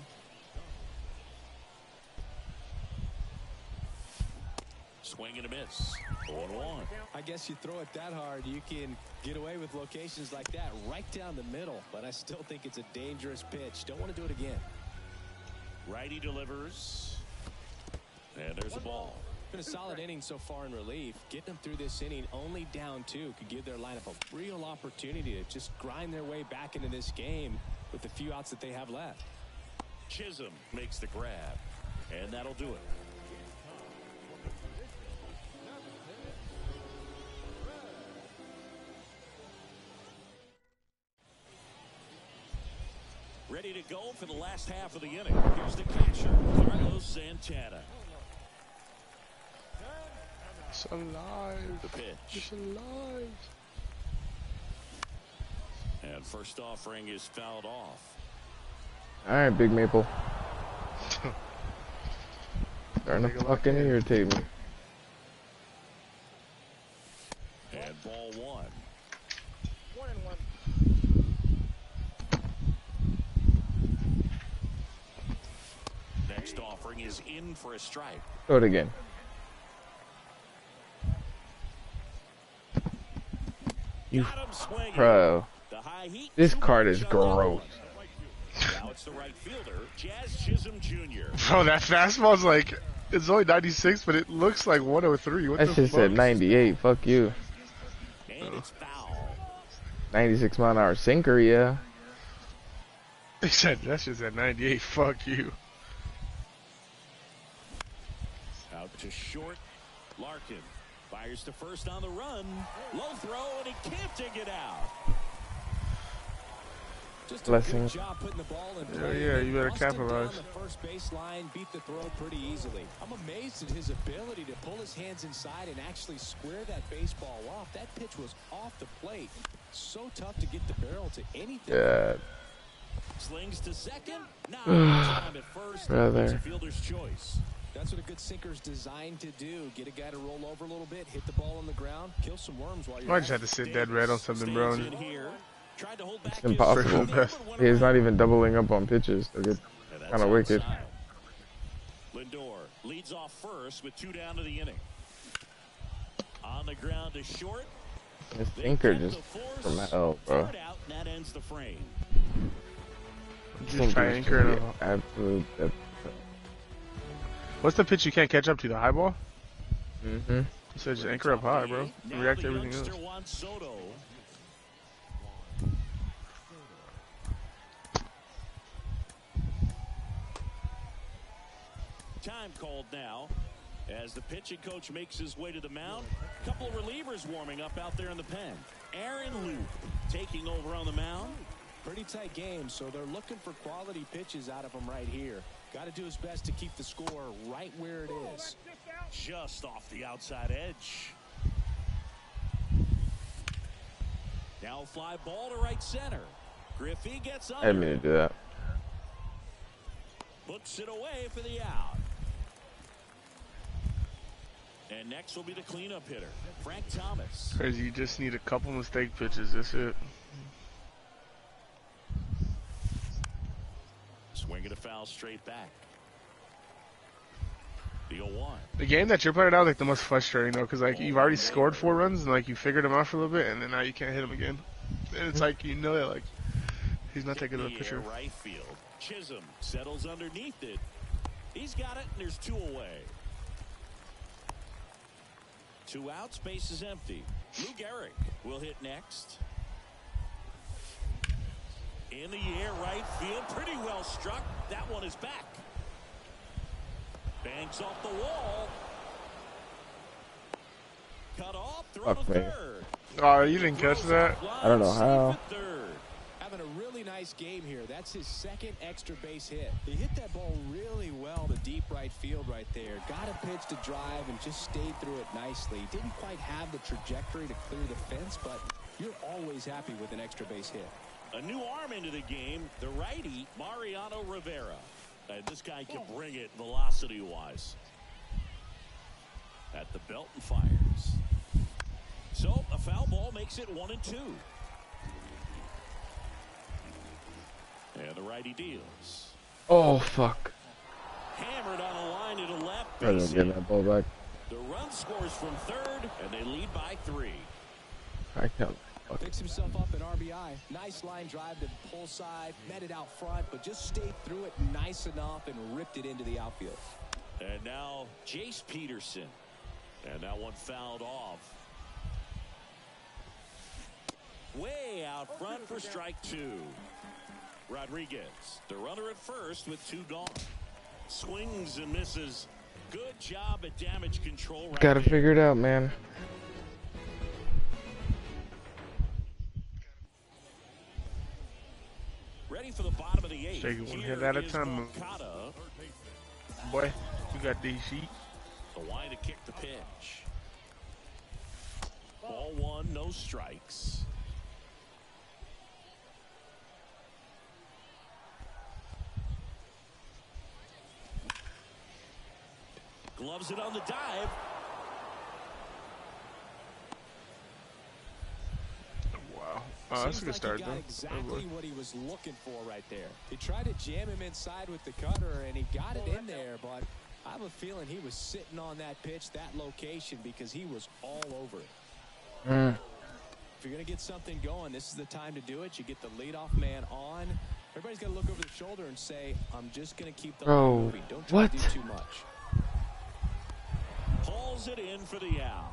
Swing and a miss. one one. I guess you throw it that hard, you can get away with locations like that right down the middle. But I still think it's a dangerous pitch. Don't want to do it again. Righty delivers. And there's a ball. Been a solid inning so far in relief. Getting them through this inning only down two could give their lineup a real opportunity to just grind their way back into this game with the few outs that they have left. Chisholm makes the grab. And that'll do it. Ready to go for the last half of the inning. Here's the catcher, Carlos Santana. It's alive. The pitch. It's alive. And first offering is fouled off. All right, Big Maple. Starting to fucking irritate me. And ball one. One and one. Next offering is in for a strike. Throw it again. You Got him swinging. bro. The high heat. This card is gross. Now it's the right fielder, Jazz Chisholm Junior Bro, that fastball's like, it's only ninety-six, but it looks like one oh three. What That the shit fuck? said ninety-eight. Fuck you. And it's foul. ninety-six mile an hour sinker, yeah. They said that shit's at ninety-eight. Fuck you. Out to short. Larkin fires to first on the run. Low throw, and he can't dig it out. Just a Blessings. good job putting the ball in Yeah, play. yeah, you better Busted down capitalize. the first baseline, beat the throw pretty easily. I'm amazed at his ability to pull his hands inside and actually square that baseball off. That pitch was off the plate. So tough to get the barrel to anything. Yeah. Slings to second. Not time at first. Brother. It's a fielder's choice. That's what a good sinker's designed to do. Get a guy to roll over a little bit, hit the ball on the ground, kill some worms while you're I just had to sit dead red on something, bro. Stands in here. Tried to hold back It's his impossible. lead, but went He's not around. even doubling up on pitches. So it's And that's kind of wicked. outside. Lindor leads off first with two down to the inning. On the ground to short. His They sinker kept just the force. from hell, bro. Third out, and that ends the frame. Just try anchoring it. Absolute. What's the pitch you can't catch up to? The high ball? Mm-hmm. You said just anchor up high, bro. And Now react the to everything else. youngster Juan Soto. Time called now as the pitching coach makes his way to the mound. A couple of relievers warming up out there in the pen. Aaron Loop taking over on the mound. Pretty tight game, so they're looking for quality pitches out of him right here. Got to do his best to keep the score right where it is. Just off the outside edge. Now a fly ball to right center. Griffey gets I didn't under. mean to do that. Puts it away for the out. And next will be the cleanup hitter, Frank Thomas. Crazy, you just need a couple mistake pitches. That's it. Swinging a foul straight back. The oh one. The game that you're playing out like the most frustrating though, because like you've already scored four runs and like you figured him out for a little bit, and then now you can't hit him again. And it's like you know that like he's not that good of a In the pitcher. air, right field. Chisholm settles underneath it. He's got it, and there's two away. Two outs, base is empty. Lou Gehrig will hit next. In the air, right field, pretty well struck. That one is back. Banks off the wall. Cut off, throw Fuck to me. third. Oh, you didn't catch that? I don't know Safe how. at third. Having a really nice game here. That's his second extra base hit. He hit that ball really well to deep right field right there. Got a pitch to drive and just stayed through it nicely. Didn't quite have the trajectory to clear the fence, but you're always happy with an extra base hit. A new arm into the game, the righty, Mariano Rivera. And this guy can bring it velocity-wise. At the belt and fires. So, a foul ball makes it one and two. And the righty deals. Oh, fuck. Hammered on a line to the left. I'm Base getting hit. that ball back. The run scores from third, and they lead by three. I can't. Picks himself up an R B I. Nice line drive to the pull side. Met it out front, but just stayed through it nice enough and ripped it into the outfield. And now Jace Peterson. And that one fouled off. Way out front for strike two. Rodriguez, the runner at first with two gone. Swings and misses. Good job at damage control. Right Gotta there. figure it out, man. Ready for the bottom of the eighth. Shake it one Here hit at a is time. Moncada. Boy, you got these sheet. The line to kick the pitch. Ball one, no strikes. Gloves it on the dive. Wow. Oh, that's a good Seems start, like he got though. exactly what he was looking for right there. He tried to jam him inside with the cutter, and he got it in there, but I have a feeling he was sitting on that pitch, that location, because he was all over it. Mm. If you're going to get something going, this is the time to do it. You get the leadoff man on. Everybody's got to look over the shoulder and say, I'm just going to keep the Bro, line moving. Don't try what? to do too much. Pulls it in for the out.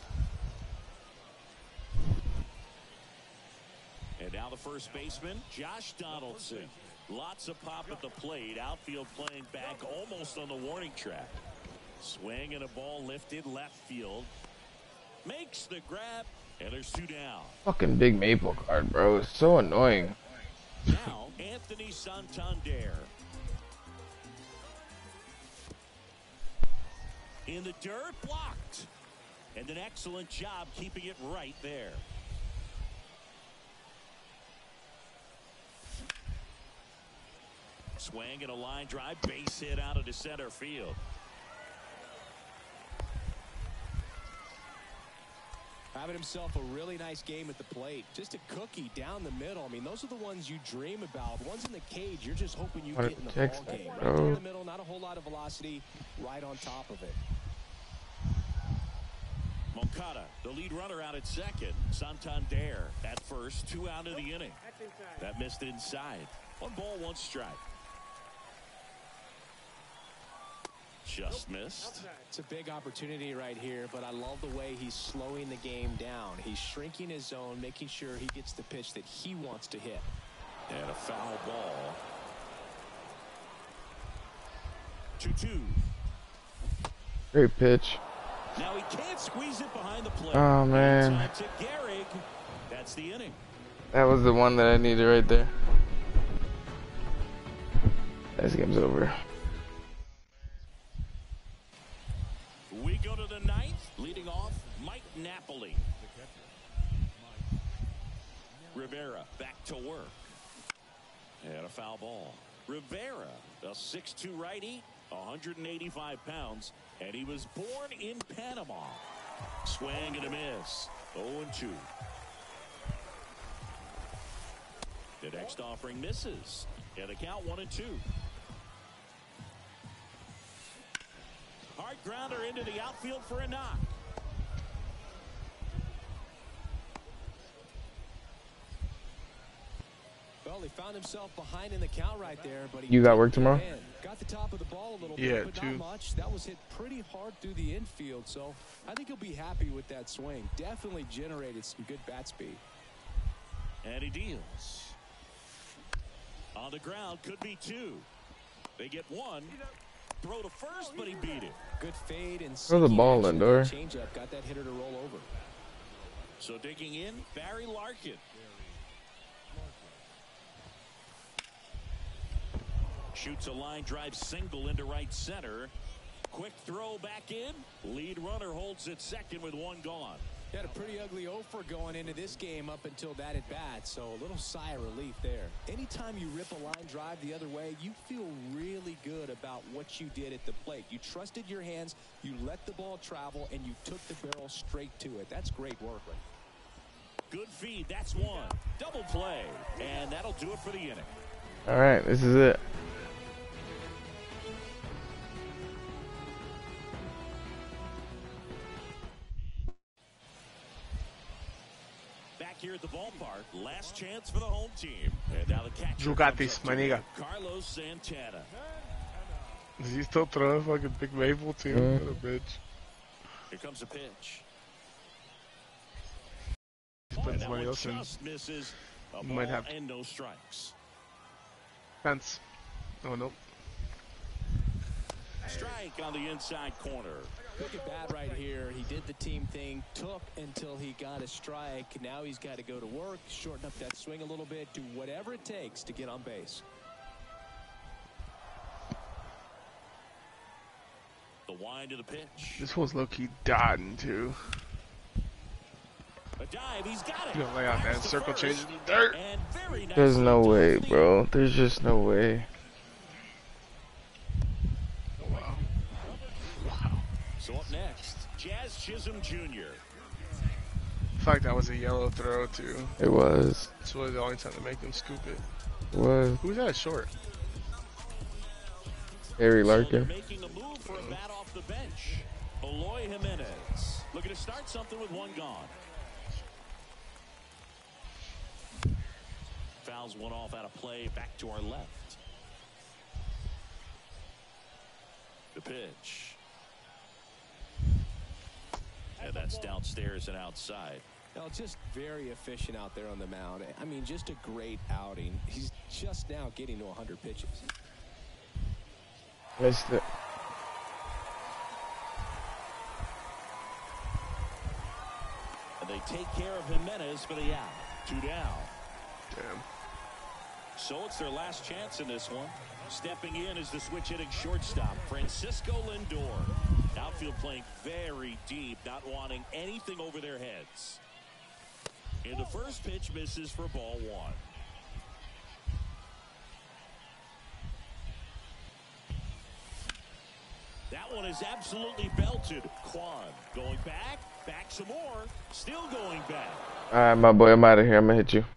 And now the first baseman, Josh Donaldson. Lots of pop at the plate. Outfield playing back almost on the warning track. Swing and a ball lifted left field. Makes the grab, and there's two down. Fucking big maple card, bro. It's so annoying. Now, Anthony Santander. In the dirt, blocked. And an excellent job keeping it right there. Swing and a line drive, base hit out of the center field. Having himself a really nice game at the plate. Just a cookie down the middle. I mean, those are the ones you dream about. The ones in the cage, you're just hoping you What get in the text, ball game. Right bro. down the middle, not a whole lot of velocity, right on top of it. Moncada, the lead runner out at second. Santander at first, two out of the inning. That missed inside. One ball, one strike. Just missed. It's a big opportunity right here, but I love the way he's slowing the game down. He's shrinking his zone, making sure he gets the pitch that he wants to hit. And a foul ball. two two. Great pitch. Now he can't squeeze it behind the plate. Oh, man. Time to Gehrig. That's the inning. That was the one that I needed right there. This game's over. We go to the ninth, leading off Mike Napoli. Rivera back to work. And a foul ball. Rivera, a six two righty, one hundred eighty-five pounds, and he was born in Panama. Swing and a miss. oh and two. The next offering misses. And the count one and two. Hard grounder into the outfield for a knock. Well, he found himself behind in the count right there, but he You got work tomorrow? Man, got the top of the ball a little Yeah, bit, but two. not much. That was hit pretty hard through the infield, so I think he'll be happy with that swing. Definitely generated some good bat speed. And he deals. On the ground, could be two. They get one. Throw to first, but he beat it. Good fade and Throw the sinking ball action in, Dor. with that changeup got that hitter to roll over. So digging in, Barry Larkin. Shoots a line drive single into right center. Quick throw back in. Lead runner holds it second with one gone. Had a pretty ugly offer going into this game up until that at bat, so a little sigh of relief there. Anytime you rip a line drive the other way, you feel really good about what you did at the plate. You trusted your hands, you let the ball travel, and you took the barrel straight to it. That's great work. Good feed. That's one. Double play. And that'll do it for the inning. All right, this is it. Back here at the ballpark, last chance for the home team. And now the catcher. You got this, my nigga. Carlos Santana. Is he still throwing fucking Big Maple too? Mm. What a bitch. Here comes a pitch. He's putting And that somebody one else in. just misses. A You ball might have- and no strikes. Fence. Oh, nope. Strike on the inside corner. Look at bat right here. He did the team thing, took until he got a strike. Now he's got to go to work, shorten up that swing a little bit, do whatever it takes to get on base. The wind of the pitch. This fool's low-key dotting too. A dive, he's got it. You gonna lay out that Fires to circle first. change in the dirt. And very nice There's no to way, the bro. There's just no way. Wow. So up next, Jazz Chisholm Junior The fact that was a yellow throw too. It was. It's really the only time to make them scoop it. It was. Who's that short? Harry So they're Larkin. making a move for a bat off the bench. Eloy Jimenez looking to start something with one gone. Fouls one off out of play, back to our left. The pitch. And that's downstairs and outside. Now, just very efficient out there on the mound. I mean, just a great outing. He's just now getting to one hundred pitches. Missed it. And they take care of Jimenez for the out. Two down. Damn. So it's their last chance in this one. Stepping in is the switch hitting shortstop, Francisco Lindor. Outfield playing very deep, not wanting anything over their heads. And the first pitch misses for ball one. That one is absolutely belted. Kwan going back, back some more, still going back. All right, my boy, I'm out of here. I'm gonna hit you.